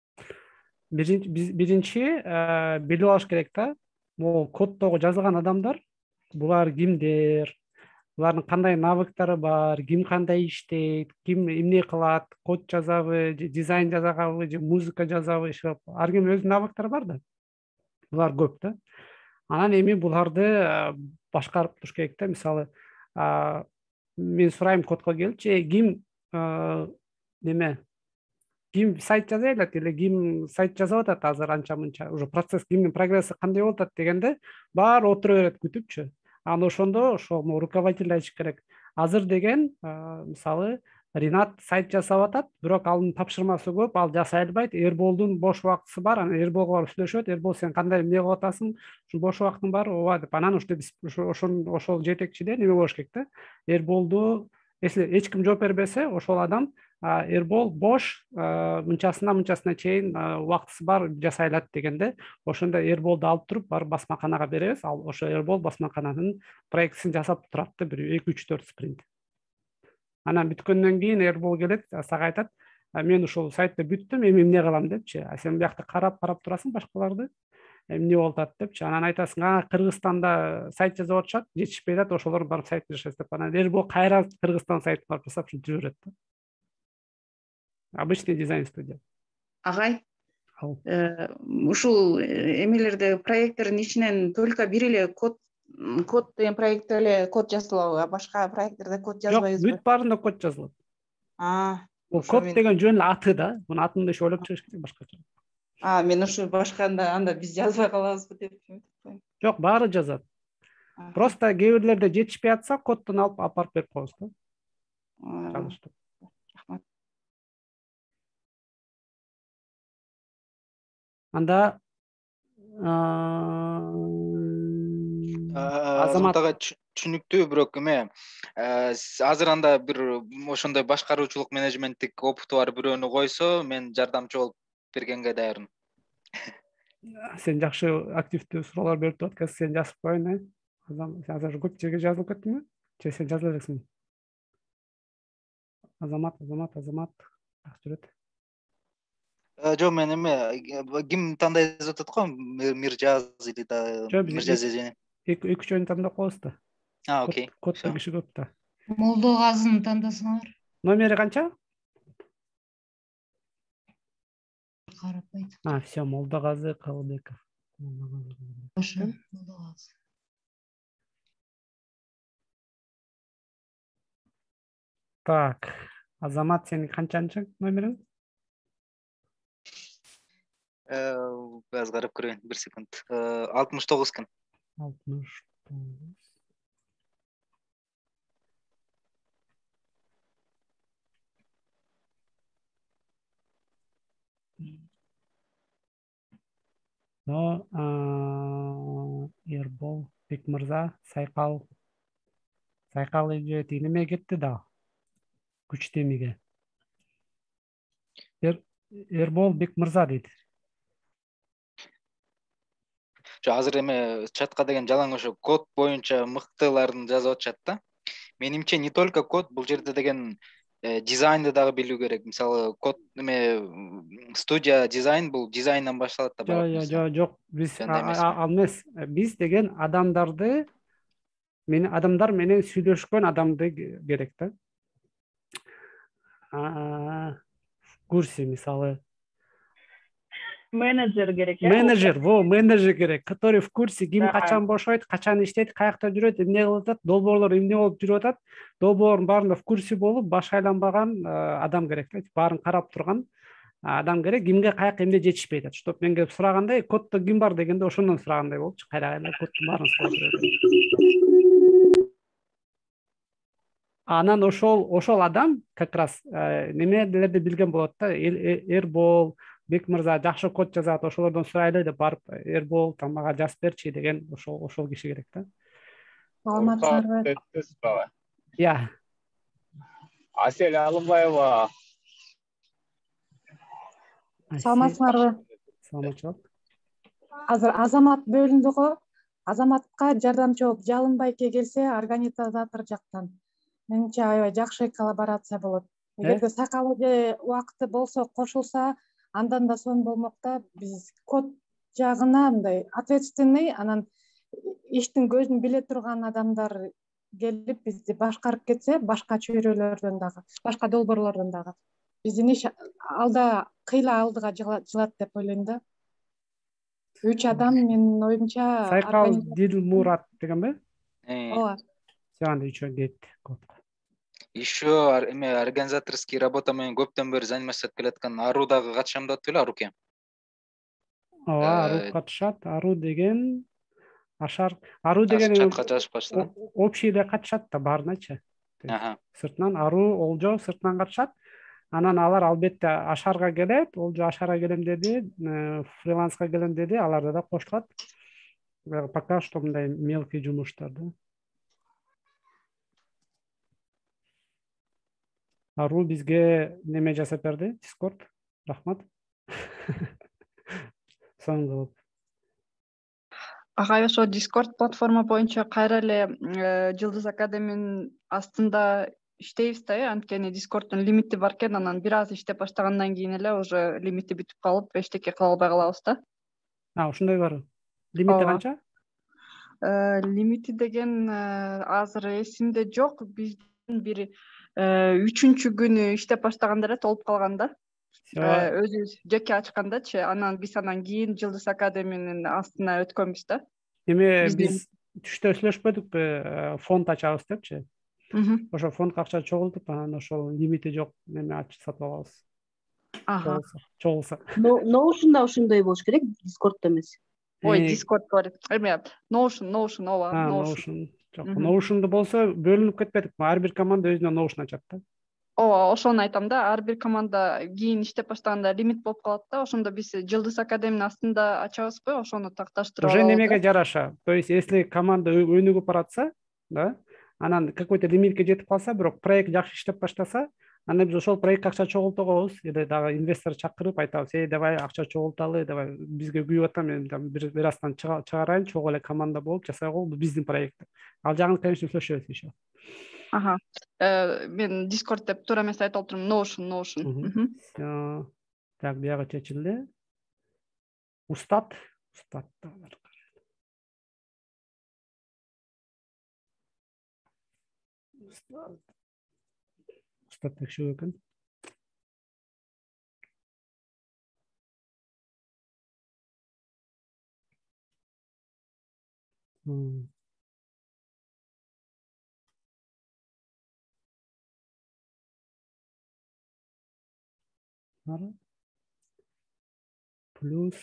Биринчи билип алыш керек да, бул коддогу жазылган адамдар булар кимдер? Булардын кандай навыктары бар, ким кандай иштейт, ким эмне кылат, код жазабы, же дизайн жасагабы, же музыка жазабы, ар ким өзүнүн навыктары бар да. Булар көп да. Анан эми буларды башкарып туруш керек да. Мисалы, мен сурайм кодко келчи, ким неме, ким сайт жаза элек, эле ким сайт жазып атат азыр анча-мынча, уже процесс кимдин прогресси кандай болуп атат дегенде, баары отура берет күтүпчү. Аны ошондо ошо руководитель айтыш керек. Азыр деген, мисалы, Ринат сайт жасап атат, бирок анын тапшырмасы көп, ал жасай албайт. Эрболдун бош убактысы бар, анан Эрболго барып сүйлөшөт. Эрбол, сен кандай эмне кылып атасың? Ушу бош убактың бар, ооба деп. Анан ошто биз ошол жетекчиден эме болуш керек да. Эрболду, если эч ким жооп бербесе, ошол адам Эрбол бош, мынчасына мынчасына чейин убактысы бар, жасай алат дегенде, ошондо Эрболду алып туруп барып басмаканага беребиз. Ал ошо Эрбол басмакананын проектисин жасап турат да, бир эки үч төрт спринт. Анан бүткөндөн кийин Эрбол келет, сага айтат, мен ушул сайтты бүттүм, эми эмне кылам депчи. Сен биякта карап карап турасың башкаларды, эмне болуп атат депчи. Анан айтасың, а Кыргызстанда сайт жасап атышат, жетишпей атат, ошолор барып сайт жасайт деп. Анан Эрбол кайра Кыргызстан сайтын барып жасап жүрүп жүрөт да. Обычный дизайн студия. Агай, ушул эмелерде проекттердин ичинен только бир эле код код деген проектте эле код жазылабы, а башка проекттерде код жазбайбызбы? Жок, бүт баарында код жазылат. А, бул код деген жөн эле аты да. Мунун атын иши ойлоп чыгыш керек башкача. А, мен ушу башканда анда биз жазбай калабызбы деп ойлоп. Жок, баары жазат. Просто кээ бирлерде жетишпей атса, коддон алып апарып берип коебуз да. Чалыштып. Рахмат. Анда Азамат ага түшүнүктүү, бирок эме азыр анда бир ошондой башкаруучулук менеджменттик опыту бар бирөөнү койсо, мен жардамчы болуп бергенге даярмын. Сен жакшы активдүү суроолор берип турат, сен жазып коеюн, э? Сен азыр көп жерге жазылып кеттиңби? Же сен жаза элексиң? Азамат, Азамат, Азамат. Жакшы жүрөт. Жок, мен эме ким тандай жазып атат го, Миржаз или да Миржаз эже. Эки үчөөнү тандап коебуз да. А, окей. Кодто киши көп да. Молдогазыны тандасаңар. Номери канча? Карапайт. А, все, Молдогазы Калыбеков. Ошо, Молдогазы. Так, Азамат, сенин канчанчы номериң? Biraz карап көрөйүн, бир секунд. алтымыш тогуз экен. алтымыш тогуз. Но Эрбол Бекмырза Сайкал Сайкал эже неме кетти да. Күч темиге. Эрбол Бекмырза дейт. Азыр эме чатка деген жалаң ошо код боюнча мыктыларын жазып атышат да. Менимче не только код, бул жерде деген дизайнды дагы билүү керек. Мисалы, код эме студия дизайн, бул дизайндан башталат да баары. Жок, жок, биз ал эмес. Биз деген адамдарды, мен адамдар менен сүйлөшкөн адамды керек да. курсе мисалы менеджер керек э менеджер, во менеджер керек, который в курсе ким качан бошойт, качан иштейт, каякта жүрөт, эмне кылып атат, долбоорлор эмне болуп жүрүп атат, долбоордун баарында в курсе болуп баш айланбаган адам керек да, баарын карап турган адам керек, кимге каяк эмне жетишпей атат, чтоб мен келип сурагандай коддо ким бар дегенде ошондон сурагандай болупчу, кайра кайра коддун баарын сурап жүрөт. Анан ошол ошол адам как раз немелерди билген болот да, Эрбол Бек мырза жакшы код жазат, ошолордон сурайлы деп барып Эрбол там мага жазып берчи деген ошол ошол киши керек да. Саламатсыздарбы? Иә. Асель Алымбаева. Саламатсыздарбы? Саламатчылык. Азыр Азамат бөлүндү го. Азаматка жардамчы болуп Жалынбайке келсе организатор жактан. Менимче аябай жакшы коллаборация болот. Эгерде сакалы же убакыты болсо кошулса, андан да сонун болмок да. Биз код жагына мындай ответственный, анан иштин көзүн биле турган адамдар келип бизди башкарып кетсе, башка чөйрөлөрдөн дагы, башка долбоорлордон дагы биздин иш алда кыйла алдыга жылат деп ойлойм да. Үч адам менин оюмча Сайкал Дилмурат дегенби? Ооба. Сян үчөө кетти кодко. Еще эме организаторский работа менен көптөн бери заниматься этип келаткан Ару дагы катышам деп атпайбы, Аруке? Ооба, Ару катышат. Ару деген Ашар, Ару деген чатка жазып катышты. Общий эле катышат да баарыначы. Сыртынан Ару, Олжо сыртынан катышат. Анан алар албетте Ашарга келет, Олжо Ашарга келем деди, фриланска келем деди, алар да кошулат. Пока что мындай мелкий жумуштар да. Ару бизге неме жасап берди, Discord. Рахмат. Соң кылып. Агай ошо Discord платформа боюнча кайра эле Жылдыз Академиянын астында иштейбиз да, анткени Discordдун лимити бар экен, анан бир аз иштеп баштагандан кийин эле уже лимити бүтүп калып, эчтеке кыла албай калабыз да. А, ошондой бар. Лимити канча? Лимити деген азыр эсимде жок. Биздин бир үчүнчү күнү иштеп баштаганда эле толуп калган да. Өзүбүз жеке ачкандачы, анан биз анан кийин Жылдыз Академиянын астына өткөнбүз да. Эми биз түштө сүйлөшпөдүкпү, фонд ачабыз депчи. Ошо фондко акча чогултуп, анан ошол лимити жок неме ачып сатып алабыз. Ага. Чогулса. Notion'da ошондой болуш керек, Discord'да эмес. Ой, Discord бар. Эме Notion, Notion, ооба, Notion. Жок, Notion'да болсо бөлүнүп кетпедик. Ар бир команда өзүнө Notion ачат да. Ооба, ошону айтам да. Ар бир команда кийин иштеп баштаганда лимит болуп калат да. Ошондо биз Жылдыз Академиянын астында ачабызбы, ошону такташтырып алабыз. Уже немеге жараша. То есть, если команда өнүгүп баратса, да, анан какой-то лимитке жетип калса, бирок проект жакшы иштеп баштаса, анан биз ошол проектке акча чогултабыз, или дагы инвестор чакырып айтабыз, "Эй, давай акча чогулталы, давай бизге күйүп атам, мен бир астан чыгарайын, чогуу эле команда болуп жасайгыл, бул биздин проект." Ал жагын конечно сүйлөшөбүз еще. Ага. Мен Discord деп туура эмес айтып отурмун. Notion, Notion. Всё. Так, бияга чечилди. Устат, устат. Устат. Устат текшүү экен. Плюс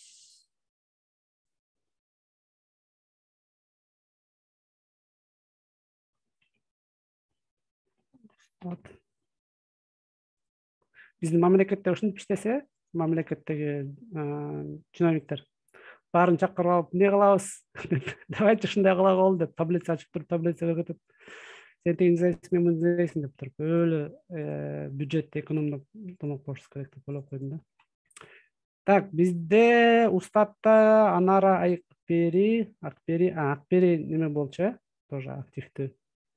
биздин мамлекетте ушинтип иштесе, мамлекеттеги чиновниктер баарын чакырып алып, "Не кылабыз? Давайте ушундай кыла кол" деп таблица ачып туруп, таблица өтүп, "Сен тигин изейсиң, мен муну изейсиң" деп туруп, өлө бюджетти экономдоп коюш керек деп ойлоп койдум да. Так, бизде устатта Анара Акпери, Акпери, Акпери неме болчу, э? Тоже активдүү.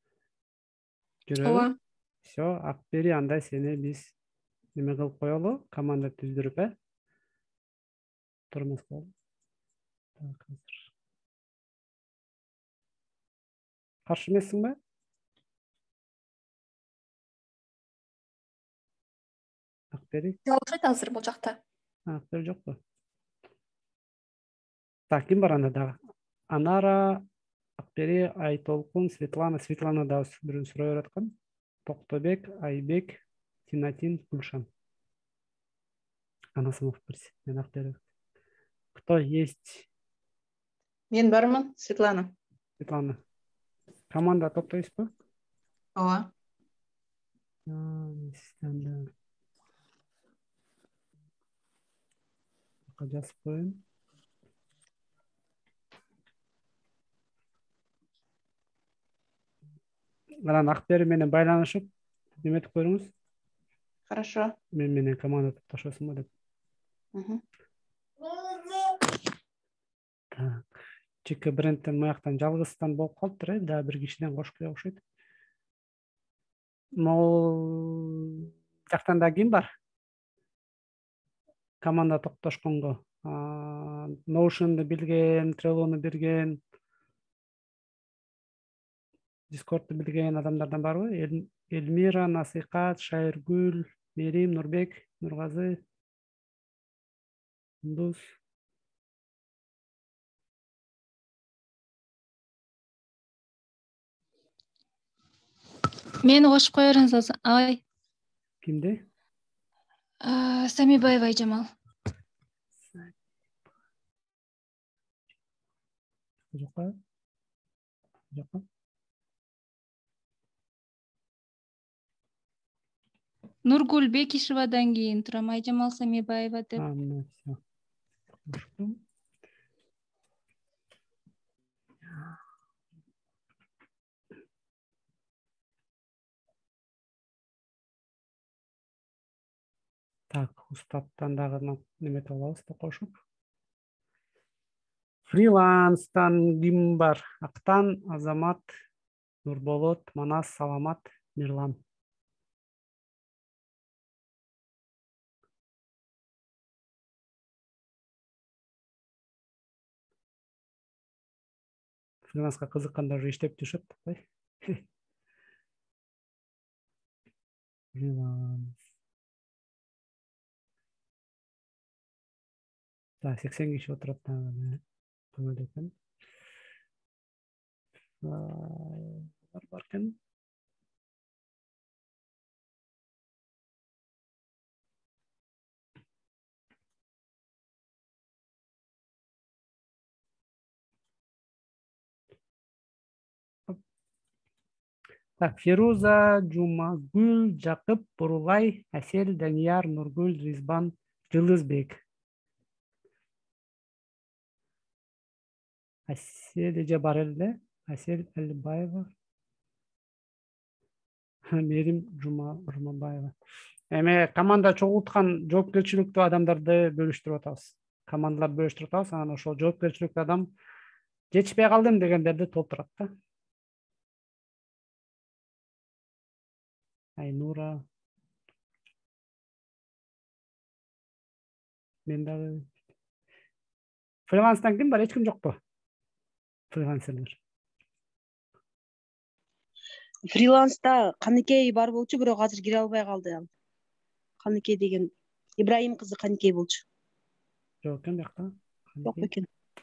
Ооба. Всё, Акпери, андай сени биз неме кылып коелу, команда түздүрүп, э? Туура эмес болду. Так, азыр. Каршы эмессиңби? Акбери? Жок окшойт азыр бул жакта. Акбери жокпу? Так, ким бар анда дагы? Анара, Акбери, Айтолкун, Светлана. Светлана да бирөөнү сурай бераткан. Токтобек, Айбек, Тинатин, Гүлшан. Анасымов берси. Мен Акбери. Кто есть? Мен бармын, Светлана. Светлана. Команда топтойсузбу? Ооба. Жазып коеюн. Анан Акбери менен байланышып, неметип коюңуз. Хорошо. Мен менен команда топтошосуңбу деп. Так. Чеке брендтен маяктан жалгыздан болуп калыптыр, э, да бир кишиден кошкуя окшойт. Могул жактан да ким бар? Команда топтошконго. Notion'ду билген, Trello'ну билген, Discord'ду билген адамдардан барбы? Эльмира, Насыйкат, Шайыргүл, Мерим, Нурбек, Нургазы, Дуз. Мени кошуп кое бериңиз, агай. Кимди? Самибаева Айжамал. Жокпу? Жокпу? Нургүл Бекишевадан кийин турам, Айжамал Самибаева деп. А, мына всё. Так, устаттан дагы неметип алабыз да кошуп. Фриланстан ким бар? Актан, Азамат, Нурболот, Манас, Саламат, Мирлан. Фриланска кызыккандар уже иштеп жүрүшөт, атпайбы? Фриланс. Так, сексен киши отурат дагы. Көңүл экен. Бар бар экен. Так, Фируза, Жумагүл, Жакып, Бурулай, Асель, Данияр, Нургүл, Ризбан, Жылызбек. Асель эже бар эле. Асель Алибаева. Мерим Жумабаева. Эми команда чогулткан жоопкерчиликтүү адамдарды бөлүштүрүп атабыз. Командалар бөлүштүрүп атабыз, анан ошол жоопкерчиликтүү адам жетишпей калдым дегендерди толтурат да. Айнура. Мен дагы. Фриланстан ким бар? Эч ким жокпу? Фрилансерлер. Фриланста Каныкей бар болчу, бирок азыр кире албай калды ал. Каныкей деген Ибраим кызы Каныкей болчу. Жок экен бияқта. Жок экен.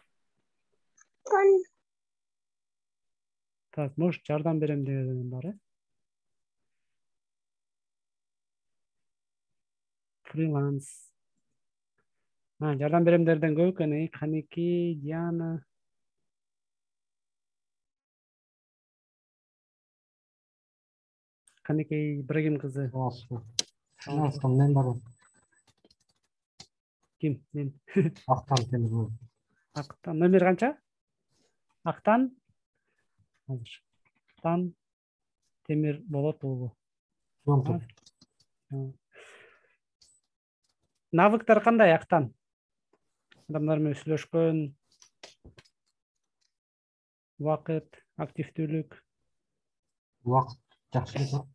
Так, может жардам берем деген бар, э? Фриланс. А, жардам беремдерден көп экен, Каныкей, Диана. Каныкей Ибрагим кызы. Фриланстан мен бармын. Ким? Мен. Актан Темир. Актан. Номер канча? Актан? Азыр. Актан Темир болот уулу. Навыктар кандай Актан? Адамдар менен сүйлөшкөн, убакыт, активдүүлүк. Убакыт жакшы эле.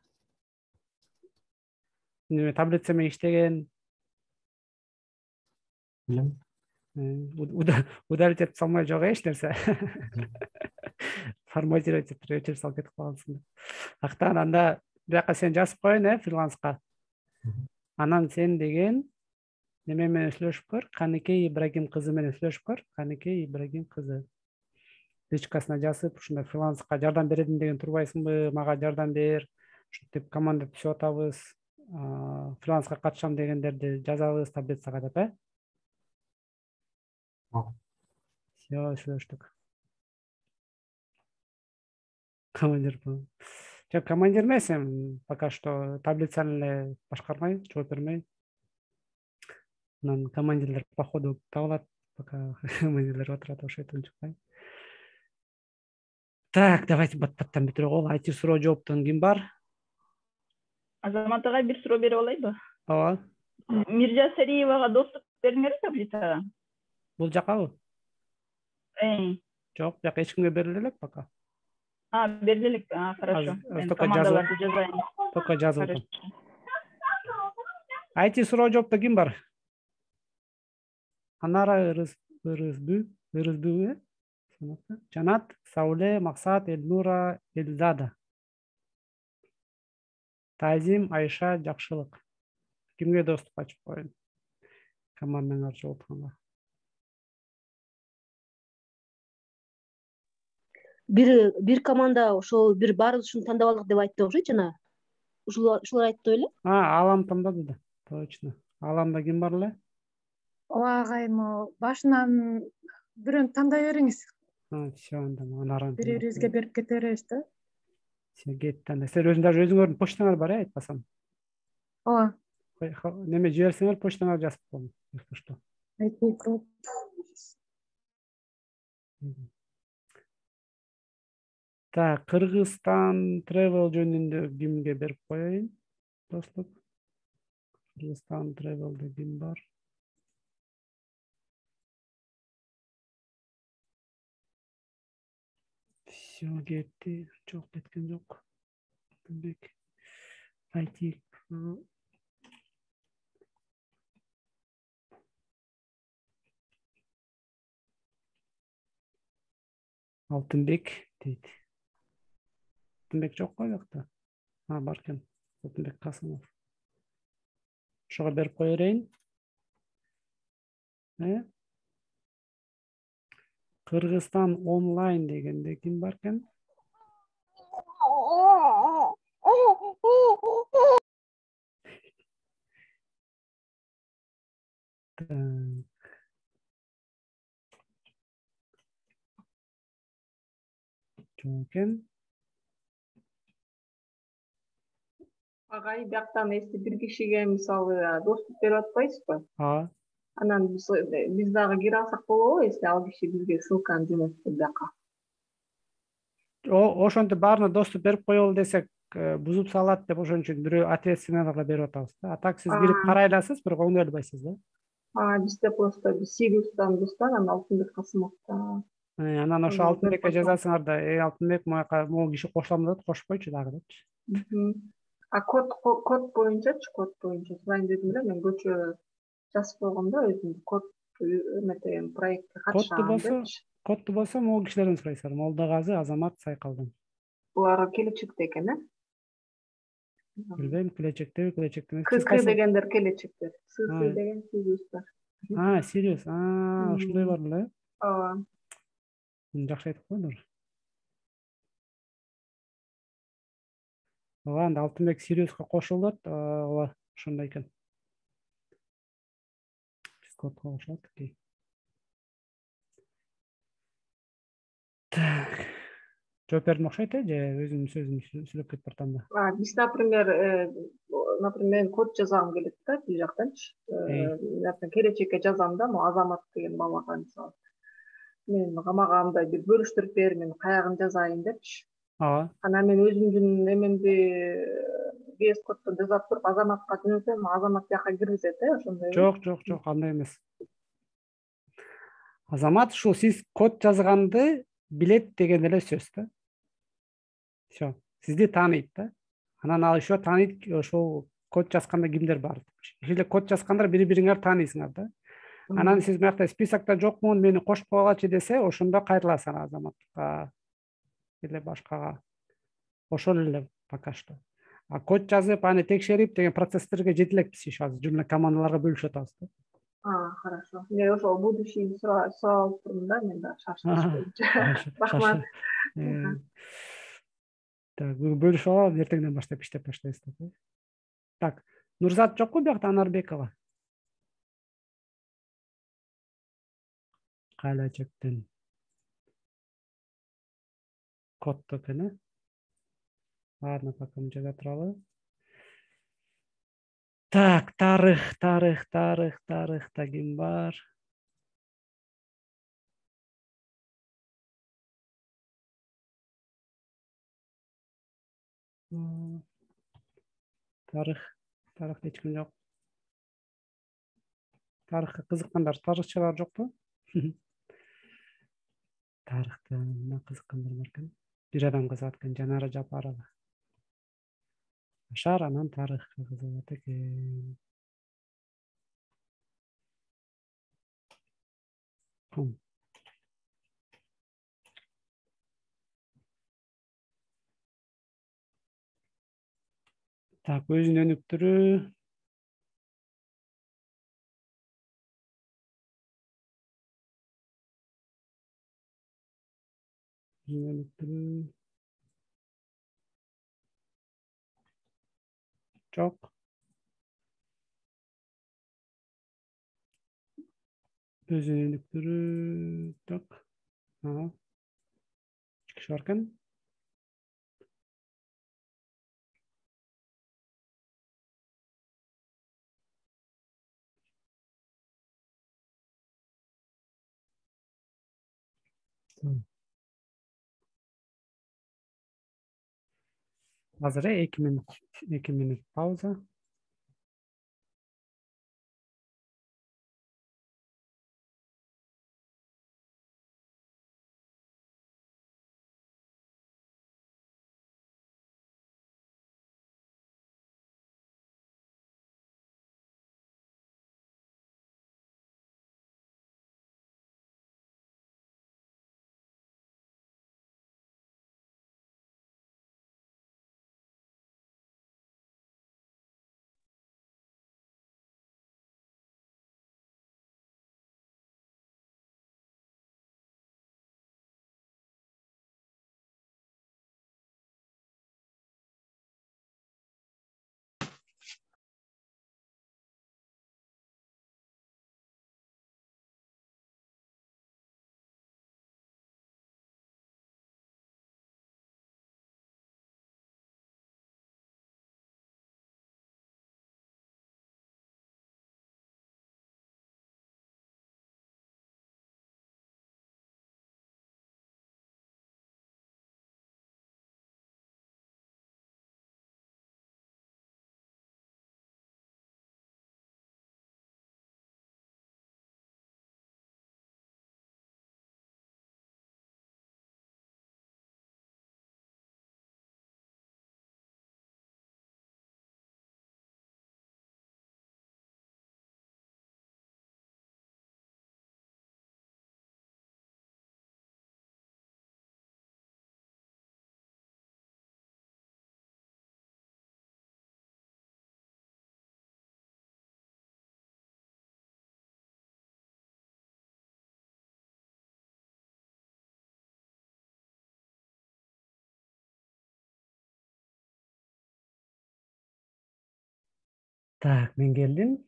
Неме таблица менен иштеген. Билем. Удалить этип салмай жок эч нерсе. Форматировать этип өчүр салып кетип калгансың. Актан анда бияка сен жазып коюн, э, фриланска. Анан сен деген неме менен сүйлөшүп көр, Каныкей Ибрагим кызы менен сүйлөшүп көр, Каныкей Ибрагим кызы. Личкасына жазып, ушундай фриланска жардам бередим деген турбайсыңбы, мага жардам бер, ушинтип команда түзүп атабыз, фриланска катышам дегендерди жазабыз таблицага деп, э? Всё, сүйлөштүк. Командир. Жок, командир эмес, эми пока что таблицаны эле башкармай, жооп бермей. Анан командирлер по ходу табылат, пока командирлер отурат, ошентип чыкпайм. Так, давайте баттаптан бүтүрө коелу. Айти суроо жооптон ким бар? Азамат агай бир суроо берип алайбы? Ооба. Миржа Сариевага доступ бериңер таблицага. Бул жакабы? Э. Жок, жак эч кимге бериле элек пока. А, бериле элек. А, хорошо. Мен командаларды жазайын. Только жазылды. Айти суроо жооптон ким бар? Анара Ырызбү, Ырызбү, э? Жанат, Сауле, Максат, Элнура, Элзада. Тазим, Айша, Жакшылык. Кимге доступ ачып коюн? Командаңар жооп атканга. Бир бир команда ошол бир баарыбыз ушуну тандап алдык деп айтты окшойт жана. Ушул ушулар айтты беле? А, Алам тандады да. Точно. Аламда ким бар эле? Ооба агайым, башынан бирөөнү тандай бериңиз. А, всё, анда анарын. Бири-бирибизге берип кете беребиз да. Сен кет анда. Сен өзүң даже өзүңөрдүн почтаңар бар, э, айтпасам. Ооба. Неме жиберсеңер, почтаңар жазып коем. Если что. Так, Кыргызстан travel жөнүндө кимге берип коеюн? Доступ. Кыргызстан travel'de ким бар? Всё кетти, жок кеткен жок. Алтынбек. Айти. Алтынбек дейт. Алтынбек жок кой жакта? А, бар экен. Алтынбек Касымов. Ошого берип кое берейин. Э? Кыргызстан онлайн дегенде ким бар экен? Жок экен. Агай, бияктан эсти бир кишиге мисалы доступ берип атпайсызбы? Ооба. Анан биз биз дагы кире алсак болобу, если ал киши бизге ссылканы жөнөттү бияка? Ошентип баарына доступ берип коелу десек, бузуп салат деп ошон үчүн бирөө ответственныйга берип атабыз да. А так сиз кирип карай аласыз, бирок оңдой албайсыз да. А, бизде просто Сириустан достан, анан Алтынбек Касымовтан. Анан ошо Алтынбекке жазасыңар да, э, Алтынбек мояка могу киши кошулам деп кошпойчу дагы депчи. А код код боюнчачы, код боюнча сұрайын дедим эле, мен көчө жазып койгом да өзүм код эметейин, проектке катышам депчи. Кодду болсо могу кишилерден сурайсыздар. Молдогазы, Азамат, Сайкалдан. Булар келечекте экен, э? Билбейм, келечекте, келечекте. КК дегендер келечектер. СС деген Сириустар. А, Сириус. А, ошондой бар беле? Ооба. Жакшы айтып койдуңур. Ооба, анда Алтынбек Сириуска кошулат, ооба, ошондой экен. Дискордко кошулат экен. Так. Жооп бердим окшойт, э, же өзүмдүн сөзүмдү сүйлөп кетип бартамбы? А, биз, например, например, код жазгым келет да, бул жактанчы. Келечекке жазам да, могу Азамат деген балага мисалы. Мен мага андай бир бөлүштүрүп бер, мен каягын жазайын депчи. Ооба. Анан мен өзүмдүн эмемди ви эс коддон жазап туруп Азаматка жөнөтөм, Азамат бияка киргизет, э, ошондой. Жок, жок, жок, андай эмес. Азамат ушул сиз код жазганды билет деген эле сөз да. Всё, сизди тааныйт да. Анан ал еще тааныйт, ошол код жазганда кимдер бар депчи. Эгер код жазгандар бири-бириңер тааныйсыңар да. Анан сиз мыякта списокто жокмун, мени кошуп койгулачы десе, ошондо кайрыласың Азаматка эле башкага. Ошол эле пока что. код жазып, аны текшерип деген процесстерге жете элекпиз иш азыр. Жөн эле командаларга бөлүшүп атабыз да. А, хорошо. Мен ошол будущийди сурап турдум да, мен да шашылыш боюнча. Рахмат. Так, бөлүшүп алып, эртеңден баштап иштеп баштайбыз деп. Так, Нурзат жокпу биякта, Анарбекова? Кайла чөктүн. Кодто экен, э? Ладно, пока мы жаза туралы. Так, тарых, тарых, тарых, тарых, ким бар? Тарых, тарых эч ким жок. Тарыхка кызыккандар, тарыхчылар жокпу? Тарыхта эмне кызыккандар бар экен? Бир адам кызыгат экен, Жанара Жапарова. Ашар анан тарыхка кызыгат экен. Так, өзүнүн өнүктүрүү. Өнүктүрүү. Жок. Өзүнүн өнүктүрүү. Так. Ага. Киши бар экен. Азыр эки минут, эки минут пауза. Так, мен келдим.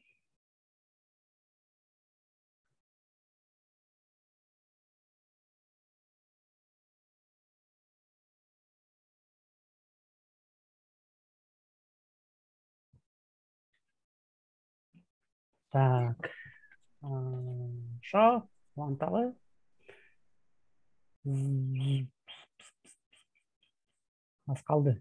Так, ошо уланталы. Аз калды.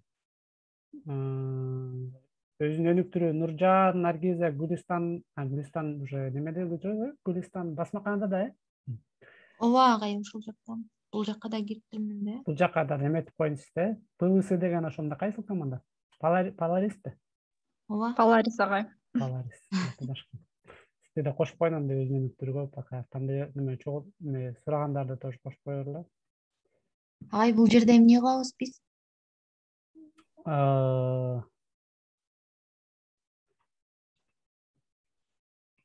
Өзүн өнүктүрүү Нуржан, Наргиза, Гүлистан, Гүлистан уже немеде жүрөбү? Гүлистан басмаканада да, э? Ооба, агайым ушул жактан. Бул жакка да кириптирмин да. Бул жакка да неметип коеюнчу да. ПВС деген ошондо кайсыл команда? Polaris'ти? Ооба. Polaris агай. Polaris. Сизди да кошуп коеюн анда өзүн өнүктүрүүгө, пока кандай неме чогуу эме сурагандарды тоже кошуп коелу. Агай, бул жерде эмне кылабыз биз?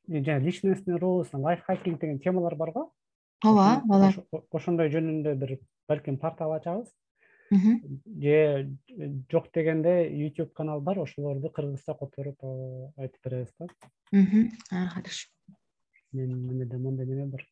жаңа личностный рост, лайфхакинг деген темалар бар ғой. Ооба, алар. Ошондой жөнүндө бир балким портал ачабыз. Же жок дегенде YouTube канал бар, ошолорду кыргызча которуп айтып беребиз да. А, хорошо. Мен немеде мондай неме бар.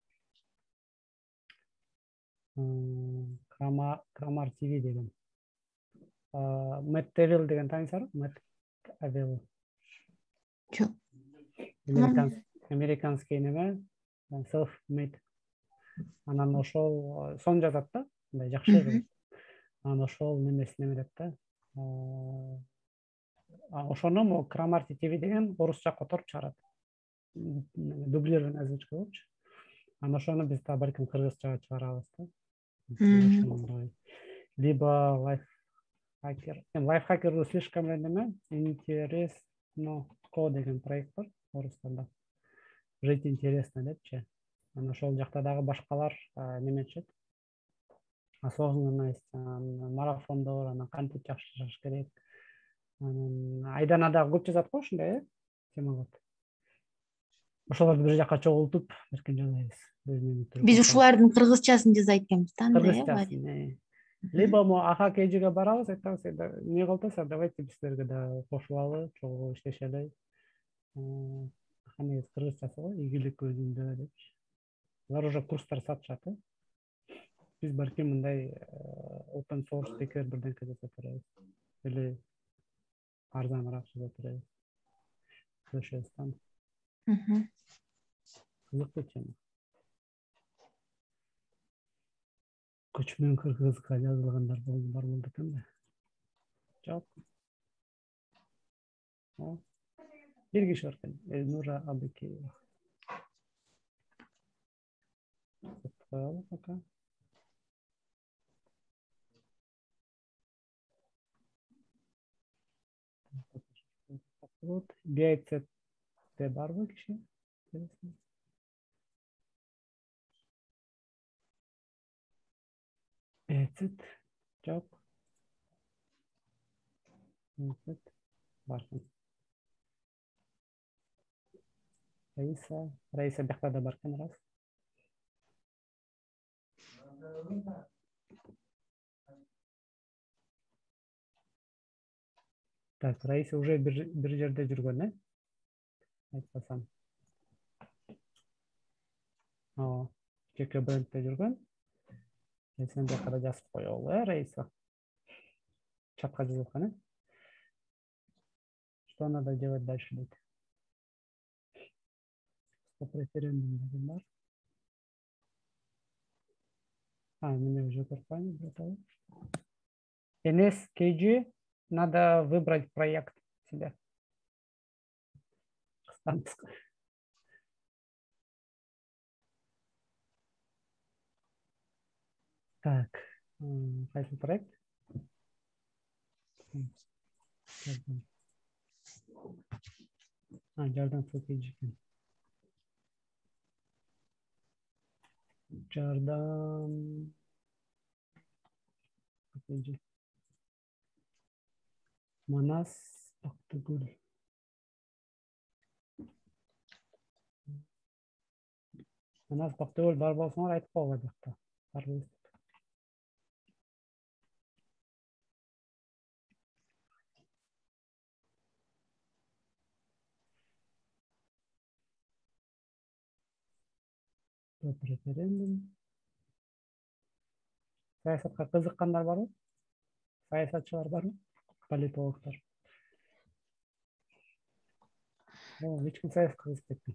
Крамар ти ви деген. Мэтт Эвил деген тааныйсыңарбы? Мэтт Эвил. Жок. Американский неме, self-made. Анан ошол сон жазат да, мындай жакшы кыз. Анан ошол немесин эметет да. Ошону Крамар ти ви деген орусча которуп чыгарат. Дублированный озвучка болчу. Анан ошону биз да балким кыргызчага чыгарабыз да. Либо лайфхакер. Лайфхакер слишком неме, интересно ко деген проект бар орустанда. Жить интересно депчи. Анан ошол жакта дагы башкалар неметишет. Осознанность, марафондор, анан кантип жакшы жашаш керек. Анан Айдана дагы көп жазат го ушундай, э? Темалар. Ошолорду бир жакка чогултуп, эркен жазайбыз. Биз ушулардын кыргызчасын жазайт экенбиз да, кыргызчасын. Либо мо аха кежиге барабыз, айтабыз, эмне кылтаса, давайте биз силерге да кошулалы, чогуу иштешели. Негизи кыргызчасы го, ийгилик өзүндө депчи. Алар уже курстар сатышат, э? Биз балким мындай open source бекер бирденке жасап беребиз. Или арзаныраак жасап беребиз. Көрүшөбүз да. Кызыктуу тема. Көчмөн кыргызга жазылгандар бар болду экен да. Жок. Бир киши бар экен, Элнура Абыкеева. Пока. Вот, бейцет барбы киши. Бейцет, жок. Бейцет, барсын. Раиса, Раиса бияқта да бар екен, рас. Так, Раиса уже бир жерде жүргөн, э? Айтпасам. Ооба, жеке брендте жүргөн. Сен бияқта да жазып коелу, э, Раиса? Чатка жазып аткан, э? Что надо делать дальше, дейт? Стоп референдум деген бар. А, меня уже корпани готовы. эн эс кей джи надо выбрать проект себе. Так, какой проект? А, Jordan Footage. Jordan Footage. Манас Бактыгүл. Манас Бактыгүл бар болсоңор айтып койгула жакта. Барбыз. Референдум. Саясатка кызыккандар барбы? Саясатчылар барбы? Политологдор. О, эч ким саясатка кызыкпайт.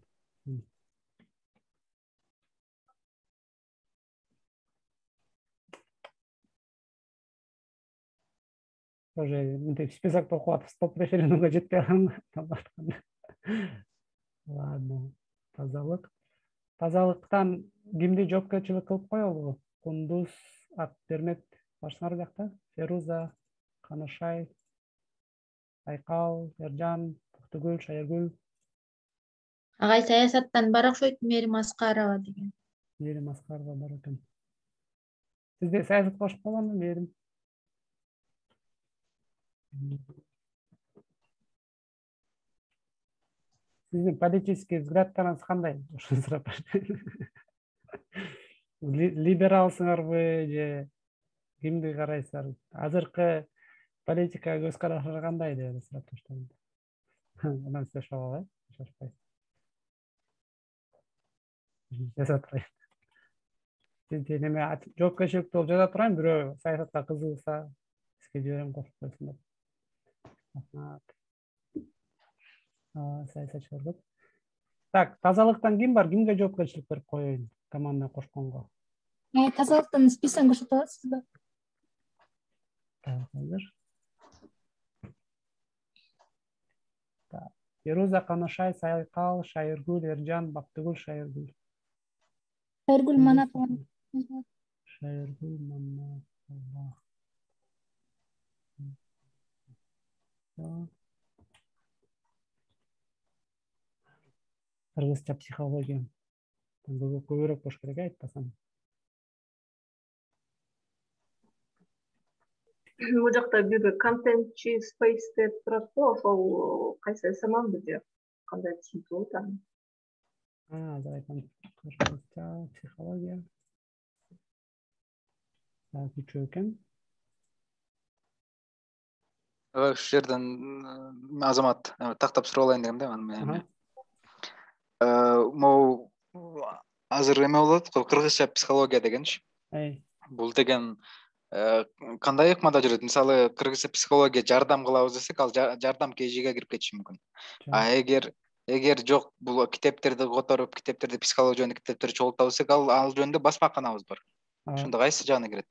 Тоже мынтип списокто окуп атып, стоп референдумга жетпей калган. Ладно, тазалык. Тазалыктан кимди жоопкерчилик кылып коелу? Кундуз Акбермет барсыңар жакта? Феруза, Канашай, Айкал, Эржан, Токтогүл, Шайыргүл. Агай саясаттан бар окшойт, Мээрим Аскарова деген. Мээрим Аскарова бар экен. Сизде саясатка кошуп калганбы, Мээрим? Сиздин политический взгляддарыңыз кандай? Ушуну сурап либералсыңарбы же кимди карайсыңар? Азыркы политикага көз карашыңар кандай деп сурап таштадым. Анан сиз ошого э? Шашпайсыз. Жаза турайын. Сиз неме жоопкерчиликти болуп жаза турайын, бирөө саясатка кызыгса, сизге жиберем кошуп койсун деп. Саясатчылар көп. Так, тазалыктан ким бар? Кимге жоопкерчилик берип коеюн команда кошконго? Тазалыктан список көрсөтө аласызбы? Азыр. Фируза, Канашай, Сайкал, Шайыргүл, Эржан, Бактыгүл, Шайыргүл. Шайыргүл Манапова. Шайыргүл Манапова. Кыргызча психология. Көбүрөөк болуш керек, айтпасам. Бул жакта бир контентчи space деп турат го, ошол кайсы эсеман бизде кандай түшүнүп болот аны? А, азыр айтам. Кыргызча психология. Күчүү экен. Ошол жерден Азамат тактап сурап алайын дегем да, аны. Могу азыр эме болот го, кыргызча психология дегенчи. Бул деген кандай ыкмада жүрөт? Мисалы, кыргызча психология жардам кылабыз десек, ал жардам кейжиге кирип кетиши мүмкүн. А эгер эгер жок, бул китептерди которуп, китептерди психология жөнүндө китептерди чогултабыз десек, ал ал жөнүндө басмаканабыз бар. Ошондо кайсы жагына кирет?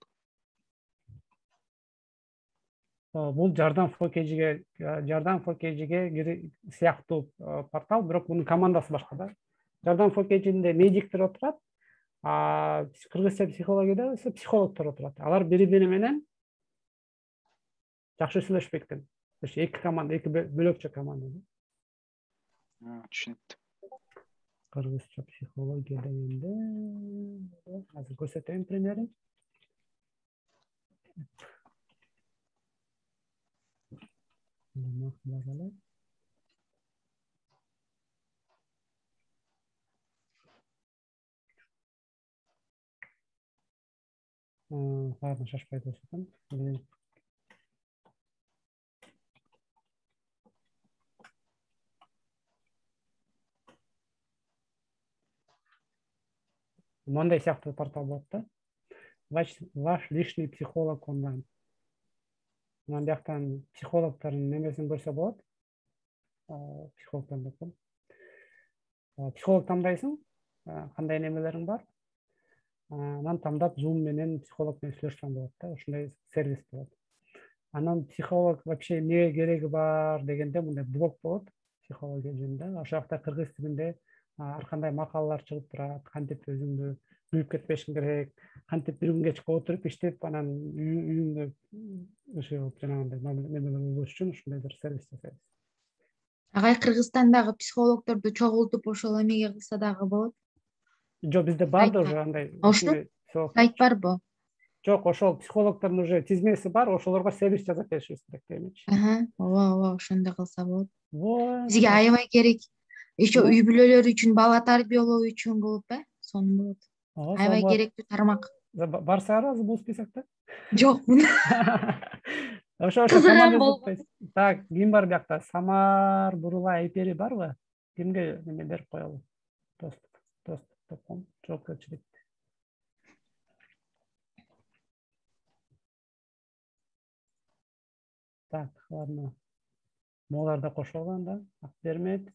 Бул жардам фокейжиге жардам фокейжиге сыяктуу портал, бирок мунун командасы башка да. Жардам фокейжинде медиктер отурат, а кыргызча психологияда ise психологдор отурат. Алар бири-бири менен жакшы сүйлөшпөйт экен. Эки команда, эки бөлөкчө команда. Түшүнүктүү. Кыргызча психология дегенде азыр көрсөтөйүн примерин. Ладно, шашпай көрсөтөм. Мындай сыяктуу портал болот да. Ваш личный психолог онлайн. Мына бияктан психологдордун немесин көрсө болот. Психологдон деп. Психолог тандайсың, кандай немелериң бар. Анан тандап Zoom менен психолог менен сүйлөшсөң болот да, ушундай сервис болот. Анан психолог вообще эмнеге кереги бар дегенде мындай блог болот психология жөнүндө. Ошол жакта кыргыз тилинде ар кандай макалалар чыгып турат, кантип өзүңдү күйүп кетпешиң керек, кантип бир күн кечке отуруп иштеп, анан үйүңдө ошо жанагындай немелер болуш үчүн ушундай бир сервис жасайбыз. Агай Кыргызстандагы психологдорду чогултуп ошол эмеге кылса дагы болот? Жок, бизде бар да уже андай. Ошол сайт барбы? Жок, ошол психологдордун уже тизмеси бар, ошолорго сервис жасап беришибиз керек демекчи. Ага, ооба, ооба, ошондой кылса болот. Бизге аябай керек. Еще үй бүлөлөр үчүн, бала тарбиялоо үчүн болуп, э? Сонун болот. Аябай керектүү тармак. Барсыңарбы бул списокто? Жок. Ошо ошо команда. Так, ким бар биякта? Самар, Бурула, Айпери барбы? Кимге неме берип коелу? Доступ, доступ топкон, жоопкерчилик. Так, ладно. Молар да кошулган да. Акбермет.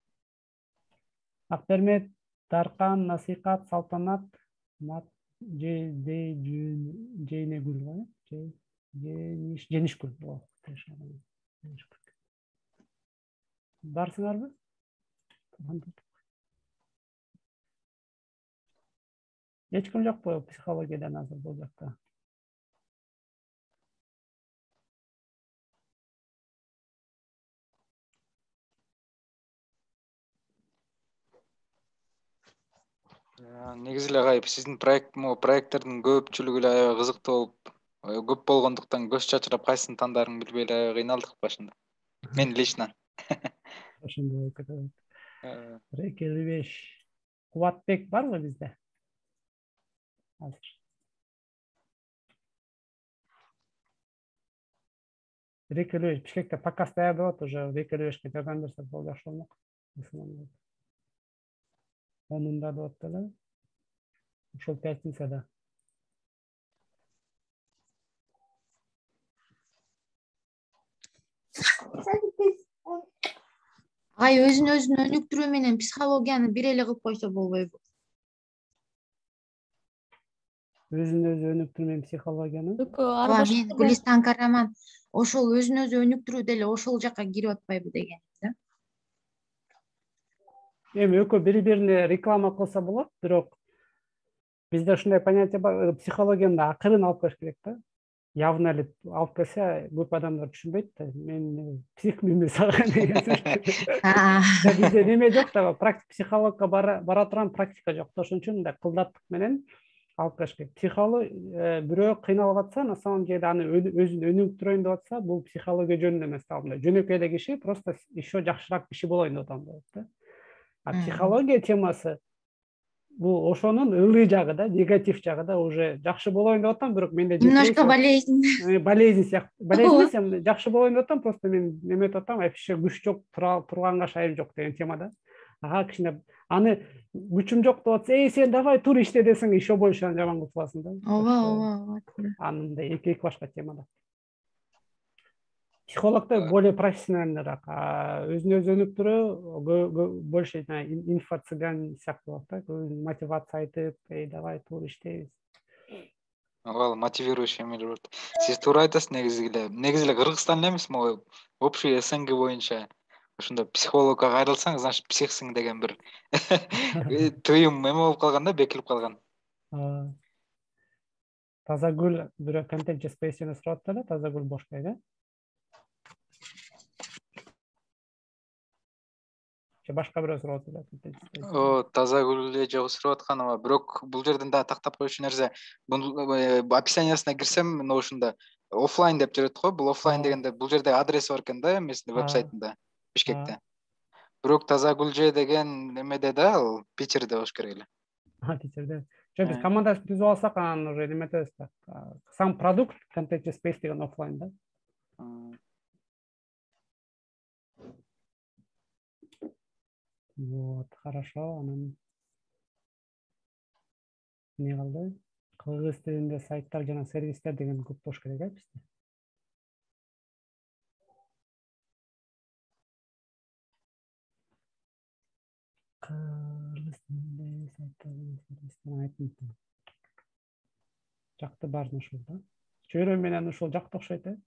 Акбермет, Даркан, Насикат, Салтанат, Мат, Жейнегүл, Женишгүл. Барсыңарбы? Эч ким жокпу психологиядан азыр бул жакта? Негизи эле кайып, сиздин проект, могу проекттердин көпчүлүгү эле аябай кызыктуу болуп, көп болгондуктан көз чачырап кайсын тандарыңды билбей эле кыйналдык башында. Мен лично. Ошондой болуп кетет. Қырық элүү беш. Кубатбек барбы бизде? Азыр. Қырық элүү беш. Бишкекте показ даярдап атат, уже қырық элүү бешке жардам берсек болду, жакшы болмок. Онунда деп атты эле. Ошол пятницада. Ай өзүн өзүн өнүктүрүү менен психологияны бир эле кылып койсо болбойбу? Өзүн өзү өнүктүрүү менен психологияны? Ооба, мен Гүлистан Караман ошол өзүн өзү өнүктүрүү деле ошол жака кирип атпайбы дегеним да. Эми экөө бири-бирине реклама кылса болот, бирок бизде ушундай понятие бар, психологияны акырын алып келиш керек да. Явно эле алып келсе, көп адамдар түшүнбөйт да. Мен психмин эмес ага деген. Бизде неме жок да, практик психологка бара турган практика жок. Ошон үчүн мындай кылдаттык менен алып келиш керек. Психолог бирөө кыйналып атса, на самом деле аны өзүн өнүктүрөйүн деп атса, бул психология жөнүндө эмес да. Жөнөкөй эле киши просто еще жакшыраак киши болоюн деп атам дейт да. А психология темасы бул ошонун ылдый жагы да, негатив жагы да, уже жакшы болоюн деп атам, бирок менде немножко болезнь. Болезнь сыяктуу. Болезнь эмес, жакшы болоюн деп атам, просто мен неме деп атам, вообще күч жок, турганга шайым жок деген темада. Ага кичине аны күчүм жок деп атса, эй сен давай тур иште десең, еще больше жаман кылып каласың да. Ооба, ооба, ооба. Анындай эки-эки башка темада. Психологдор более профессиональныраак, өзүн өзү өнүктүрүү больше инфо цыган сыяктуу да, мотивация айтып, эй давай тур иштейбиз. Ооба, мотивирующий эмелер болот. Сиз туура айтасыз, негизи эле. Негизи эле Кыргызстан эле эмес, могу общий СНГ боюнча ошондо психологко кайрылсаң, значит психсиң деген бир тыйым эме болуп калган да, бекилип калган. Тазагүл бирөө контент жазбайсың сурап атты эле, Тазагүл Бошкай да. Башка бирөө сурап атты. О, Тазагүл эле жок сурап аткан, бирок бул жерден да тактап коюшу нерсе, бул описаниясына кирсем, мына ушунда офлайн деп жүрөт го, бул офлайн дегенде бул жерде адреси бар экен да, эмесинде вебсайтында, Бишкекте. Бирок Тазагүлже деген немеде да, ал Питерде болуш керек эле. А, Питерде. Жо биз командасын түзүп алсак, анан уже неметебиз да. Сам продукт контент space деген офлайн да. Вот, хорошо, анан не калды? Кыргыз тилинде сайттар жана сервистер деген көп болуш керек э бизде. Кыргыз тилинде сайттар жана сервистер айтып. Жакты баарын ушул да. Чөйрө менен ушул жакты окшойт э.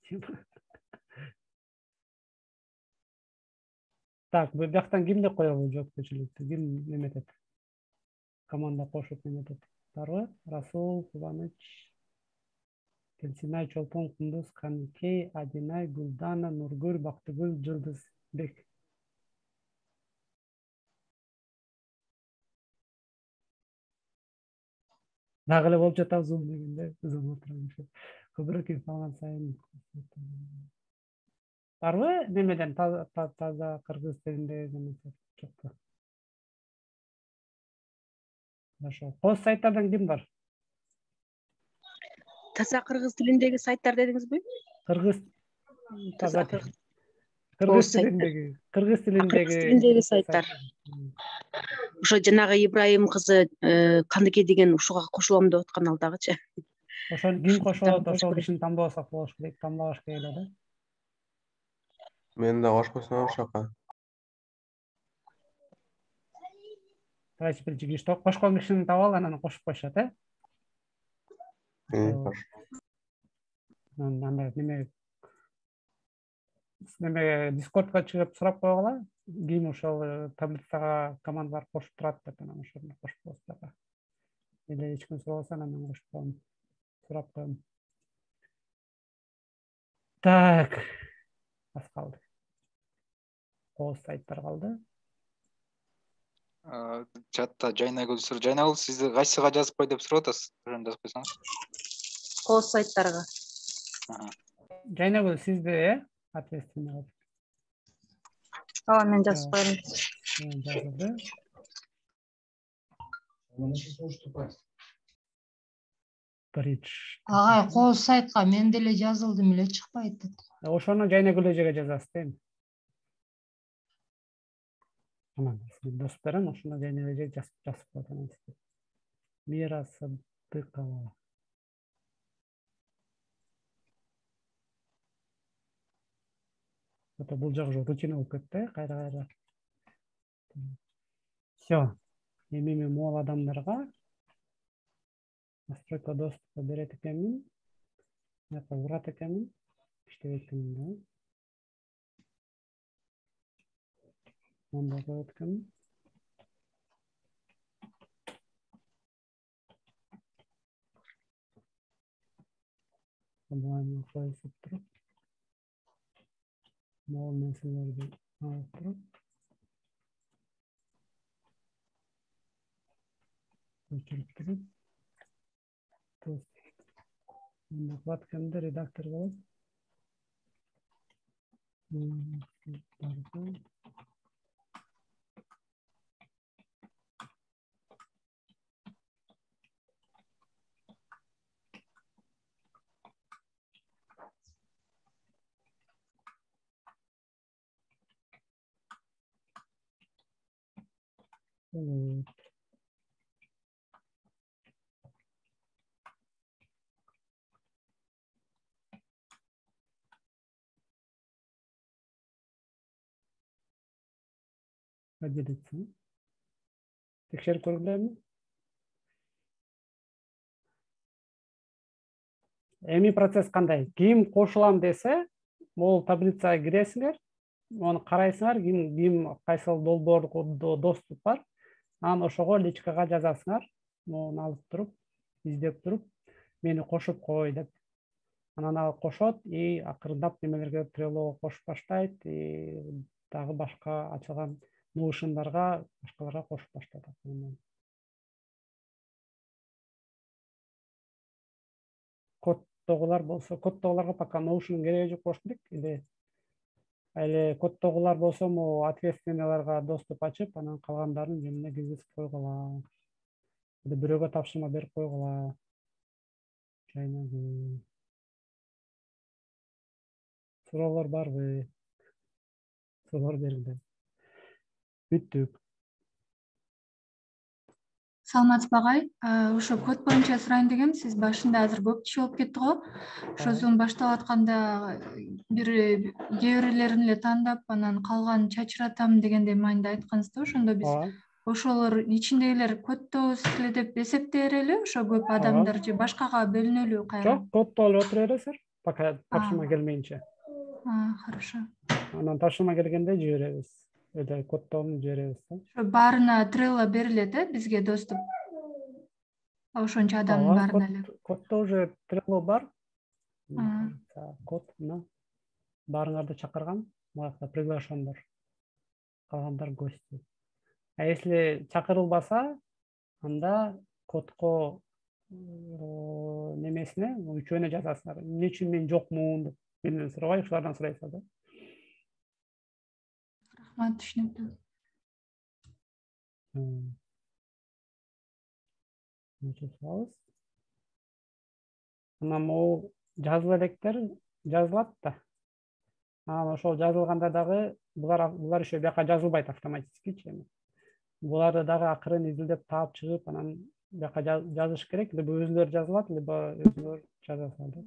Так, бул жактан кимди коелу жоопкерчиликти? Ким неметет? Команда кошуп неметет. Барбы? Расул, Кубаныч, Келсинай, Чолпон, Кундуз, Каникей, Адинай, Гулдана, Нургүл, Бактыгүл, Жылдызбек. Дагы эле болуп жатабыз дегенде, ызылып отурам. Көбүрөөк информация сайын. Барбы немеден таза кыргыз тилинде жокпу? Хорошо. Кооз сайттардан ким бар? Таза кыргыз тилиндеги сайттар дедиңизби? Кыргыз таза кыргыз тилиндеги, кыргыз тилиндеги сайттар. Ошо жанагы Ибраим кызы Кандыке деген ушуга кошулам деп аткан ал дагычы. Ошону ким кошот, ошол кишини тандабасак болуш керек, тандабаш керек да. Мен да кошкусам ошока. Давайте биринчи киши кошкон кишини таап ал, анан кошуп коюшат, э? Андай неме неме Дискордко чыгып сурап койгула, ким ошол таблицага командалар кошуп турат деп, анан ошону кошуп коесуздар. Эле эч ким сурабаса, анан кошуп коем, сурап коем. Так, аз калды. Кооз сайттар калды. Чатта Жайнагүл сур. Жайнагүл, сизди кайсыга жазып кой деп сурап атасыз? Ошону жазып койсоңуз. Кооз сайттарга. Жайнагүл, сизди, э? Ответственный. Ооба, мен жазып коем. жазылды. Бридж. Агай, кооз сайтка мен деле жазылдым эле чыкпайт. Ошону жайна күлөжөгө жазасыз дейм. Анан дос берем, ошону жайна күлөжөгө жазып жазып коет анан сиз. Мира Садыкова. Это бул жак уже рутина болуп кетти, кайра кайра. Все. Эми мен могул адамдарга настройка доступа берет экенмин. Мына урат экенмин. İşte ekranında. Onda bakın. Tamam, koyup durup. Ne olmasınlar bir alıp. Geçirip durup. Onda bakın da redaktör var. Pardon. Evet. Acele etsin. Tekrar koyabilir mi? Эми процесс кандай? Ким кошулам десе, могул таблицага киресиңер, оны карайсыңар, ким ким кайсыл долбоордо доступ бар. Анан ошого личкага жазасыңар, моуну алып туруп, издеп туруп, мени кошуп кой деп. Анан ал кошот, и акырындап немелерге Trello кошуп баштайт, и дагы башка ачылган Notion'larga, башкаларга кошуп баштайт. Кодтогулар болсо, кодтогуларга пока Notion кереги жок болуш керек, или эле кодтогулар болсо, могу ответственныйларга доступ ачып, анан калгандарын жемине киргизип койгула. Или бирөөгө тапшырма берип койгула. Жайнагы. Суроолор барбы? Суроолор берилди. Бүттүк. Саламатсызбы агай, ошо код боюнча сурайын дегем, сиз башында азыр көп киши болуп кетти го. Ошо Zoom башталып атканда бир кээ бирлерин эле тандап, анан калганын чачыратам дегендей мааниде айткансыз да, ошондо биз ошолор ичиндегилер кодтобуз эле деп эсептей берели, ошо көп адамдар же башкага бөлүнөлү кайра? Жок, коддо эле отура бересиз, пока тапшырма келмейинче. А, хорошо. Анан тапшырма келгенде жиберебиз. Öyle kodlarını görüyoruz. Şu barına Trello берилет, э, бизге доступ. Ошончо адамдын баарына эле. Kodda уже Trello бар. Код мына баарыңарды чакырган, мына приглашен бар. Калгандар гости. А если чакырылбаса, анда кодко немесине, үчөөнө жазасыңар. Эмне үчүн мен жокмун деп менден сурабай, ушулардан сурайсыздар да. Рахмат, түшүнүктүү. Анан могу жазыла электер жазылат да. Анан ошол жазылганда дагы булар булар еще бияка жазылбайт автоматически. Буларды дагы акырын изилдеп таап чыгып, анан бияка жазыш керек, либо өзүлөрү жазылат, либо өзүлөр жазасыздар.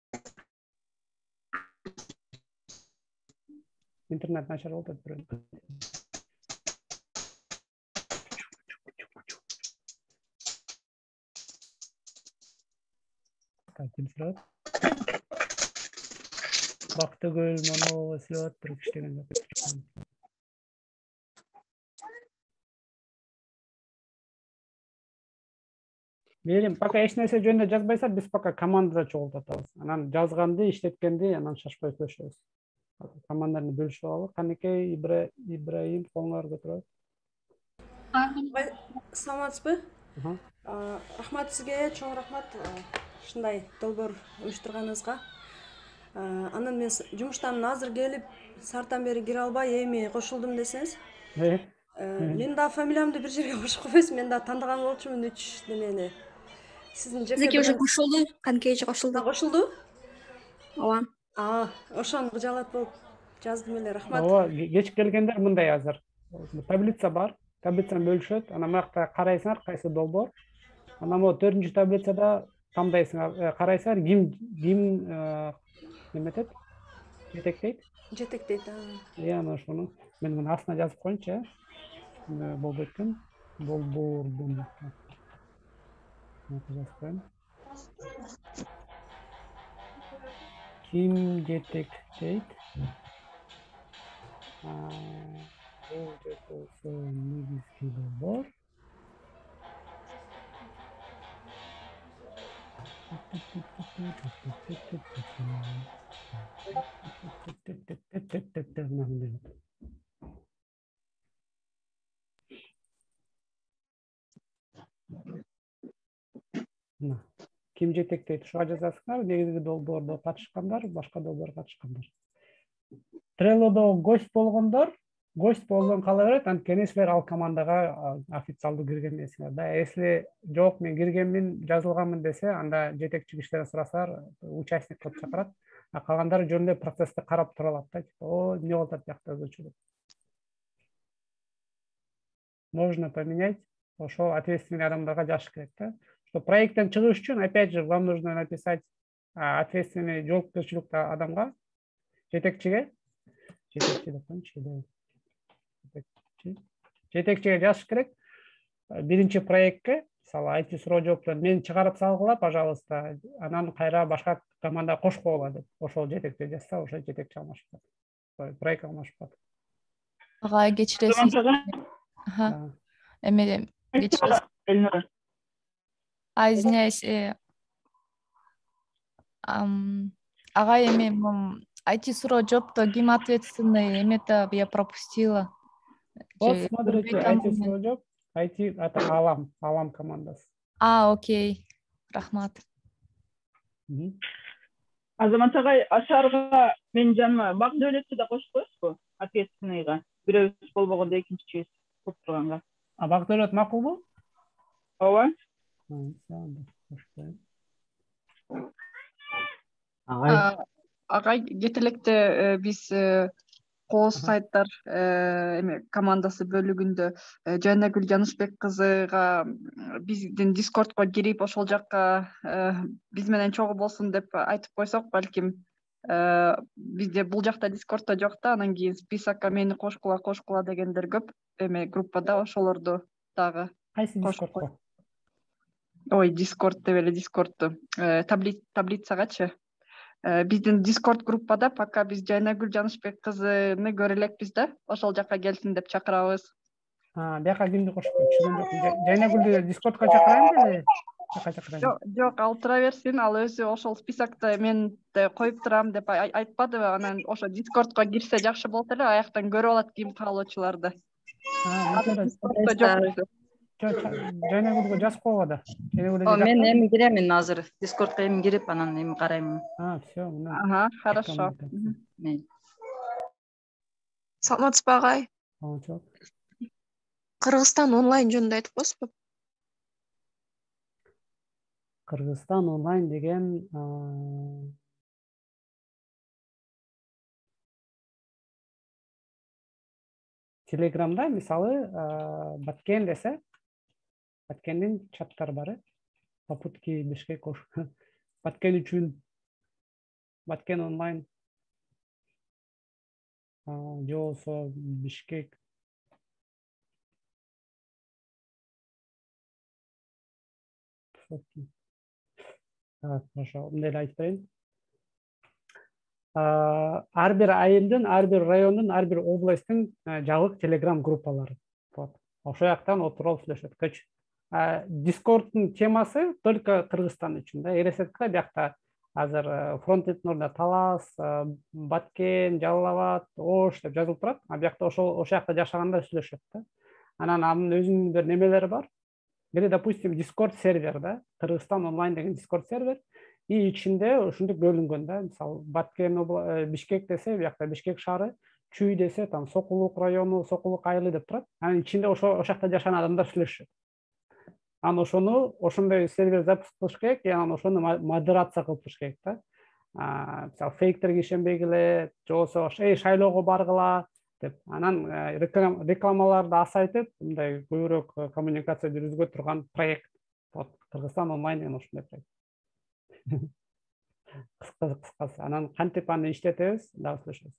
Интернет начар болуп атат. Ким сурат? Бактыгүл Манова сүйлөп туруп иштеген жок. Берим, пока эч нерсе жөнүндө жазбайса, биз пока командада чогултуп атабыз. Анан жазганды, иштеткенди анан шашпай көчөбүз. Команданы бөлүшүп алып, Канекей Ибраим колуңар көтөрөт. Саламатсызбы? Рахмат сизге, чоң рахмат. Ушундай долбоор уюштурганыңызга. Анан мен жумуштан азыр келип, сартан бери кире албай, эми кошулдум десеңиз. Мен да фамилиямды бир жерге кошуп койбойсуң, мен да тандаган болчумун үч немени. Сиздин жеке Бизеки уже кошулду, Канкейже кошулду. Кошулду? Ооба. А, ошону жалат болуп жаздым эле, рахмат. Ооба, кеч келгендер мындай азыр. Таблица бар, таблицаны бөлүшөт, анан мынакта карайсыңар кайсы долбоор. Анан могу төртүнчү таблицада тандайсыңар, карайсыңар, ким ким неметет? Жетектейт? Жетектейт, а. Иә, анан ошону мен мына астына жазып коеюнчу, э. Болбойт экен. Долбоордун. Жазып коеюн. Ким жетектейт? Бул жетеси негизги долбоор. Ким жетектейт? Ушуга жазасыңар, негизги долбоордо катышкандар, башка долбоор катышкандар. Треллодо гость болгондор, гость болгон кала берет, анткени силер ал командага официалдуу кирген эмесиңер да. Если жок, мен киргенмин, жазылганмын десе, анда жетекчи кишилерден сурасаңар, участник кылып чакырат. А калгандары жөн эле процессти карап тура алат да. О, эмне болуп атат жакта өзүчү деп. Можно поменять. Ошол ответственный адамдарга жазыш керек да. Что проекттен чыгыш үчүн, опять же, вам нужно написать ответственный жоопкерчиликтүү адамга, жетекчиге, жетекчи деп коеюнчу. Жетекчи. Жетекчиге жазыш керек. Биринчи проектке, мисалы, ай ти суроо жооптон мен чыгарып салгыла, пожалуйста, анан кайра башка команда кошкула деп. Ошол жетекчи жазса, ошо жетекчи алмашып калат. Проект алмашып калат. Ага, кечиресиз. Ага. Эме кечиресиз. А, извиняюсь. Ага, эми ай ти суроо жоопто ким ответственный, эме-то я пропустила. Вот, смотрите, ай ти суроо жооп, ай ти это Алам, Алам командасы. А, окей. Рахмат. Азамат агай, Ашарга мен жаныма Бакдөөлөттү да кошуп коесузбу? Ответственныйга. Бирөөбүз болбогондо экинчичибиз кылып турганга. А Бакдөөлөт макулбу? Ооба. Агай, кете электе биз кооз сайттар эме командасы бөлүгүндө Жайнагүл Жанышбек кызыга биздин Дискордко кирип, ошол жакка биз менен чогуу болсун деп айтып койсок, балким бизде бул жакта Дискордто жок да, анан кийин списокко мени кошкула, кошкула дегендер көп эме группада, ошолорду дагы. Кайсы Дискордко? Ой, Дискорд деп эле, Дискордту. Таблицагачы. Биздин Дискорд группада пока биз Жайнагүл Жанышбек кызыны көрө элекпиз да, ошол жакка келсин деп чакырабыз. А, бияка кимди кошуп түшүнгөн жокмун. Жайнагүлдү Дискордко чакырайынбы эле? Жок, ал тура берсин, ал өзү ошол списокто мен коюп турам деп айтпадыбы, анан ошо Дискордко кирсе жакшы болот эле, аяктан көрүп алат ким каалоочуларды. Жайнагүлгө жазып койгула да. Мен эми киремин азыр. Дискордко эми кирип, анан эми караймын. А, всё. Ага, хорошо. Саламатсызбы агай? Саламатсызбы. Кыргызстан онлайн жөнүндө айтып коесузбу? Кыргызстан онлайн деген Телеграмда, мисалы, Баткен десе, Баткендин чаттары бар, попутки Бишкек, Баткен үчүн, Баткен онлайн, же болсо Бишкек. Хорошо, мындай айтып берейин. Ар бир айылдын, ар бир райондун, ар бир областтын жабык телеграм группалары. Ошол жактан отуруп сүйлөшөт. Дискордтун темасы только Кыргызстан үчүн да. Эресетке биякта азыр фронтендин ордуна Талас, Баткен, Жалал Абад, Ош деп жазылып турат. А биякта ошол ошол жакта жашагандар сүйлөшөт да. Анан анын өзүнүн бир немелери бар. Бир, допустим, Discord сервер да, Кыргызстан онлайн деген Discord сервер. И ичинде ушунтип бөлүнгөн да. Мисалы, Баткен, Бишкек десе, биякта Бишкек шаары, чүй десе там Сокулук району, Сокулук айылы деп турат. Анын ичинде ошо ошол жакта жашаган адамдар сүйлөшөт. Анан ошону ошондой сервер запуск кылыш керек, анан ошону модерация кылып туруш керек да. Мисалы фейктерге ишенбегиле, же болбосо эй шайлоого баргыла деп. Анан рекламаларды азайтып, мындай көбүрөөк коммуникация жүргүзгө турган проект. Кыргызстан онлайн деген ошондой проект. Кыскасы. Анан кантип аны иштетебиз, дагы сүйлөшөбүз.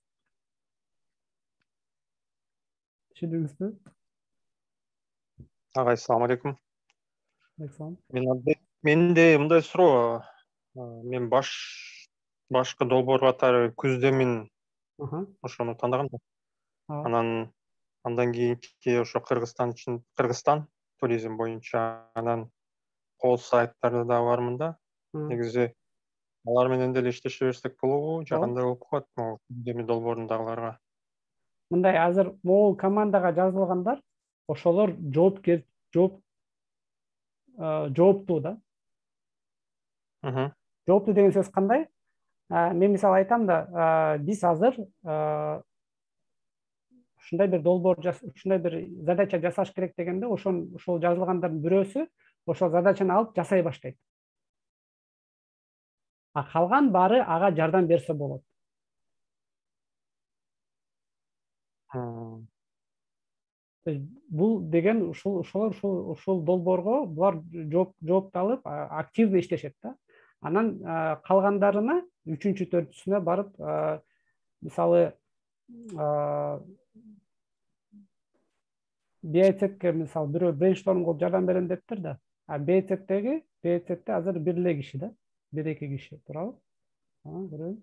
Түшүндүңүзбү? Агай, ассаламу алейкум. Алейкум. Менде мындай суроо. Мен баш башкы долбоор катары күздө мен ошону тандагам да. Анан андан кийинки ошо Кыргызстан үчүн Кыргызстан туризм боюнча анан кол сайттары да бармын да. Негизи алар менен деле иштеше берсек болобу? Жагандай болуп калат могу күздөмү долбоорундагыларга. Мындай азыр могул командага жазылгандар ошолор жоопкер жооп жооптуу да. Жооптуу деген сөз кандай? Мен мисалы айтам да, биз азыр ушундай бир долбоор ушундай бир задача жасаш керек дегенде, ошол ошол жазылгандардын бирөөсү ошол задачаны алып жасай баштайт. А калган баары ага жардам берсе болот. Бул деген ушул ошолор ушул ушул долбоорго булар жоопту алып активный иштешет да. Анан калгандарына үчүнчү төртүсүнө барып, мисалы Бейцетке мисалы бирөө брейншторм кылып жардам берем дептир да. А Бейцеттеги Бейцетте азыр бир эле киши да. Бир эки киши туурабы? Көрөйүн.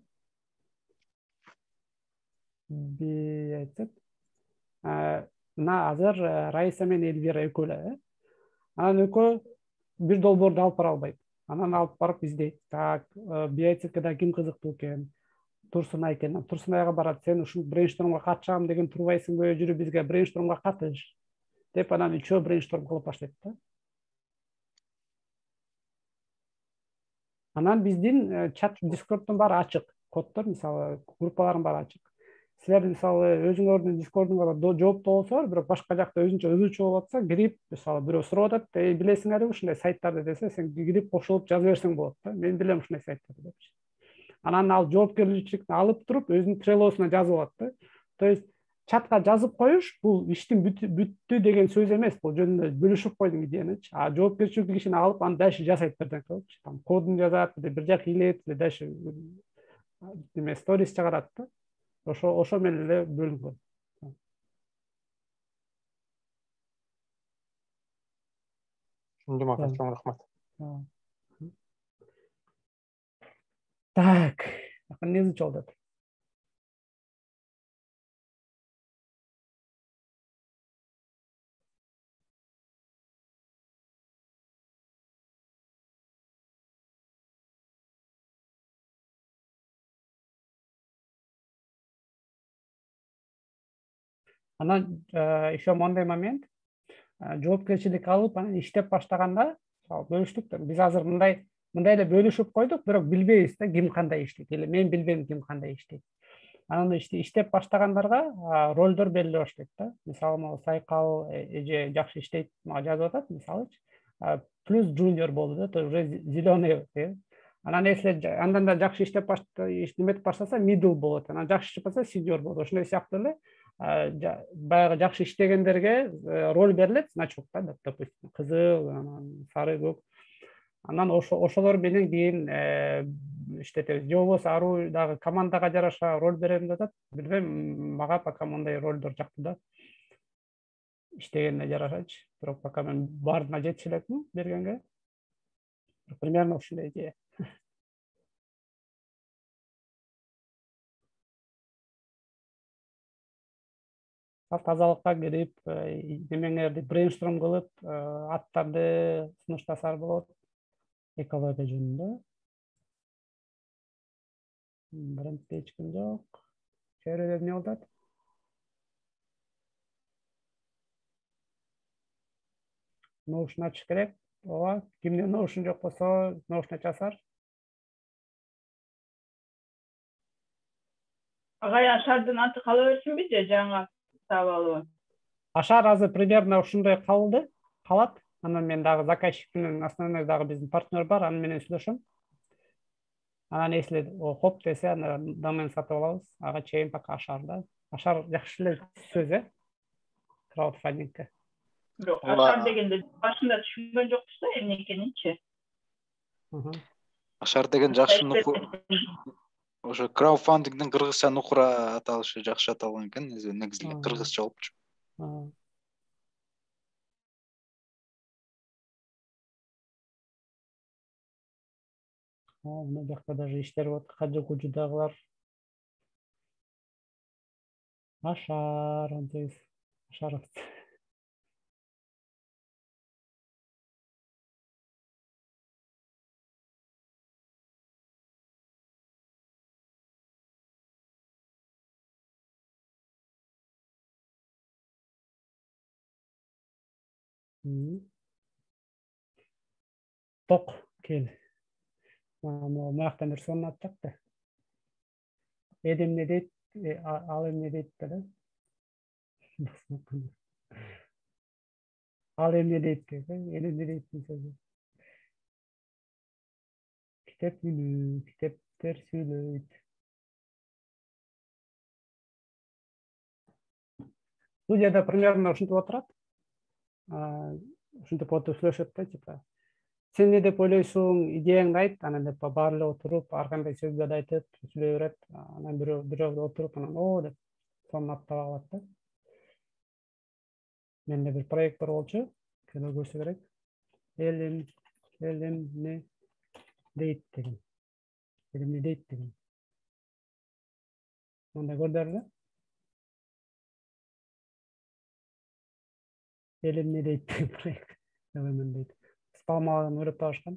Бейцет. Мына азыр Раиса менен Эльвира экөө эле. Анан экөө бир долбоорду алып бара албайт. Анан алып барып издейт. Так, Бейцетке да ким кызыктуу экен? Турсунай экен. Турсунайга барат. Сен ушул брейнштормго катышам деген турбайсыңбы? Жүрүп бизге брейнштормго катыш деп анан үчөө брейншторм кылып баштайт да. Анан биздин чат Discordдун баары ачык. Коддор мисалы группалардын баары ачык. Силер мисалы өзүңөрдүн Discordуңарда жооптуу болсо, бирок башка жакта өзүнчө өзүнчө болуп атса, кирип мисалы бирөө сурап атат, "Эй, билесиңерби ушундай сайттарды" десе, сен кирип кошулуп жаза берсең болот да. Мен билем ушундай сайттарды депчи. Анан ал жоопкерчиликти алып туруп өзүнүн трелосуна жазып алат да. То есть чатка жазып коюш бул иштин бүттү деген сөз эмес, бул жөнүндө бөлүшүп койдум идеянычы. А жоопкерчиликтүү кишини алып аны дальше жасайт бирден кылыпчы. Там кодун жазат, бир жак илет, дальше неме сторис чыгарат да. Ошо ошо менен эле бөлүнгөн. Түшүндүм ага, чоң рахмат. Так, акын не звучал да? Анан еще мондой момент, жоопкерчилик алып анан иштеп баштаганда, бөлүштүк да. Биз азыр мындай мындай эле бөлүшүп койдук, бирок билбейбиз да ким кандай иштейт. Эле мен билбейм ким кандай иштейт. Анан иштеп баштагандарга ролдор бериле баштайт да. Мисалы, могу Сайкал эже жакшы иштейт, мага жазып атат, мисалычы. Плюс жуниор болду да, то уже зеленый. Анан эсле андан да жакшы иштеп эметип баштаса middle болот. Анан жакшы иштеп баштаса senior болот. Ошондой сыяктуу эле баягы жакшы иштегендерге роль берилет, значок да, допустим, кызыл, анан сары, көк. Анан ошолор менен кийин иштетебиз. Же болбосо аруу дагы командага жараша роль берем деп атат. Билбейм, мага пока мондай ролдор жакты да. Иштегенине жарашачы. Бирок пока мен баардыгына жетише элекмин бергенге. Примерно ушундай идея. Тазалыкка кирип, немеңерди брейншторм кылып, аттарды сунуштасар болот. Экология жөнүндө. Биринчи эч ким жок. Чөйрөдө эмне болот? Ноушун ачыш керек. Ооба, кимде ноушун жок болсо, ноушун ачасар. Агай Ашардын аты кала берсинби же жаңы таап алып? Ашар азыр примерно ушундай калды, калат. Анан мен дагы заказчик менен основной дагы биздин партнер бар, аны менен сүйлөшөм. Анан если хоп десе, аны домен сатып алабыз. Ага чейин пока Ашарда. Ашар жакшы эле сөз, э? Краудфандингке. Бирок Ашар дегенде башында түшүнгөн жокпуз да эмне экенинчи. Ашар деген жакшы нуку. Ошо краудфандингдин кыргызча нукура аталышы жакшы аталган экен, негизи эле кыргызча болупчу. Мына жакта даже иштер болот, кажы-кужудагылар. Ашар, антебиз. Ашар. Ток кел. Маяктан бир сонун атчакты. Эдем не дейт, ал эмне дейт да? Ал эмне дейт деп, эдем не дейт сөзү. Китеп сүйлөйт, китептер сүйлөйт. Студияда примерно ушинтип отурат. Ушинтип отуруп сүйлөшөт да, типа сен не деп ойлойсуң, идеяңды айт, анан деп баары отуруп, ар кандай сөздөрдү айтып, сүйлөй берет. Анан бирөө бирөө отуруп, анан о деп сонун аттап алат да. Менде бир проект бар болчу, келе көрсө керек. Элим, элим не дейт деген. Элим не дейт деген. Мындай көрдүңөр да? Элим не дейт деген проект. Элим дейт. Спалмадан өрөп табышкан.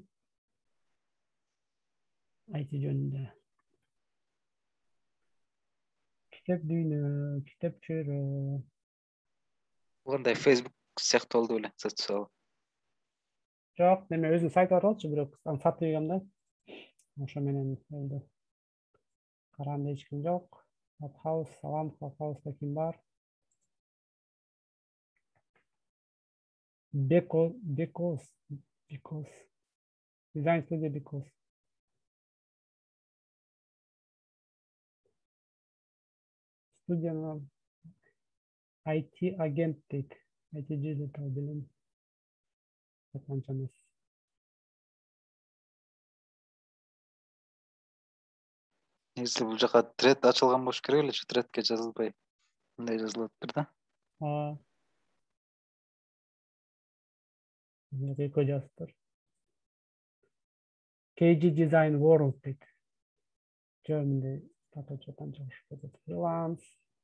ай ти жөнүндө. Китеп дүйнө, китеп чөйрө. Кандай Facebook сыяктуу болду беле, социал. Жок, неме өзүнүн сайты бар болчу, бирок аны сатып ийгем да. Ошо менен болду. Караганда эч ким жок. Клабхаус, салам, Клабхауста ким бар? Because, because, because. Design studio because. Студияны ай ти агент дейт. ай ти digital билим. Канча эмес. Негизи бул жака тред ачылган болуш керек эле, тредке жазылбай. Мындай жазылыптыр да. А. Неге жазыптыр? кей джи Design World дейт. Жөнүндө татачатан чыгыш кетет. Фриланс.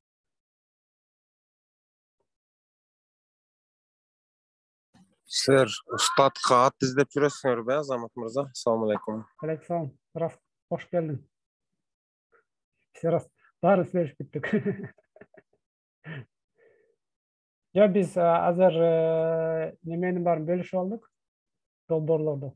Сэр, штатка ат издеп жүрөсүңөрбү, Азамат мырза? Ассаламу алейкум. Алейкум. Раз кош келдиң. Раз баары сүйлөшүп бүттүк. Жо биз азыр неменин баарын бөлүшүп алдык. Долбоорлорду.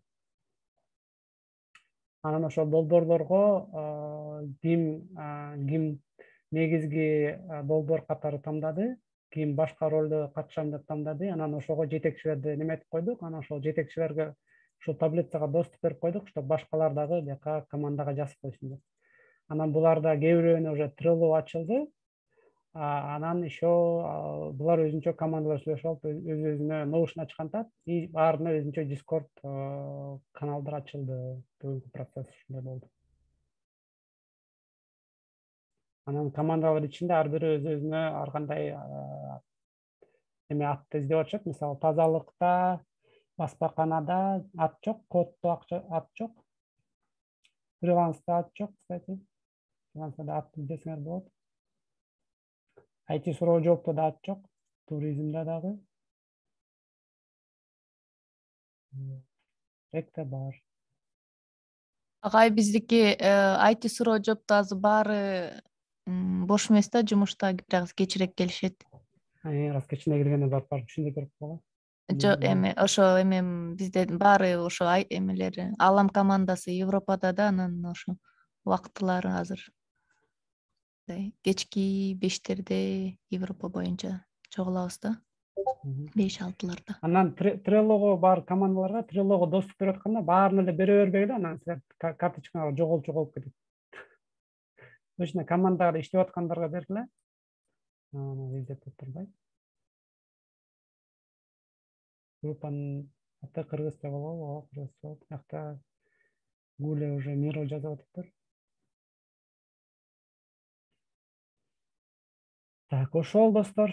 Анан ошол долбоорлорго ким ким негизги долбоор катары тандады, ким башка ролдо катышам деп тандады. Анан ошого жетекчилерди неметип койдук. Анан ошол жетекчилерге ушул таблицага доступ берип койдук, чтобы башкалар дагы бияка командага жазып койсун деп. Анан буларда кээ бирөөнө уже Trello ачылды. Анан еще булар өзүнчө командалар сүйлөшүп алып, өз-өзүнө Notion ачкантат, и баарына өзүнчө Discord каналдар ачылды. Бүгүнкү процесс ушундай болду. Анан командалар ичинде ар бири өз-өзүнө ар кандай эме атты издеп атышат. Мисалы, тазалыкта, баспаканада ат жок, коддо ат жок. Фриланста ат жок, кстати. Фриланста ат издесеңер болот. ай ти суроо жоопто да ат жок, туризмде дагы. Экте бар. Агай, биздики ай ти суроо жоопто азыр баары бош эмес да, жумушта бирок кечирээк келишет. Раз кечине киргенде барып барып түшүндү керек болот. Жок, эме ошо эме бизде баары ошо эмелери, Алам командасы Европада да, анан ошо убактылары азыр кечки бештерде Европа боюнча чогулабыз да. беш алтыларда. Анан Trello'го бар командаларга Trello'го доступ берип атканда баарына эле бере бербей эле анан силер карточкаңар жоголуп жоголуп кетет. Ошондой командада иштеп аткандарга бергиле. Аны издеп турбайт. Группанын аты кыргызча болобу, кыргызча. Жакта Гуля уже Миро жазып атыптыр. Так, ошол достор.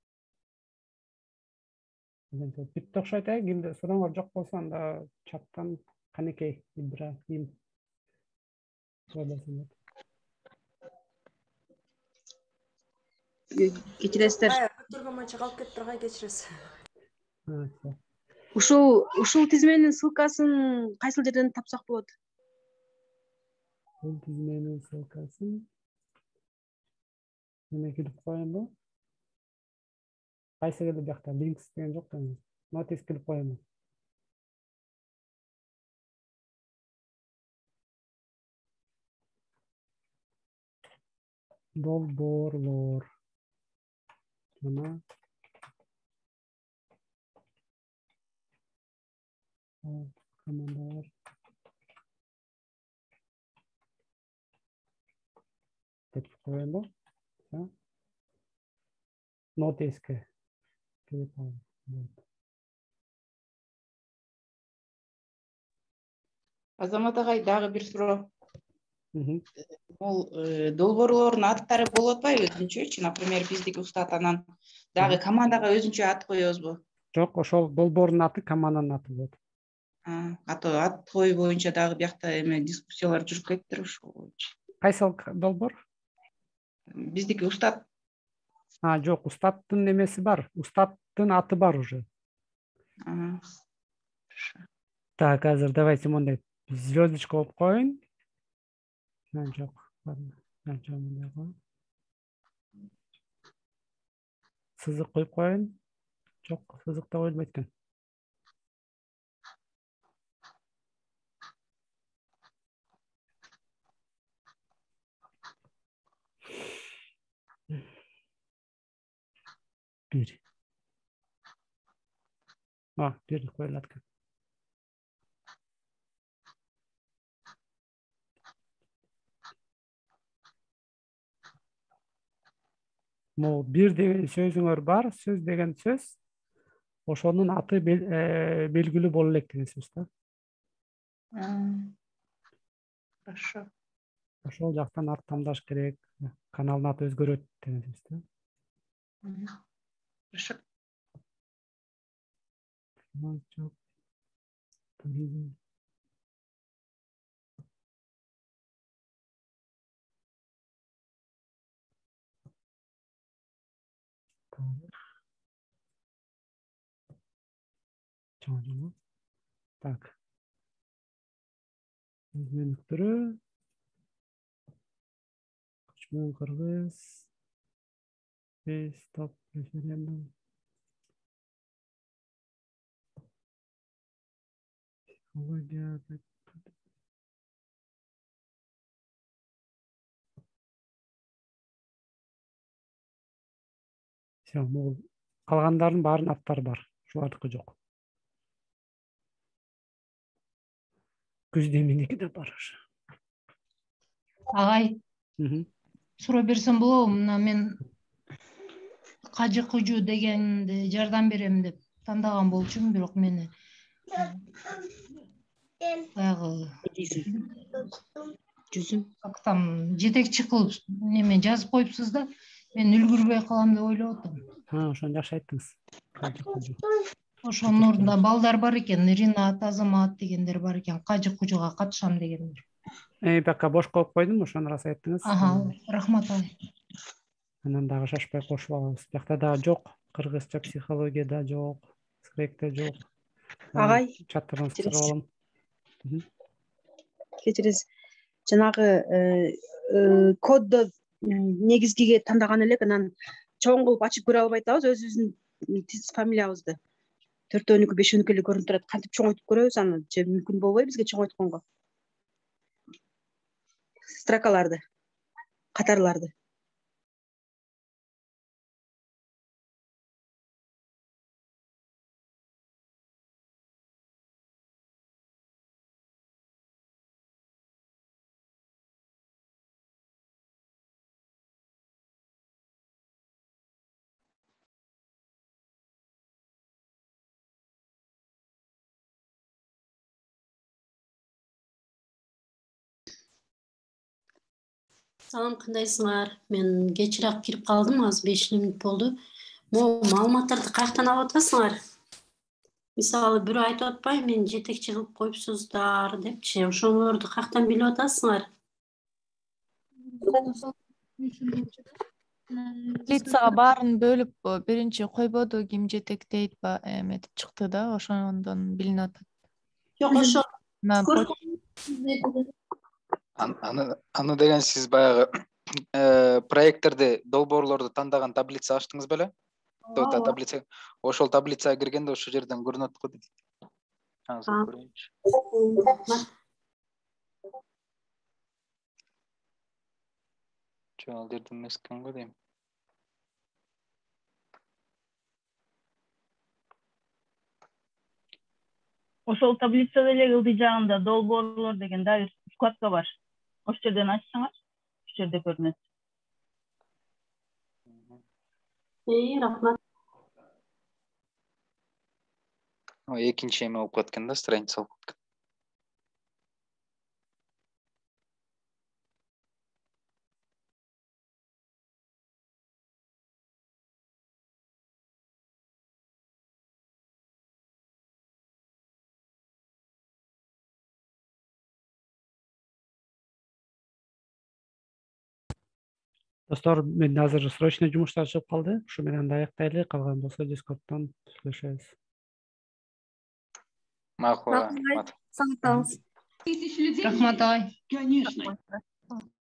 Бүтті окшойт э, кимде сурооңор жок болсо анда чаттан Канекей Ибрахим сөйлөсүңөр. Кечиресиздер. Тургаманча калып кетиптир, кечиресиз. Ушул ушул тизменин ссылкасын кайсыл жерден тапсак болот? Бул тизменин ссылкасын эме кирип коеюнбу? Кайсы келди жакта links деген жок да. Notice кирип коеюн. Долбоорлор. Жана командалар. Деп коеюн да. Notice'ке. Азамат агай, дагы бир суроо. Бул долбоорлордун аттары болуп атпайбы өзүнчөчү? Например, биздики устат анан дагы командага өзүнчө ат коебузбу? Жок, ошол долбоордун аты команданын аты болот. Аты ат кою боюнча дагы биякта эме дискуссиялар жүрүп кетиптир ошол боюнча. Кайсыл долбоор? Биздики устат. А, жок, устаттын немеси бар. Устаттын аты бар уже. Так, азыр давайте мондай звездочка коюп коюн. Жок. Сызык коюп коюн. Жок, сызыкта коюлбайт экен. Bir. А, bir коюлат экен. Могу бир деген сөзүңөр бар, сөз деген сөз. Ошонун аты белгилүү боло элек деген сөз да. Хорошо. Ошол жактан ат тандаш керек, каналдын аты өзгөрөт деген сөз да. Хорошо. Так. Изменик түрү. Көчмөн кыргыз. Стоп референдум. Психология. Все, могул калгандардын баарынын аттары бар. Шулардыкы жок. Күздеминики да бар. Агай. Суроо берсем болобу? Мына мен Кажы Кужу дегенди жардам берем деп тандаган болчумун, бирок мени баягы жүзүм там жетекчи кылып неме жазып коюпсуз да, мен үлгүрбөй калам деп ойлоп атам. Ha, ошону жакшы айттыңыз. Ошонун ордунда балдар бар экен, Ринат, Азамат дегендер бар экен, Кажы Кужуга катышам дегендер. Э, бака бош коюп койдум, ошону рас айттыңыз. Ага, рахмат агай. Анан дагы шашпай кошуп алабыз. Биякта дагы жок, кыргызча психологияда жок, скректе жок. Агай, чаттардан сурап алам. Кечиресиз. Жанагы кодду негизгиге тандаган элек, анан чоң кылып ачып көрө албай атабыз өзүбүздүн тиз фамилиябызды. төртөөнүкү, бешөөнүкү эле көрүнүп турат. Кантип чоңойтуп көрөбүз аны? Же мүмкүн болбой бизге чоңойтконго? Строкаларды, катарларды. Салам, кандайсыңар? Мен кечирээк кирип калдым, азыр беш мүнөт болду. Могу маалыматтарды каяктан алып атасыңар? Мисалы бирөө айтып атпайбы, мени жетекчи кылып коюпсуздар депчи. Ошолорду каяктан билип атасыңар? Лицага баарын бөлүп биринчи койбоду, ким жетектейт эметип чыкты да, ошондон билинип атат. Жок, ошо аны аны деген сиз баягы проекттерди, долбоорлорду тандаган таблица ачтыңыз беле? Таблица, ошол таблицага киргенде ошол жерден көрүнөт го дейт. Азыр көрөйүнчү. Жок, ал жерде эмес экен го дейм. Ошол таблицада эле ылдый жагында долбоорлор деген дагы вкладка бар. Ошол жерден ачсаңар, ошол жерде көрүнөт. Эй, рахмат. Экинчи эме болуп кеткен да, страница болуп кеткен. Достор, мен азыр срочный жумуштар чыгып калды. Ушу менен да аяктайлы, калган болсо Discord'тон сүйлөшөбүз. Макул. Сау болуңуз. Рахмат агай. Конечно.